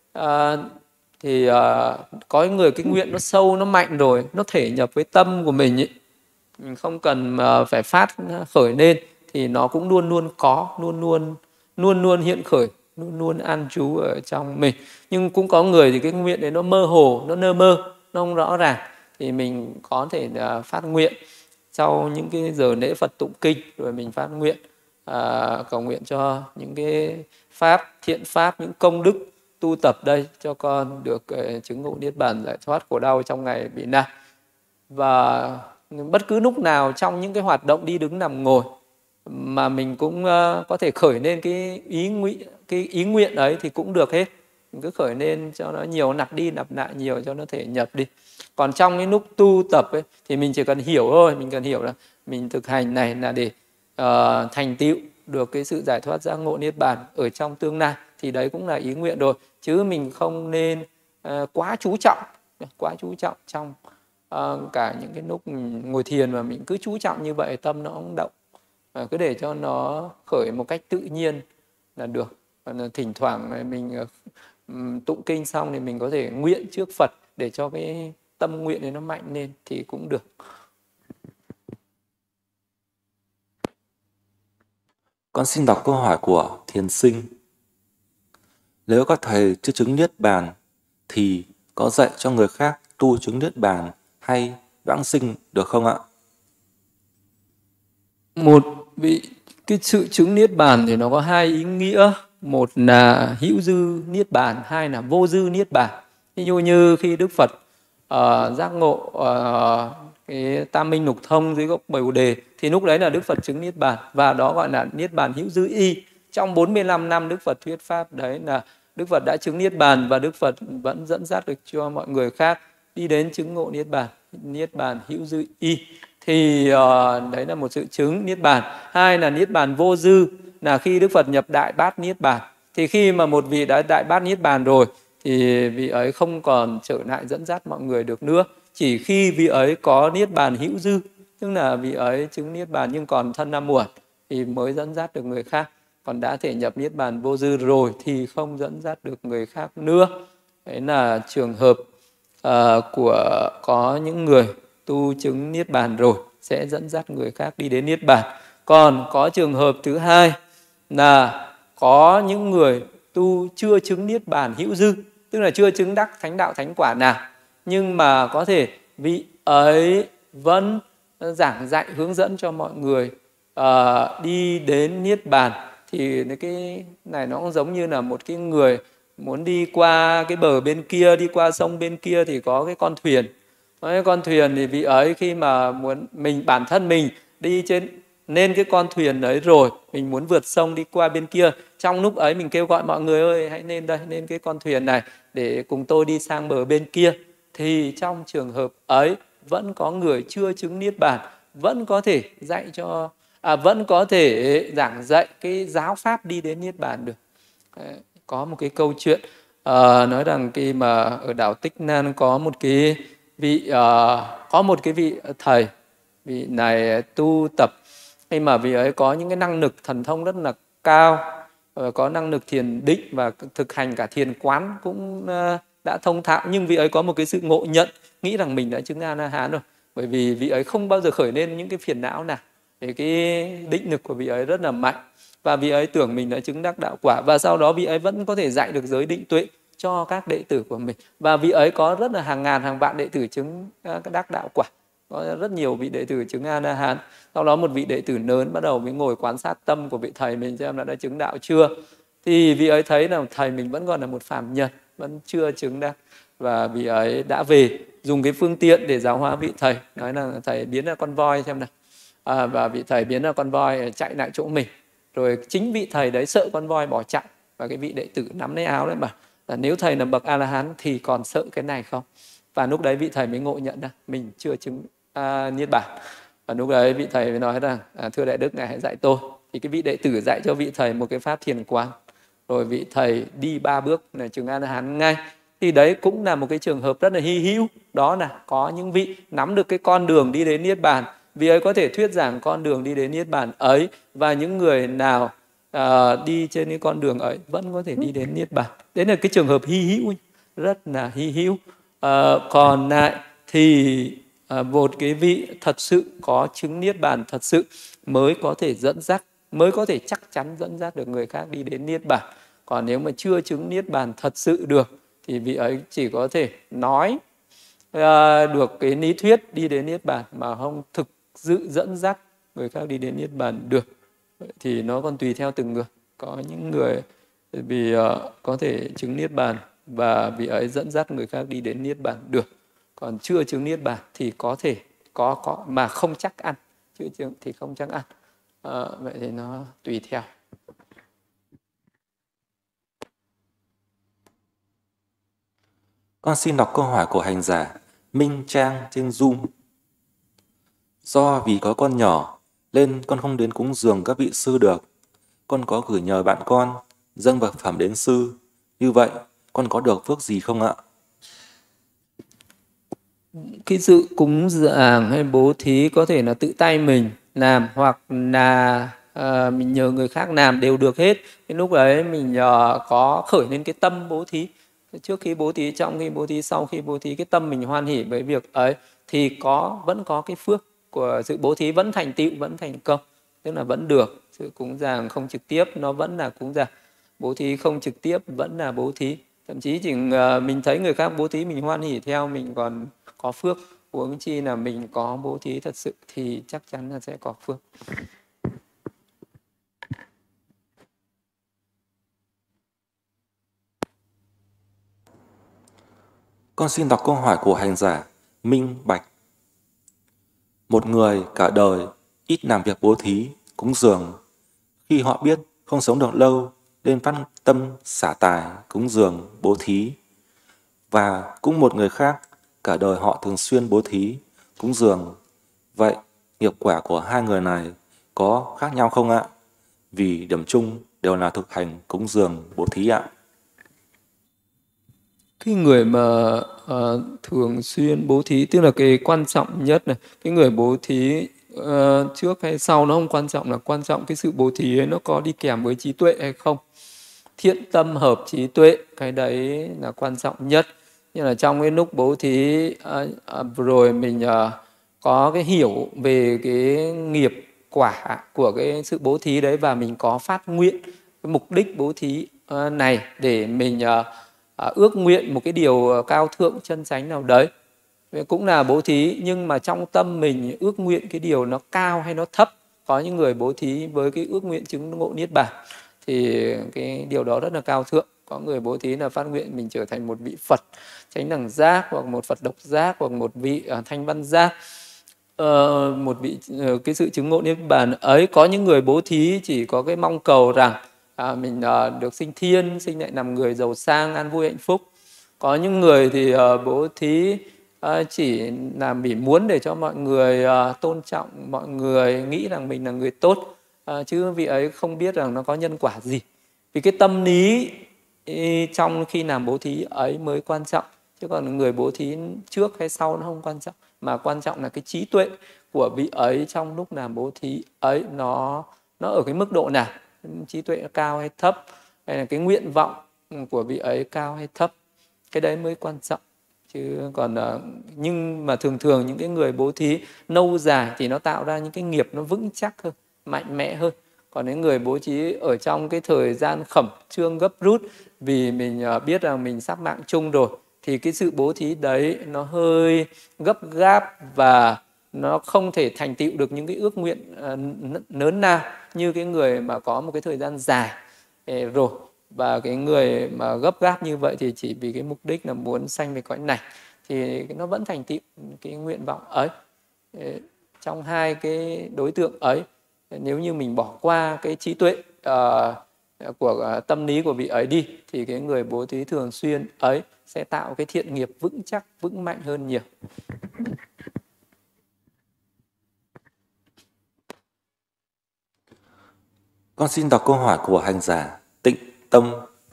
thì có người cái nguyện nó sâu, nó mạnh rồi, nó thể nhập với tâm của mình ấy. Mình không cần phải phát khởi lên, thì nó cũng luôn luôn có, luôn luôn hiện khởi, luôn luôn an trú ở trong mình. Nhưng cũng có người thì cái nguyện đấy nó mơ hồ, nó nơ mơ, nó không rõ ràng, thì mình có thể phát nguyện sau những cái giờ lễ Phật tụng kinh, rồi mình phát nguyện cầu nguyện cho những cái pháp, thiện pháp, những công đức tu tập đây cho con được chứng ngộ niết bàn, giải thoát khổ đau trong ngày bị nạn. Và bất cứ lúc nào trong những cái hoạt động đi đứng nằm ngồi mà mình cũng có thể khởi lên cái ý nguyện ấy thì cũng được hết. Mình cứ khởi lên cho nó nhiều, nạp đi nạp lại nhiều cho nó thể nhập đi. Còn trong cái lúc tu tập ấy thì mình chỉ cần hiểu thôi, mình cần hiểu là mình thực hành này là để thành tựu được cái sự giải thoát giác ngộ niết bàn ở trong tương lai, thì đấy cũng là ý nguyện rồi. Chứ mình không nên quá chú trọng trong cả những cái lúc ngồi thiền mà mình cứ chú trọng như vậy, tâm nó không động. Cứ để cho nó khởi một cách tự nhiên là được. Còn thỉnh thoảng mình tụng kinh xong thì mình có thể nguyện trước Phật để cho cái tâm nguyện này nó mạnh lên thì cũng được. Con xin đọc câu hỏi của thiền sinh. Nếu các thầy chưa chứng niết bàn thì có dạy cho người khác tu chứng niết bàn, hay vãng sinh được không ạ? Một vị cái sự chứng niết bàn thì nó có hai ý nghĩa, một là hữu dư niết bàn, hai là vô dư niết bàn. Ví dụ như khi Đức Phật giác ngộ cái tam minh lục thông dưới gốc Bồ đề thì lúc đấy là Đức Phật chứng niết bàn, và đó gọi là niết bàn hữu dư y. Trong 45 năm Đức Phật thuyết pháp đấy là Đức Phật đã chứng niết bàn, và Đức Phật vẫn dẫn dắt được cho mọi người khác đi đến chứng ngộ niết bàn hữu dư y. Thì đấy là một sự chứng niết bàn. Hai là niết bàn vô dư, là khi Đức Phật nhập đại bát niết bàn. Thì khi mà một vị đã đại bát niết bàn rồi thì vị ấy không còn trở lại dẫn dắt mọi người được nữa. Chỉ khi vị ấy có niết bàn hữu dư, tức là vị ấy chứng niết bàn nhưng còn thân năm muộn, thì mới dẫn dắt được người khác. Còn đã thể nhập niết bàn vô dư rồi thì không dẫn dắt được người khác nữa. Đấy là trường hợp của có những người tu chứng niết bàn rồi sẽ dẫn dắt người khác đi đến niết bàn. Còn có trường hợp thứ hai là có những người tu chưa chứng niết bàn hữu dư, tức là chưa chứng đắc thánh đạo thánh quả nào, nhưng mà có thể vị ấy vẫn giảng dạy hướng dẫn cho mọi người đi đến niết bàn. Thì cái này nó cũng giống như là một cái người muốn đi qua cái bờ bên kia, đi qua sông bên kia thì có cái con thuyền. Cái con thuyền thì vị ấy khi mà muốn bản thân mình đi lên cái con thuyền đấy rồi, mình muốn vượt sông đi qua bên kia, trong lúc ấy mình kêu gọi mọi người ơi hãy lên đây, lên cái con thuyền này để cùng tôi đi sang bờ bên kia, thì trong trường hợp ấy vẫn có người chưa chứng niết bàn vẫn có thể dạy cho vẫn có thể giảng dạy cái giáo pháp đi đến niết bàn được. Có một cái câu chuyện nói rằng khi mà ở đảo Tích Nan có một cái vị thầy, vị này tu tập, khi mà vị ấy có những cái năng lực thần thông rất là cao, có năng lực thiền định và thực hành cả thiền quán cũng đã thông thạo, nhưng vị ấy có một cái sự ngộ nhận, nghĩ rằng mình đã chứng A-la-hán rồi, bởi vì vị ấy không bao giờ khởi lên những cái phiền não nào. Thì cái định lực của vị ấy rất là mạnh, và vị ấy tưởng mình đã chứng đắc đạo quả, và sau đó vị ấy vẫn có thể dạy được giới định tuệ cho các đệ tử của mình, và vị ấy có rất là hàng ngàn hàng vạn đệ tử chứng đắc đạo quả, có rất nhiều vị đệ tử chứng A-la-hán. Sau đó một vị đệ tử lớn bắt đầu mới ngồi quan sát tâm của vị thầy mình xem là đã chứng đạo chưa, thì vị ấy thấy là thầy mình vẫn còn là một phàm nhân, vẫn chưa chứng đắc, và vị ấy đã về dùng cái phương tiện để giáo hóa vị thầy, nói là thầy biến ra con voi xem nào. Và vị thầy biến ra con voi chạy lại chỗ mình, rồi chính vị thầy đấy sợ con voi bỏ chạy, và cái vị đệ tử nắm lấy áo đấy bảo là nếu thầy là bậc A-la-hán thì còn sợ cái này không. Và lúc đấy vị thầy mới ngộ nhận ra mình chưa chứng niết bàn. Và lúc đấy vị thầy mới nói rằng thưa đại đức, ngài hãy dạy tôi. Thì cái vị đệ tử dạy cho vị thầy một cái pháp thiền quán, rồi vị thầy đi 3 bước là chứng A-la-hán ngay. Thì đấy cũng là một cái trường hợp rất là hy hữu, đó là có những vị nắm được cái con đường đi đến niết bàn, vì ấy có thể thuyết giảng con đường đi đến niết bàn ấy, và những người nào đi trên cái con đường ấy vẫn có thể đi đến niết bàn. Đấy là cái trường hợp hy hữu, rất là hy hữu. Còn lại thì một cái vị thật sự có chứng niết bàn thật sự mới có thể dẫn dắt, mới có thể chắc chắn dẫn dắt được người khác đi đến niết bàn. Còn nếu mà chưa chứng niết bàn thật sự được thì vị ấy chỉ có thể nói được cái lý thuyết đi đến niết bàn mà không thực sự dẫn dắt người khác đi đến niết bàn được. Thì nó còn tùy theo từng người. Có những người vì có thể chứng niết bàn và vị ấy dẫn dắt người khác đi đến niết bàn được. Còn chưa chứng niết bàn thì có thể có mà không chắc ăn, chưa chứng thì không chắc ăn. Vậy thì nó tùy theo. Con xin đọc câu hỏi của hành giả Minh Trang trên Zoom. Do vì có con nhỏ nên con không đến cúng dường các vị sư được. Con có gửi nhờ bạn con dâng vật phẩm đến sư. Như vậy con có được phước gì không ạ? Cái sự cúng dường hay bố thí có thể là tự tay mình làm, hoặc là mình nhờ người khác làm đều được hết. Cái lúc đấy mình có khởi lên cái tâm bố thí, trước khi bố thí, trong khi bố thí, sau khi bố thí, cái tâm mình hoan hỉ với việc ấy thì vẫn có cái phước của sự bố thí, vẫn thành tựu, vẫn thành công, tức là vẫn được. Sự cúng dường không trực tiếp nó vẫn là cúng dường, bố thí không trực tiếp vẫn là bố thí. Thậm chí chỉ mình thấy người khác bố thí mình hoan hỉ theo, mình còn có phước huống chi là mình có bố thí thật sự thì chắc chắn là sẽ có phước. Con xin đọc câu hỏi của hành giả Minh Bạch. Một người cả đời ít làm việc bố thí, cúng dường. Khi họ biết không sống được lâu nên phát tâm xả tài, cúng dường, bố thí. Và cũng một người khác cả đời họ thường xuyên bố thí, cúng dường. Vậy nghiệp quả của hai người này có khác nhau không ạ? Vì điểm chung đều là thực hành cúng dường, bố thí ạ. Cái người mà thường xuyên bố thí, tức là cái quan trọng nhất này, cái người bố thí trước hay sau nó không quan trọng, là quan trọng cái sự bố thí ấy nó có đi kèm với trí tuệ hay không. Thiện tâm hợp trí tuệ, cái đấy là quan trọng nhất. Như là trong cái lúc bố thí vừa rồi mình có cái hiểu về cái nghiệp quả của cái sự bố thí đấy, và mình có phát nguyện cái mục đích bố thí này để mình ước nguyện một cái điều cao thượng chân chánh nào đấy, cũng là bố thí. Nhưng mà trong tâm mình ước nguyện cái điều nó cao hay nó thấp. Có những người bố thí với cái ước nguyện chứng ngộ niết bàn thì cái điều đó rất là cao thượng. Có người bố thí là phát nguyện mình trở thành một vị Phật chánh đẳng giác, hoặc một Phật độc giác, hoặc một vị thanh văn giác, một vị cái sự chứng ngộ niết bàn ấy. Có những người bố thí chỉ có cái mong cầu rằng mình được sinh thiên, sinh lại làm người giàu sang, an vui hạnh phúc. Có những người thì bố thí chỉ là vì muốn để cho mọi người tôn trọng, mọi người nghĩ rằng mình là người tốt, chứ vị ấy không biết rằng nó có nhân quả gì. Vì cái tâm lý trong khi làm bố thí ấy mới quan trọng, chứ còn người bố thí trước hay sau nó không quan trọng, mà quan trọng là cái trí tuệ của vị ấy trong lúc làm bố thí ấy nó ở cái mức độ nào, trí tuệ cao hay thấp, hay là cái nguyện vọng của vị ấy cao hay thấp, cái đấy mới quan trọng. Chứ còn nhưng mà thường những cái người bố thí lâu dài thì nó tạo ra những cái nghiệp nó vững chắc hơn, mạnh mẽ hơn. Còn những người bố thí ở trong cái thời gian khẩn trương gấp rút vì mình biết rằng mình sắp mạng chung rồi, thì cái sự bố thí đấy nó hơi gấp gáp và nó không thể thành tựu được những cái ước nguyện lớn lao như cái người mà có một cái thời gian dài rồi. Và cái người mà gấp gáp như vậy thì chỉ vì cái mục đích là muốn sanh về cõi này thì nó vẫn thành tựu cái nguyện vọng ấy. Trong hai cái đối tượng ấy, nếu như mình bỏ qua cái trí tuệ của tâm lý của vị ấy đi, thì cái người bố thí thường xuyên ấy sẽ tạo cái thiện nghiệp vững chắc, vững mạnh hơn nhiều. Con xin đọc câu hỏi của hành giả Tịnh Tâm.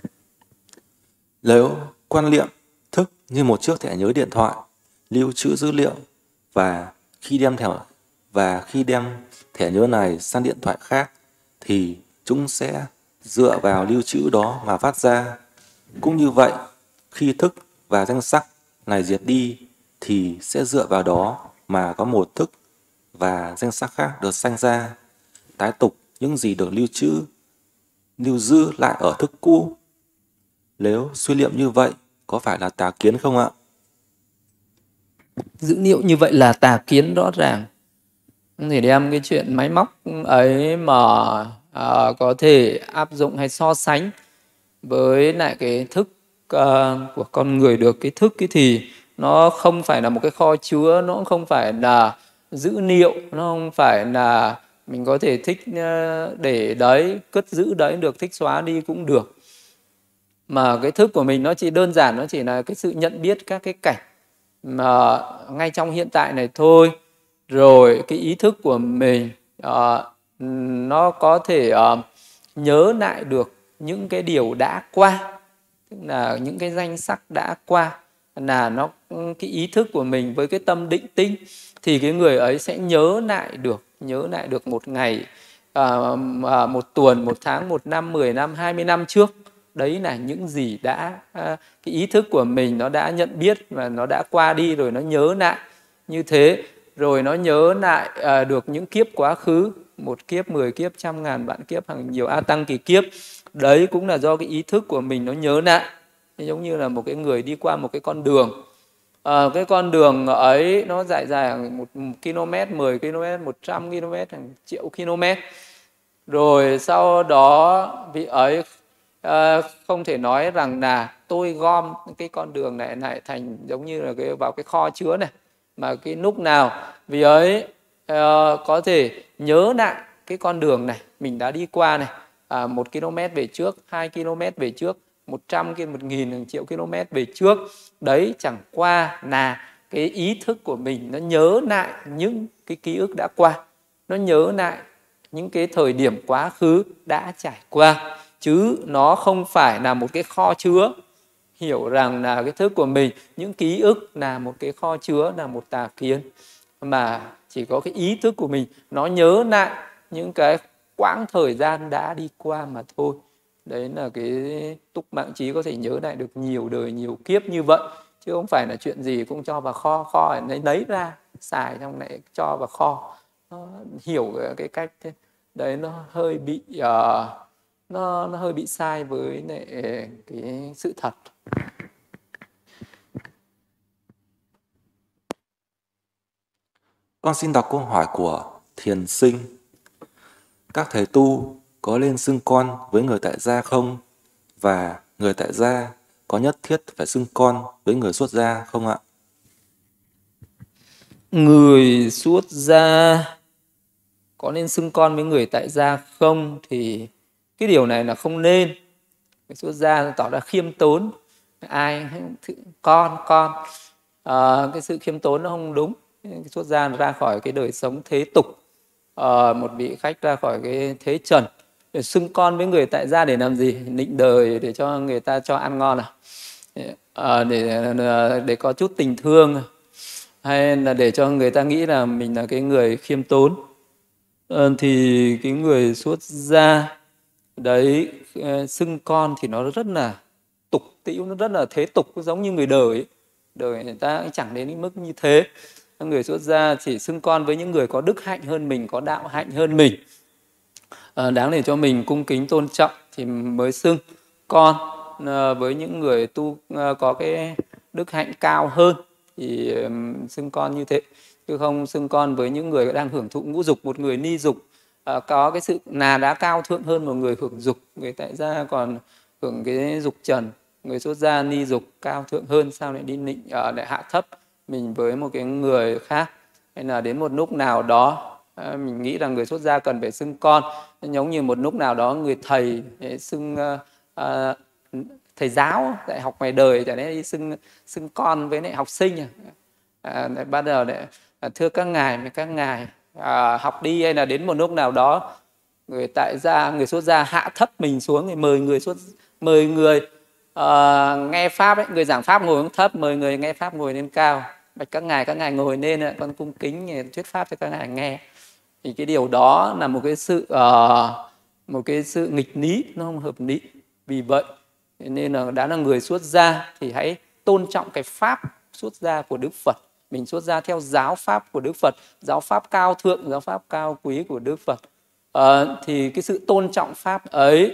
Nếu quan niệm thức như một chiếc thẻ nhớ điện thoại lưu trữ dữ liệu, và khi đem thẻ nhớ này sang điện thoại khác thì chúng sẽ dựa vào lưu trữ đó mà phát ra. Cũng như vậy, khi thức và danh sắc này diệt đi thì sẽ dựa vào đó mà có một thức và danh sắc khác được sanh ra, tái tục những gì được lưu giữ lại ở thức cũ. Nếu suy niệm như vậy có phải là tà kiến không ạ? Dữ liệu như vậy là tà kiến rõ ràng. Thì đem cái chuyện máy móc ấy mà có thể áp dụng hay so sánh với lại cái thức của con người được. Cái thức cái thì nó không phải là một cái kho chứa, nó không phải là dữ liệu, nó không phải là mình có thể thích để đấy, cất giữ đấy được, thích xóa đi cũng được. Mà cái thức của mình nó chỉ đơn giản, nó chỉ là cái sự nhận biết các cái cảnh mà ngay trong hiện tại này thôi. Rồi cái ý thức của mình nó có thể nhớ lại được những cái điều đã qua, tức là những cái danh sắc đã qua, là nó cái ý thức của mình với cái tâm định tinh thì cái người ấy sẽ nhớ lại được một ngày, một tuần, một tháng, một năm, 10 năm, 20 năm trước. Đấy là những gì đã cái ý thức của mình nó đã nhận biết và nó đã qua đi rồi, nó nhớ lại như thế. Rồi nó nhớ lại được những kiếp quá khứ, 1 kiếp, 10 kiếp, 100.000 vạn kiếp, hàng nhiều a tăng kỳ kiếp. Đấy cũng là do cái ý thức của mình nó nhớ lại. Giống như là một cái người đi qua một cái con đường, Cái con đường ấy nó dài hàng 1 km, 10 km, 100 km, hàng triệu km. Rồi sau đó vị ấy không thể nói rằng là tôi gom cái con đường này lại thành giống như là vào cái kho chứa này, mà cái lúc nào vị ấy có thể nhớ lại cái con đường này mình đã đi qua này, 1 km về trước, 2 km về trước, 100 km, 1.000, triệu km về trước. Đấy chẳng qua là cái ý thức của mình nó nhớ lại những cái ký ức đã qua, nó nhớ lại những cái thời điểm quá khứ đã trải qua, chứ nó không phải là một cái kho chứa. Hiểu rằng là cái thức của mình, những ký ức là một cái kho chứa, là một tà kiến, mà chỉ có cái ý thức của mình nó nhớ lại những cái quãng thời gian đã đi qua mà thôi. Đấy là cái túc mạng trí có thể nhớ lại được nhiều đời nhiều kiếp như vậy, chứ không phải là chuyện gì cũng cho vào kho lấy ra xài xong lại cho vào kho. Nó hiểu cái cách thế đấy, nó hơi bị nó hơi bị sai với lại cái sự thật. Con xin đọc câu hỏi của Thiền Sinh. Các thầy tu có nên xưng con với người tại gia không? Và người tại gia có nhất thiết phải xưng con với người xuất gia không ạ? Người xuất gia có nên xưng con với người tại gia không? Thì cái điều này là không nên. Người xuất gia tỏ ra khiêm tốn. Ai con cái sự khiêm tốn nó không đúng. Xuất gia ra khỏi cái đời sống thế tục, một vị khách ra khỏi cái thế trần, để xưng con với người tại gia để làm gì? Nịnh đời để cho người ta cho ăn ngon để có chút tình thương, hay là để cho người ta nghĩ là mình là cái người khiêm tốn. Thì cái người xuất gia đấy xưng con thì nó rất là tục tĩu, nó rất là thế tục, giống như người đời ấy. Đời người ta cũng chẳng đến cái mức như thế. Người xuất gia chỉ xưng con với những người có đức hạnh hơn mình, có đạo hạnh hơn mình, đáng để cho mình cung kính tôn trọng thì mới xưng con. Với những người tu có cái đức hạnh cao hơn thì xưng con như thế, chứ không xưng con với những người đang hưởng thụ ngũ dục. Một người ni dục có cái sự là đã cao thượng hơn một người hưởng dục. Người tại gia còn hưởng cái dục trần, người xuất gia ni dục cao thượng hơn, sao lại đi nịnh lại hạ thấp mình với một cái người khác? Hay là đến một lúc nào đó mình nghĩ rằng người xuất gia cần phải xưng con, giống như một lúc nào đó người thầy xưng thầy giáo dạy học ngoài đời chẳng lẽ đi xưng con với lại học sinh bắt đầu lại thưa các ngài, với các ngài học đi. Hay là đến một lúc nào đó người tại gia, người xuất gia hạ thấp mình xuống, thì mời người nghe pháp ấy, người giảng pháp ngồi xuống thấp, mời người nghe pháp ngồi lên cao. Bạch các ngài ngồi lên, con cung kính thuyết pháp cho các ngài nghe. Thì cái điều đó là một cái sự nghịch lý, nó không hợp lý. Vì vậy nên là đã là người xuất gia thì hãy tôn trọng cái pháp xuất gia của Đức Phật. Mình xuất gia theo giáo pháp của Đức Phật, giáo pháp cao thượng, giáo pháp cao quý của Đức Phật. Thì cái sự tôn trọng pháp ấy,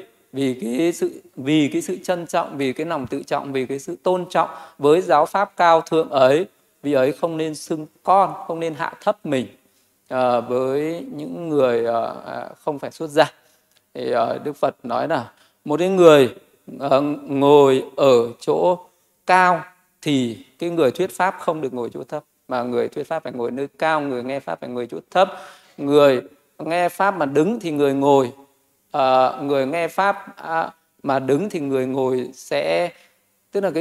vì cái sự trân trọng, vì cái lòng tự trọng, vì cái sự tôn trọng với giáo pháp cao thượng ấy, vì ấy không nên xưng con, không nên hạ thấp mình với những người không phải xuất gia. Thì Đức Phật nói là một cái người ngồi ở chỗ cao thì cái người thuyết pháp không được ngồi chỗ thấp, mà người thuyết pháp phải ngồi nơi cao, người nghe pháp phải ngồi chỗ thấp. Người nghe pháp mà đứng thì người ngồi, người nghe pháp mà đứng thì người ngồi sẽ, tức là cái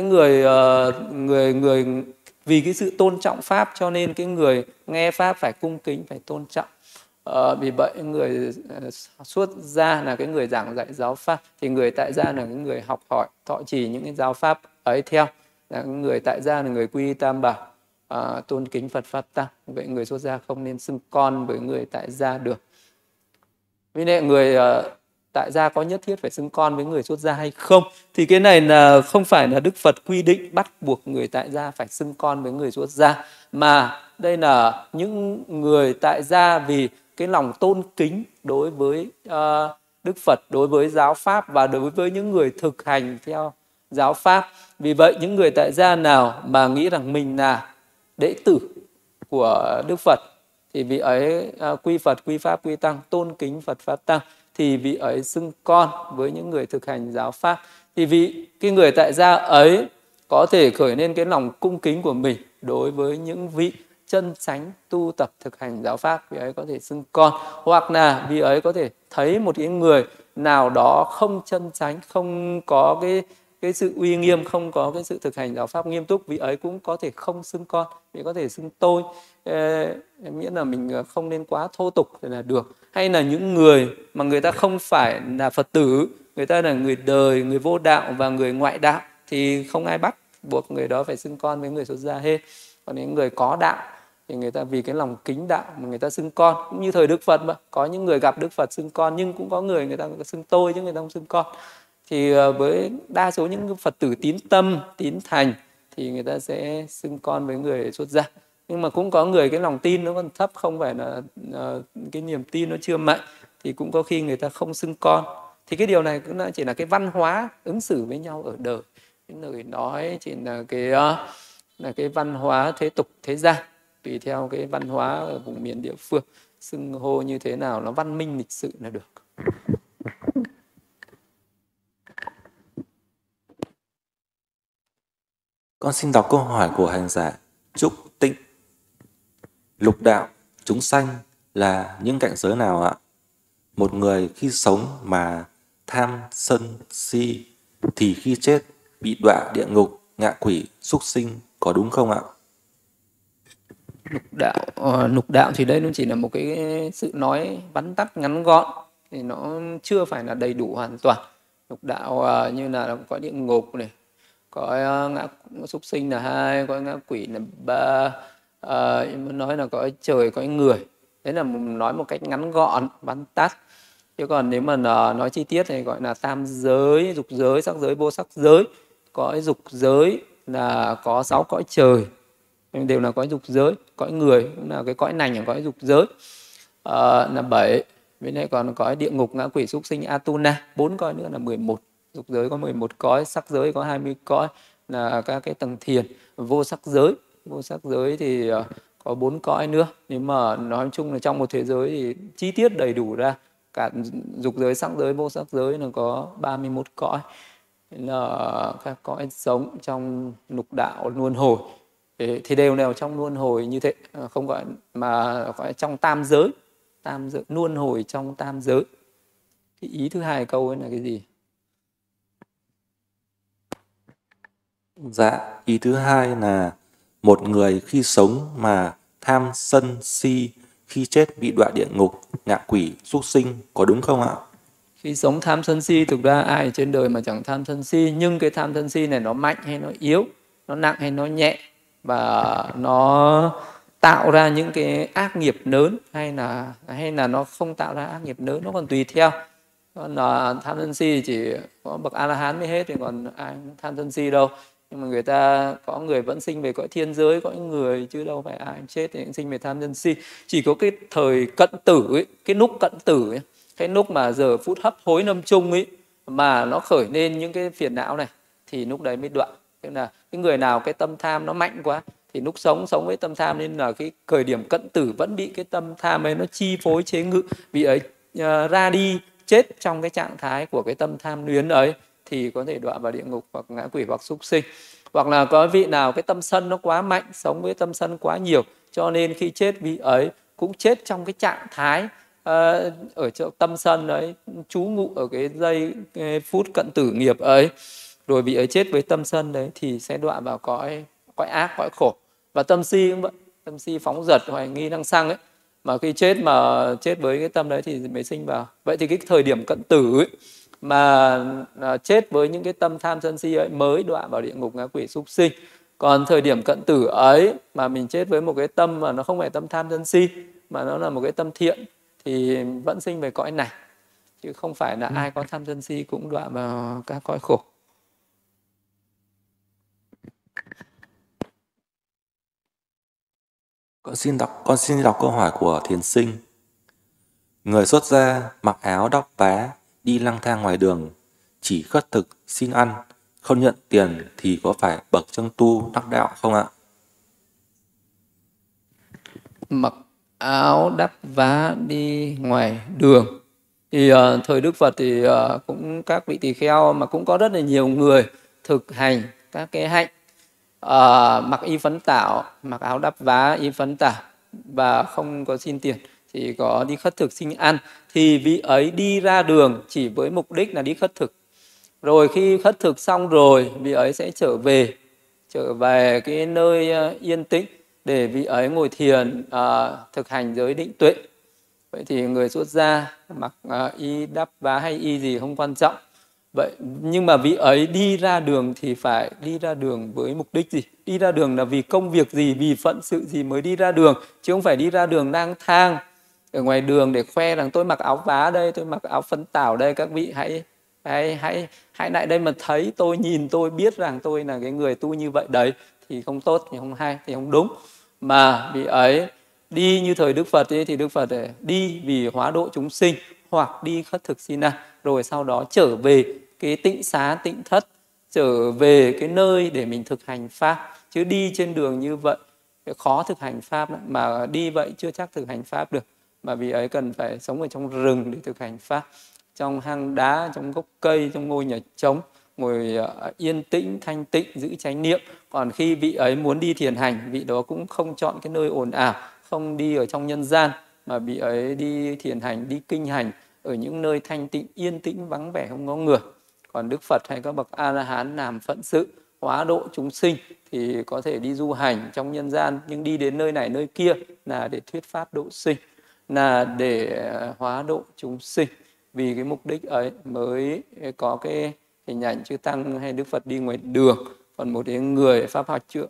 người vì cái sự tôn trọng pháp cho nên cái người nghe pháp phải cung kính, phải tôn trọng. Vì vậy người xuất gia là cái người giảng dạy giáo pháp, thì người tại gia là cái người học hỏi thọ trì những cái giáo pháp ấy theo. Là người tại gia là người quy tam bảo, tôn kính Phật pháp tăng. Vậy người xuất gia không nên xưng con với người tại gia được. Vì vậy người tại gia có nhất thiết phải xưng con với người xuất gia hay không? Thì cái này là không phải là Đức Phật quy định bắt buộc người tại gia phải xưng con với người xuất gia, mà đây là những người tại gia vì cái lòng tôn kính đối với Đức Phật, đối với giáo pháp và đối với những người thực hành theo giáo pháp. Vì vậy những người tại gia nào mà nghĩ rằng mình là đệ tử của Đức Phật thì vị ấy quy Phật, quy Pháp, quy Tăng, tôn kính Phật Pháp Tăng, thì vị ấy xưng con với những người thực hành giáo pháp. Thì vì cái người tại gia ấy có thể khởi lên cái lòng cung kính của mình đối với những vị chân chánh tu tập thực hành giáo pháp, vị ấy có thể xưng con. Hoặc là vị ấy có thể thấy một cái người nào đó không chân chánh, không có cái sự uy nghiêm, không có cái sự thực hành giáo pháp nghiêm túc, vị ấy cũng có thể không xưng con, vị có thể xưng tôi, miễn là mình không nên quá thô tục thì là được. Hay là những người mà người ta không phải là Phật tử, người ta là người đời, người vô đạo và người ngoại đạo, thì không ai bắt buộc người đó phải xưng con với người xuất gia hết. Còn những người có đạo thì người ta vì cái lòng kính đạo mà người ta xưng con, cũng như thời Đức Phật mà có những người gặp Đức Phật xưng con, nhưng cũng có người ta xưng tôi chứ người ta không xưng con. Thì với đa số những Phật tử tín tâm, tín thành thì người ta sẽ xưng con với người xuất gia. Nhưng mà cũng có người cái lòng tin nó còn thấp, không phải là cái niềm tin nó chưa mạnh, thì cũng có khi người ta không xưng con. Thì cái điều này cũng chỉ là cái văn hóa ứng xử với nhau ở đời. Cái lời nói chỉ là cái văn hóa thế tục thế gian, tùy theo cái văn hóa ở vùng miền địa phương, xưng hô như thế nào nó văn minh lịch sự là được. Con xin đọc câu hỏi của hành giả Trúc Tịnh. Lục đạo, chúng sanh là những cảnh giới nào ạ? Một người khi sống mà tham, sân, si thì khi chết bị đọa địa ngục, ngạ quỷ, súc sinh, có đúng không ạ? Lục đạo thì đây nó chỉ là một cái sự nói vắn tắt ngắn gọn, thì nó chưa phải là đầy đủ hoàn toàn. Lục đạo như là có địa ngục này, có ngã súc sinh là 2, có ngã quỷ là 3, nói là có trời, có người. Đấy là nói một cách ngắn gọn, vắn tắt. Chứ còn nếu mà nói chi tiết thì gọi là tam giới, dục giới, sắc giới, vô sắc giới. Cõi dục giới là có 6 cõi trời, đều là cõi dục giới. Cõi người cũng là cái cõi nành ở cõi dục giới, là 7. Bên đây còn cõi địa ngục, ngã quỷ, súc sinh, Atuna, 4 cõi nữa là 11. Dục giới có 11 cõi, sắc giới có 20 cõi là các cái tầng thiền. Vô sắc giới thì có 4 cõi nữa. Nếu mà nói chung là trong một thế giới thì chi tiết đầy đủ ra, cả dục giới, sắc giới, vô sắc giới là có 31 cõi. Thế là các cõi sống trong lục đạo luân hồi thì đều đều trong luân hồi như thế, không gọi mà gọi trong tam giới, luân hồi trong tam giới. Cái ý thứ hai câu ấy là cái gì? Dạ, ý thứ hai là một người khi sống mà tham, sân, si, khi chết bị đọa địa ngục, ngạ quỷ, súc sinh, có đúng không ạ? Khi sống tham sân si, thực ra ai trên đời mà chẳng tham sân si, nhưng cái tham sân si này nó mạnh hay nó yếu, nó nặng hay nó nhẹ, và nó tạo ra những cái ác nghiệp lớn hay là nó không tạo ra ác nghiệp lớn, nó còn tùy theo. Còn tham sân si chỉ có bậc A La Hán mới hết, thì còn ai tham sân si đâu. Nhưng mà có người vẫn sinh về cõi thiên giới, cõi người, chứ đâu phải ai chết thì cũng sinh về tham sân si. Chỉ có cái thời cận tử ấy, cái lúc cận tử ấy, cái lúc mà giờ phút hấp hối lâm chung ấy, mà nó khởi lên những cái phiền não này, thì lúc đấy mới đoạn. Tức là cái người nào cái tâm tham nó mạnh quá thì lúc sống với tâm tham, nên là cái thời điểm cận tử vẫn bị cái tâm tham ấy nó chi phối chế ngự, vì ấy ra đi chết trong cái trạng thái của cái tâm tham luyến ấy, thì có thể đọa vào địa ngục hoặc ngã quỷ hoặc súc sinh. Hoặc là có vị nào cái tâm sân nó quá mạnh, sống với tâm sân quá nhiều, cho nên khi chết vị ấy cũng chết trong cái trạng thái ở chỗ tâm sân đấy trú ngụ ở cái phút cận tử nghiệp ấy, rồi vị ấy chết với tâm sân đấy thì sẽ đọa vào cõi ác, cõi khổ. Và tâm si cũng vậy, tâm si phóng dật, hoài nghi, năng xăng ấy, mà khi chết với cái tâm đấy thì mới sinh vào. Vậy thì cái thời điểm cận tử ấy, mà chết với những cái tâm tham sân si ấy mới đọa vào địa ngục, ngã quỷ, súc sinh. Còn thời điểm cận tử ấy mà mình chết với một cái tâm mà nó không phải tâm tham sân si, mà nó là một cái tâm thiện, thì vẫn sinh về cõi này, chứ không phải là ai có tham sân si cũng đọa vào các cõi khổ. Con xin đọc câu hỏi của thiền sinh. Người xuất gia mặc áo đắp vá đi lang thang ngoài đường, chỉ khất thực xin ăn, không nhận tiền thì có phải bậc chân tu đắc đạo không ạ? Mặc áo đắp vá đi ngoài đường thì thời Đức Phật thì cũng các vị tỳ kheo mà cũng có rất là nhiều người thực hành các cái hạnh mặc y phấn tảo, mặc áo đắp vá y phấn tảo và không có xin tiền, chỉ có đi khất thực xin ăn, thì vị ấy đi ra đường chỉ với mục đích là đi khất thực. Rồi khi khất thực xong rồi, vị ấy sẽ trở về cái nơi yên tĩnh để vị ấy ngồi thiền thực hành giới định tuệ. Vậy thì người xuất gia mặc y đắp vá hay y gì không quan trọng. Vậy nhưng mà vị ấy đi ra đường thì phải đi ra đường với mục đích gì? Đi ra đường là vì công việc gì, vì phận sự gì mới đi ra đường, chứ không phải đi ra đường lang thang ở ngoài đường để khoe rằng tôi mặc áo vá đây, tôi mặc áo phấn tảo đây, các vị hãy lại đây mà thấy tôi, nhìn tôi biết rằng tôi là cái người tu như vậy đấy, thì không tốt, thì không hay, thì không đúng. Mà vị ấy đi như thời Đức Phật ấy, thì Đức Phật đi vì hóa độ chúng sinh hoặc đi khất thực xin ăn, rồi sau đó trở về cái tịnh xá tịnh thất, trở về cái nơi để mình thực hành pháp. Chứ đi trên đường như vậy khó thực hành pháp lắm. Mà đi vậy chưa chắc thực hành pháp được, mà vì ấy cần phải sống ở trong rừng để thực hành pháp, trong hang đá, trong gốc cây, trong ngôi nhà trống, ngồi yên tĩnh thanh tịnh, giữ chánh niệm. Còn khi vị ấy muốn đi thiền hành, vị đó cũng không chọn cái nơi ồn ào, không đi ở trong nhân gian, mà vị ấy đi thiền hành, đi kinh hành ở những nơi thanh tịnh, yên tĩnh, vắng vẻ, không có người. Còn Đức Phật hay các bậc A-la-hán làm phận sự hóa độ chúng sinh thì có thể đi du hành trong nhân gian, nhưng đi đến nơi này nơi kia là để thuyết pháp độ sinh, là để hóa độ chúng sinh. Vì cái mục đích ấy mới có cái hình ảnh chư Tăng hay Đức Phật đi ngoài đường. Còn một cái người pháp học trượng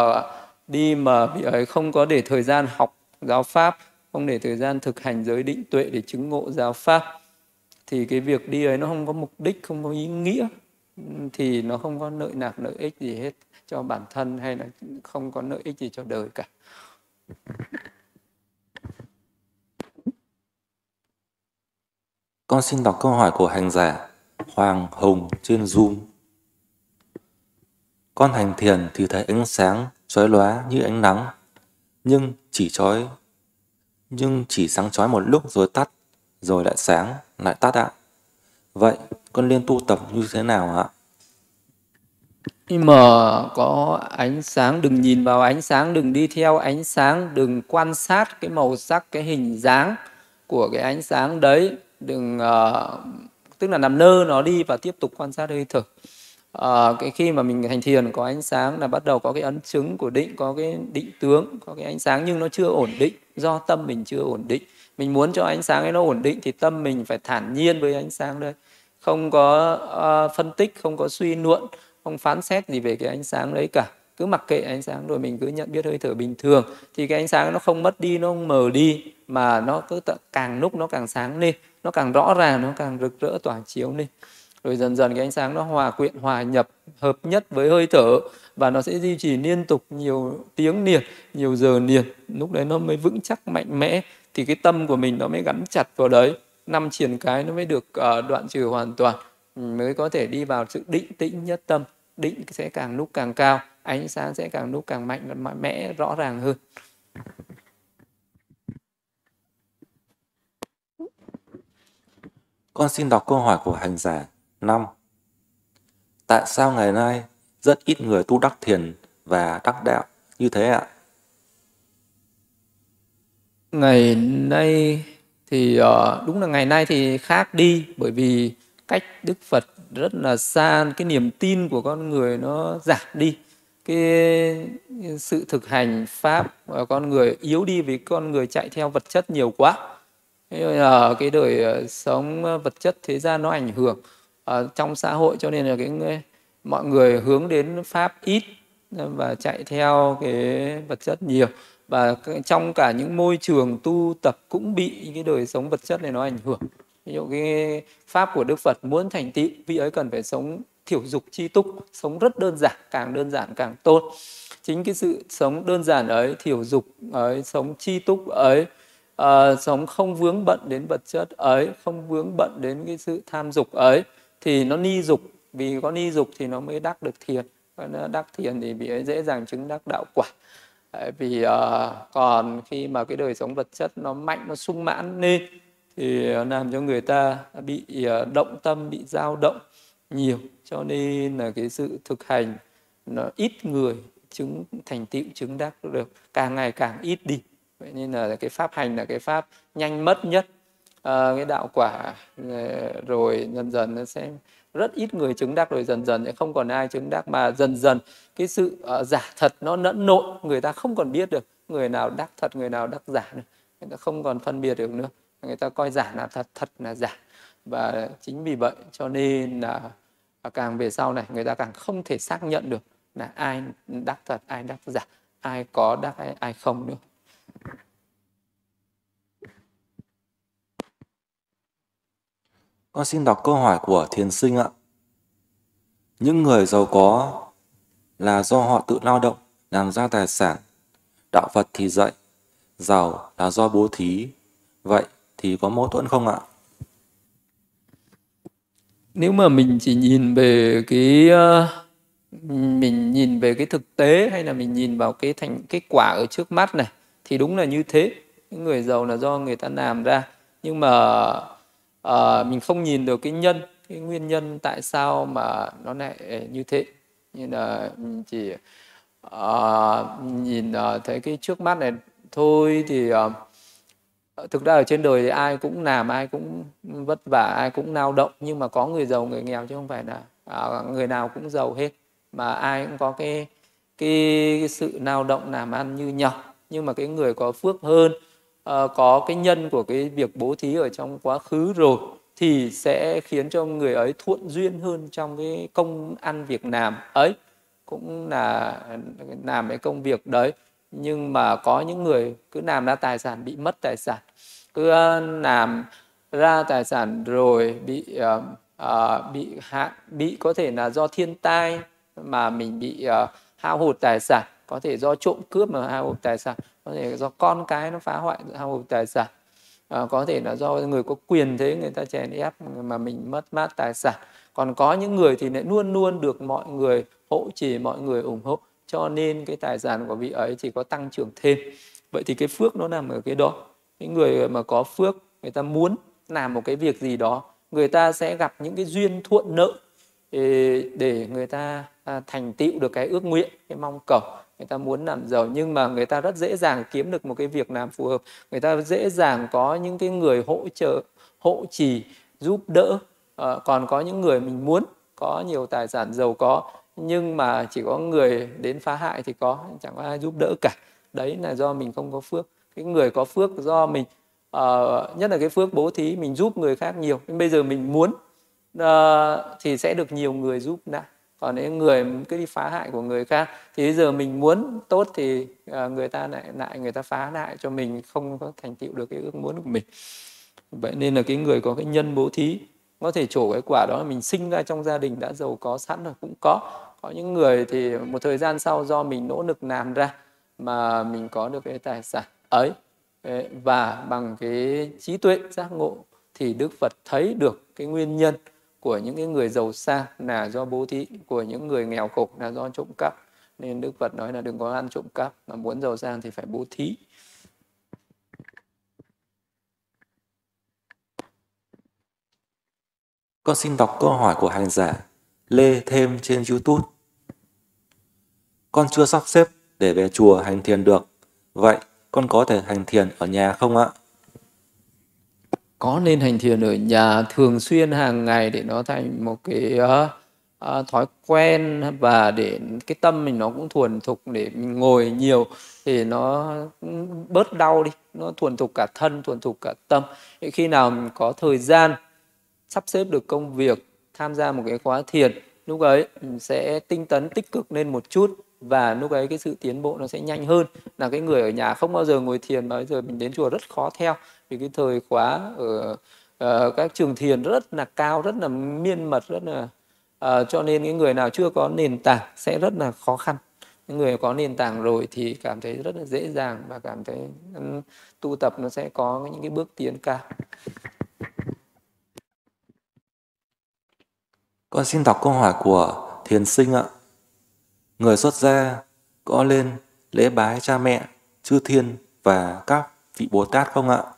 đi mà vị ấy không có để thời gian học giáo pháp, không để thời gian thực hành giới định tuệ để chứng ngộ giáo pháp, thì cái việc đi ấy nó không có mục đích, không có ý nghĩa, thì nó không có lợi lạc lợi ích gì hết cho bản thân, hay là không có lợi ích gì cho đời cả. Con xin đọc câu hỏi của hành giả Hoàng Hùng trên Zoom. Con hành thiền thì thấy ánh sáng chói lóa như ánh nắng, nhưng chỉ sáng chói một lúc rồi tắt, rồi lại sáng, lại tắt ạ. Vậy con nên tu tập như thế nào ạ? Khi mà có ánh sáng, đừng nhìn vào ánh sáng, đừng đi theo ánh sáng, đừng quan sát cái màu sắc, cái hình dáng của cái ánh sáng đấy, đừng tức là làm lơ nó đi và tiếp tục quan sát hơi thở. Cái khi mà mình hành thiền có ánh sáng là bắt đầu có cái ấn chứng của định, có cái định tướng, có cái ánh sáng, nhưng nó chưa ổn định do tâm mình chưa ổn định. Mình muốn cho ánh sáng ấy nó ổn định thì tâm mình phải thản nhiên với ánh sáng đấy, không có phân tích, không có suy luận, không phán xét gì về cái ánh sáng đấy cả, cứ mặc kệ ánh sáng rồi mình cứ nhận biết hơi thở bình thường, thì cái ánh sáng nó không mất đi, nó không mờ đi, mà nó cứ càng lúc nó càng sáng lên, nó càng rõ ràng, nó càng rực rỡ tỏa chiếu lên. Rồi dần dần cái ánh sáng nó hòa quyện, hòa nhập, hợp nhất với hơi thở, và nó sẽ duy trì liên tục nhiều tiếng liền, nhiều giờ liền. Lúc đấy nó mới vững chắc, mạnh mẽ, thì cái tâm của mình nó mới gắn chặt vào đấy, 5 triền cái nó mới được đoạn trừ hoàn toàn, mới có thể đi vào sự định tĩnh nhất tâm. Định sẽ càng lúc càng cao, ánh sáng sẽ càng lúc càng mạnh mẽ, rõ ràng hơn. Con xin đọc câu hỏi của hành giả 5. Tại sao ngày nay rất ít người tu đắc thiền và đắc đạo như thế ạ? Ngày nay thì đúng là ngày nay thì khác đi, bởi vì cách Đức Phật rất là xa, cái niềm tin của con người nó giảm đi, cái sự thực hành pháp của con người yếu đi vì con người chạy theo vật chất nhiều quá. Thế là cái đời sống vật chất thế gian nó ảnh hưởng trong xã hội, cho nên là mọi người hướng đến pháp ít và chạy theo cái vật chất nhiều. Và trong cả những môi trường tu tập cũng bị cái đời sống vật chất này nó ảnh hưởng. Ví dụ cái pháp của Đức Phật muốn thành tựu, vị ấy cần phải sống thiểu dục chi túc, sống rất đơn giản càng tốt. Chính cái sự sống đơn giản ấy, thiểu dục ấy, sống chi túc ấy, sống không vướng bận đến vật chất ấy, không vướng bận đến cái sự tham dục ấy, thì nó ni dục vì có ni dục thì nó mới đắc được thiền, nó đắc thiền thì bị dễ dàng chứng đắc đạo quả. Vì còn khi mà cái đời sống vật chất nó mạnh, nó sung mãn lên thì làm cho người ta bị động tâm, bị dao động nhiều, cho nên là cái sự thực hành nó ít người chứng thành tựu chứng đắc được, càng ngày càng ít đi. Vậy nên là cái pháp hành là cái pháp nhanh mất nhất cái đạo quả, rồi dần dần nó sẽ rất ít người chứng đắc, rồi dần dần sẽ không còn ai chứng đắc, mà dần dần cái sự giả thật nó lẫn lộn, người ta không còn biết được người nào đắc thật, người nào đắc giả nữa. Người ta không còn phân biệt được nữa, người ta coi giả là thật, thật là giả. Và chính vì vậy cho nên là càng về sau này người ta càng không thể xác nhận được là ai đắc thật, ai đắc giả, ai có đắc, ai không nữa. Con xin đọc câu hỏi của thiền sinh ạ. Những người giàu có là do họ tự lao động làm ra tài sản. Đạo Phật thì dạy giàu là do bố thí. Vậy thì có mâu thuẫn không ạ? Nếu mà mình chỉ nhìn về cái thực tế, hay là mình nhìn vào cái kết quả ở trước mắt này, thì đúng là như thế. Những người giàu là do người ta làm ra, nhưng mà mình không nhìn được cái nguyên nhân tại sao mà nó lại như thế. Như là mình chỉ nhìn thấy cái trước mắt này thôi, thì thực ra ở trên đời thì ai cũng làm, ai cũng vất vả, ai cũng lao động, nhưng mà có người giàu người nghèo, chứ không phải là người nào cũng giàu hết, mà ai cũng có cái sự lao động làm ăn như nhau. Nhưng mà cái người có phước hơn, có cái nhân của cái việc bố thí ở trong quá khứ rồi, thì sẽ khiến cho người ấy thuận duyên hơn trong cái công ăn việc làm ấy, cũng là làm cái công việc đấy. Nhưng mà có những người cứ làm ra tài sản bị mất tài sản, cứ làm ra tài sản rồi bị hạn, bị có thể là do thiên tai mà mình bị hao hụt tài sản, có thể do trộm cướp mà hao hụt tài sản, có thể do con cái nó phá hoại hao hụt tài sản, có thể là do người có quyền thế người ta chèn ép mà mình mất mát tài sản. Còn có những người thì lại luôn luôn được mọi người hỗ trì, mọi người ủng hộ, cho nên cái tài sản của vị ấy chỉ có tăng trưởng thêm. Vậy thì cái phước nó nằm ở cái đó. Những người mà có phước, người ta muốn làm một cái việc gì đó, người ta sẽ gặp những cái duyên thuận lợi để người ta thành tựu được cái ước nguyện, cái mong cầu. Người ta muốn làm giàu, nhưng mà người ta rất dễ dàng kiếm được một cái việc làm phù hợp, người ta dễ dàng có những cái người hỗ trợ, hộ trì, giúp đỡ. Còn có những người mình muốn có nhiều tài sản giàu có, nhưng mà chỉ có người đến phá hại thì chẳng có ai giúp đỡ cả. Đấy là do mình không có phước. Cái người có phước do mình nhất là cái phước bố thí, mình giúp người khác nhiều, nhưng bây giờ mình muốn thì sẽ được nhiều người giúp lại. Còn nếu người cứ đi phá hại của người khác thì bây giờ mình muốn tốt thì người ta lại người ta phá lại cho mình, không có thành tựu được cái ước muốn của mình. Vậy nên là cái người có cái nhân bố thí có thể trổ cái quả đó là mình sinh ra trong gia đình đã giàu có sẵn rồi cũng có. Có những người thì một thời gian sau do mình nỗ lực làm ra mà mình có được cái tài sản ấy, và bằng cái trí tuệ giác ngộ thì Đức Phật thấy được cái nguyên nhân của những cái người giàu sang là do bố thí, của những người nghèo khổ là do trộm cắp. Nên Đức Phật nói là đừng có ăn trộm cắp, mà muốn giàu sang thì phải bố thí. Con xin đọc câu hỏi của hành giả Lê Thêm trên YouTube. Con chưa sắp xếp để về chùa hành thiền được. Vậy con có thể hành thiền ở nhà không ạ? Có nên hành thiền ở nhà thường xuyên hàng ngày để nó thành một cái thói quen, và để cái tâm mình nó cũng thuần thục, để mình ngồi nhiều thì nó bớt đau đi, nó thuần thục cả thân, thuần thục cả tâm. Thì khi nào mình có thời gian sắp xếp được công việc, tham gia một cái khóa thiền, lúc ấy mình sẽ tinh tấn tích cực lên một chút, và lúc ấy cái sự tiến bộ nó sẽ nhanh hơn là cái người ở nhà không bao giờ ngồi thiền, mà bây giờ mình đến chùa rất khó theo, vì cái thời khóa ở các trường thiền rất là cao, rất là miên mật, rất là cho nên cái người nào chưa có nền tảng sẽ rất là khó khăn. Những người có nền tảng rồi thì cảm thấy rất là dễ dàng, và cảm thấy tu tập nó sẽ có những cái bước tiến cao. Con xin đọc câu hỏi của thiền sinh ạ. Người xuất gia có lên lễ bái cha mẹ, chư thiên và các vị Bồ Tát không ạ?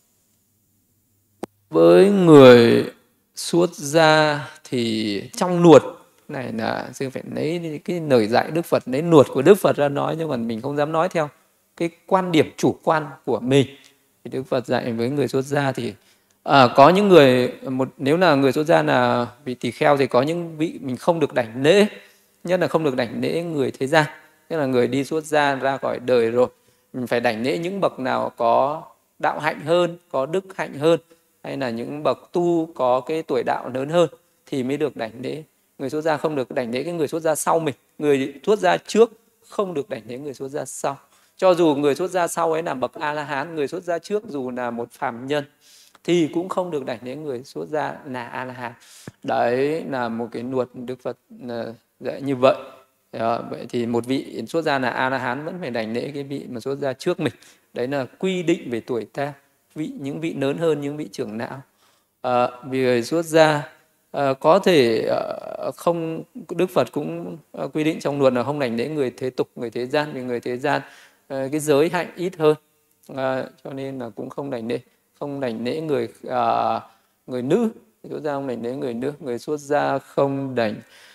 Với người xuất gia thì trong nuột này là sư phải lấy cái lời dạy Đức Phật, lấy nuột của Đức Phật ra nói, nhưng mà mình không dám nói theo cái quan điểm chủ quan của mình. Thì Đức Phật dạy với người xuất gia thì có những người, nếu là người xuất gia là vị tỳ kheo thì có những vị mình không được đảnh lễ, nhất là không được đảnh lễ người thế gian, tức là người đi xuất gia ra khỏi đời rồi, mình phải đảnh lễ những bậc nào có đạo hạnh hơn, có đức hạnh hơn, hay là những bậc tu có cái tuổi đạo lớn hơn thì mới được đảnh lễ. Người xuất gia không được đảnh lễ cái người xuất gia sau mình, người xuất gia trước không được đảnh lễ người xuất gia sau. Cho dù người xuất gia sau ấy là bậc A-la-hán, người xuất gia trước dù là một phàm nhân thì cũng không được đảnh lễ người xuất gia là A-la-hán. Đấy là một cái luật Đức Phật dạy như vậy. Vậy thì một vị xuất gia là A-la-hán vẫn phải đảnh lễ cái vị mà xuất gia trước mình. Đấy là quy định về tuổi tác, những vị lớn hơn, những vị trưởng lão. Vì người xuất gia có thể không, Đức Phật cũng quy định trong luật là không đảnh lễ người thế tục, người thế gian, vì người thế gian cái giới hạnh ít hơn, cho nên là cũng không đảnh lễ người nữ. Xuất gia không đảnh lễ người nữ, người xuất gia không đảnh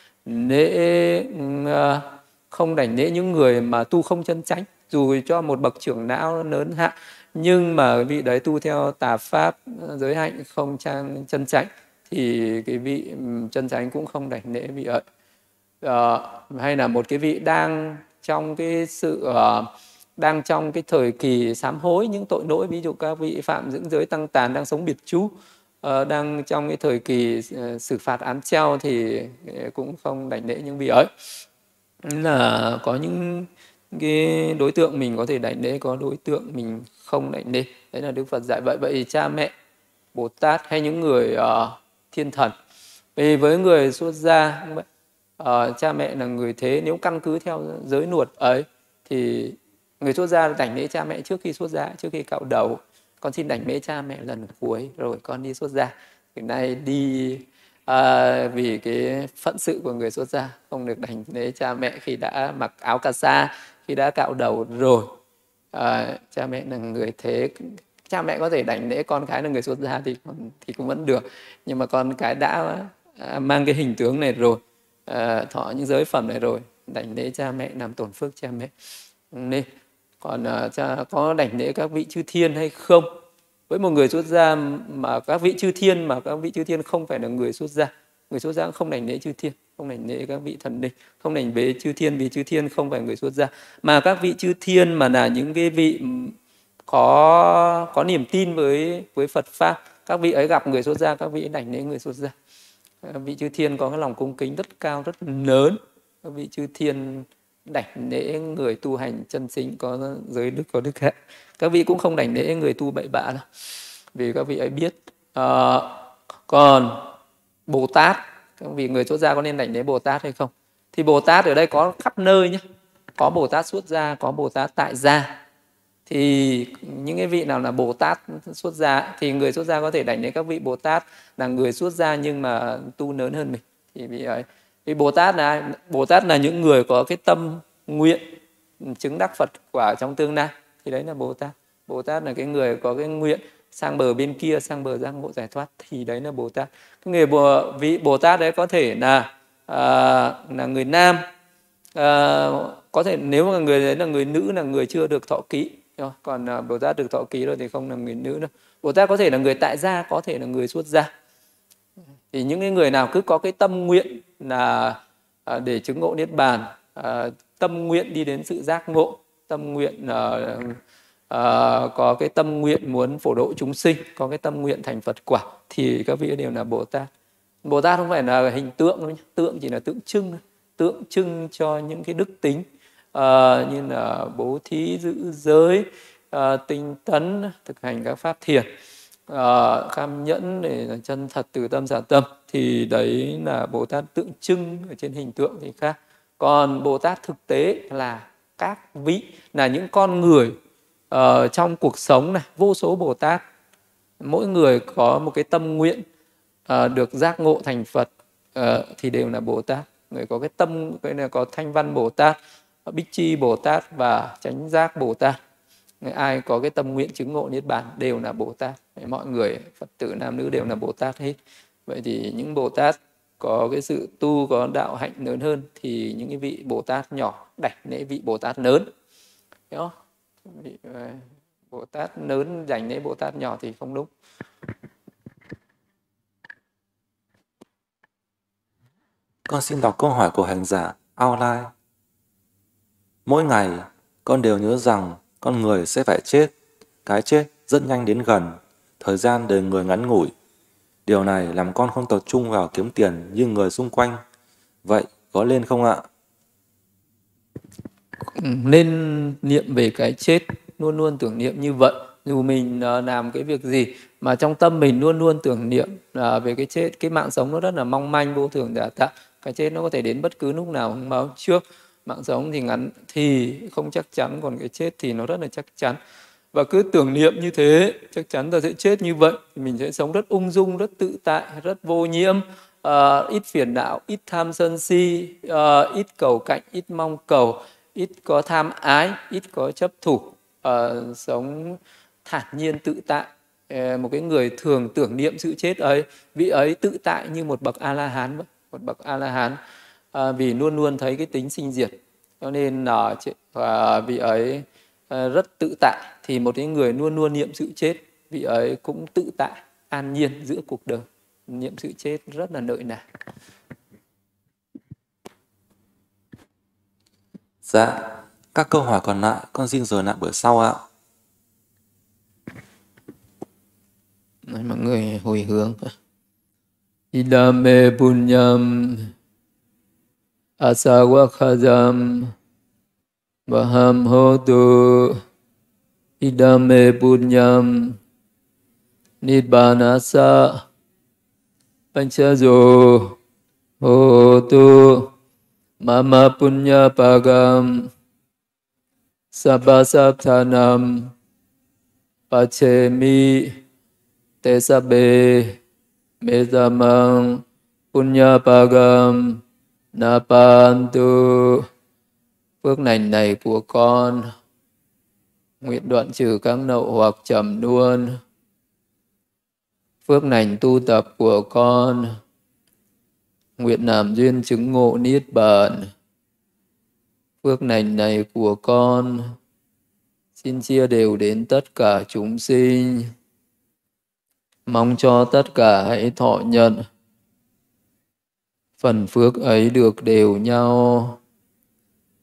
lễ những người mà tu không chân chánh, dù cho một bậc trưởng lão lớn hạng nhưng mà vị đấy tu theo tà pháp, giới hạnh không chân chánh thì cái vị chân chánh cũng không đảnh lễ vị ấy. Hay là một cái vị đang trong cái thời kỳ sám hối những tội lỗi, ví dụ các vị phạm dưỡng giới tăng tàn, đang sống biệt chú, đang trong cái thời kỳ xử phạt án treo thì cũng không đảnh lễ những vị ấy. Là có những cái đối tượng mình có thể đảnh lễ, có đối tượng mình không đảnh lễ. Đấy là Đức Phật dạy vậy. Vậy cha mẹ Bồ Tát hay những người thiên thần, vì với người xuất gia cha mẹ là người thế, nếu căn cứ theo giới luật ấy thì người xuất gia đảnh lễ cha mẹ trước khi xuất gia, trước khi cạo đầu. Con xin đảnh lễ cha mẹ lần cuối rồi con đi xuất gia. Cái này đi vì cái phận sự của người xuất gia, không được đảnh lễ cha mẹ khi đã mặc áo cà sa, khi đã cạo đầu rồi. Cha mẹ là người thế, cha mẹ có thể đảnh lễ con cái là người xuất gia thì cũng vẫn được, nhưng mà con cái đã mang cái hình tướng này rồi, thọ những giới phẩm này rồi, đảnh lễ cha mẹ làm tổn phước cha mẹ nên. Còn có đảnh lễ các vị chư thiên hay không? Với một người xuất gia mà các vị chư thiên không phải là người xuất gia, người xuất gia không đảnh lễ chư thiên, không đảnh lễ các vị thần linh, không đảnh lễ chư thiên, vì chư thiên không phải người xuất gia. Mà các vị chư thiên mà là những cái vị có niềm tin với Phật pháp, các vị ấy gặp người xuất gia, các vị ấy đảnh lễ người xuất gia. Các vị chư thiên có cái lòng cung kính rất cao, rất lớn. Các vị chư thiên đảnh lễ người tu hành chân chính, có giới đức, có đức hạnh. Các vị cũng không đảnh lễ người tu bậy bạ đâu, vì các vị ấy biết. Còn Bồ Tát, các vị người xuất gia có nên đảnh lễ Bồ Tát hay không? Thì Bồ Tát ở đây có khắp nơi nhé, có Bồ Tát xuất gia, có Bồ Tát tại gia. Thì những cái vị nào là Bồ Tát xuất gia thì người xuất gia có thể đảnh lễ các vị Bồ Tát là người xuất gia nhưng mà tu lớn hơn mình. Thì vị ấy, vì Bồ Tát là những người có cái tâm nguyện chứng đắc Phật quả trong tương lai, thì đấy là Bồ Tát. Bồ Tát là cái người có cái nguyện sang bờ bên kia, sang bờ giác ngộ giải thoát, thì đấy là Bồ Tát. Cái vị Bồ Tát đấy có thể là người nam, có thể nếu mà người đấy là người nữ, là người chưa được thọ ký. Còn Bồ Tát được thọ ký rồi thì không là người nữ đâu. Bồ Tát có thể là người tại gia, có thể là người xuất gia. Thì những cái người nào cứ có cái tâm nguyện là để chứng ngộ niết bàn, tâm nguyện đi đến sự giác ngộ, tâm nguyện có cái tâm nguyện muốn phổ độ chúng sinh, có cái tâm nguyện thành Phật quả, thì các vị đều là Bồ Tát. Bồ Tát không phải là hình tượng đâu nhé. Tượng chỉ là tượng trưng cho những cái đức tính như là bố thí, giữ giới, tinh tấn, thực hành các pháp thiền, kham nhẫn, để chân thật, từ tâm, xả tâm, thì đấy là Bồ Tát tượng trưng ở trên hình tượng thì khác. Còn Bồ Tát thực tế là các vị, là những con người trong cuộc sống này, vô số Bồ Tát, mỗi người có một cái tâm nguyện được giác ngộ thành Phật, thì đều là Bồ Tát. Người có cái tâm, cái là có Thanh Văn Bồ Tát, Bích Chi Bồ Tát và Chánh Giác Bồ Tát. Người ai có cái tâm nguyện chứng ngộ Niết Bàn đều là Bồ Tát. Mọi người Phật tử nam nữ đều là Bồ Tát hết. Vậy thì những Bồ Tát có cái sự tu, có đạo hạnh lớn hơn thì những cái vị Bồ Tát nhỏ đảnh lễ vị Bồ Tát lớn. Hiểu không? Vị Bồ Tát lớn dành lễ Bồ Tát nhỏ thì không đúng. Con xin đọc câu hỏi của hành giả Ao Lai. Mỗi ngày, con đều nhớ rằng con người sẽ phải chết. Cái chết rất nhanh đến gần, thời gian đời người ngắn ngủi. Điều này làm con không tập trung vào kiếm tiền như người xung quanh. Vậy có lên không ạ? Nên niệm về cái chết, luôn luôn tưởng niệm như vậy. Dù mình làm cái việc gì mà trong tâm mình luôn luôn tưởng niệm về cái chết. Cái mạng sống nó rất là mong manh, vô thường giả tạo. Cái chết nó có thể đến bất cứ lúc nào, không báo trước. Mạng sống thì ngắn thì không chắc chắn, còn cái chết thì nó rất là chắc chắn. Và cứ tưởng niệm như thế, chắc chắn ta sẽ chết như vậy. Mình sẽ sống rất ung dung, rất tự tại, rất vô nhiễm, ít phiền não, ít tham sân si, ít cầu cạnh, ít mong cầu, ít có tham ái, ít có chấp thủ, sống thản nhiên tự tại. Một cái người thường tưởng niệm sự chết ấy, vị ấy tự tại như một bậc A-la-hán, vì luôn luôn thấy cái tính sinh diệt, cho nên vị ấy rất tự tại. Thì một cái người luôn luôn niệm sự chết, vị ấy cũng tự tại, an nhiên giữa cuộc đời. Niệm sự chết rất là nợi nà. Dạ, các câu hỏi còn lại con xin dời lại bữa sau ạ. Nói mọi người hồi hướng. Idame punyam asawakkhadam vaham hotu. Idame punyam nibbānassa panchajo hotu. Mama punya pagam sabasabthanam pachemi tesabe metamang punya pagam napantu. Phước lành này của con nguyện đoạn trừ các nậu hoặc trầm luôn. Phước lành tu tập của con nguyện làm duyên chứng ngộ Niết Bàn. Phước lành này của con xin chia đều đến tất cả chúng sinh, mong cho tất cả hãy thọ nhận phần phước ấy được đều nhau.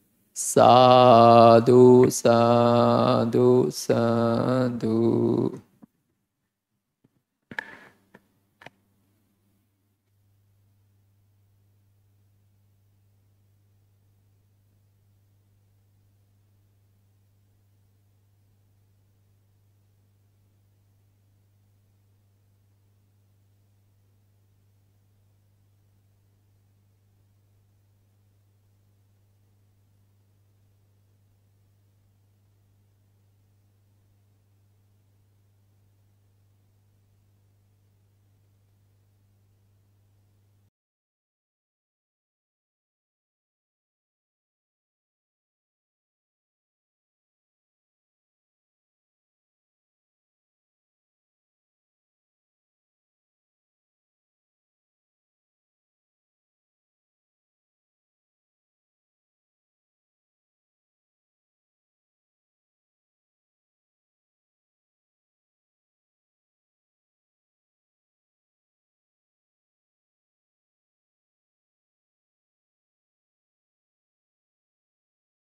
Sa du sa du sa du.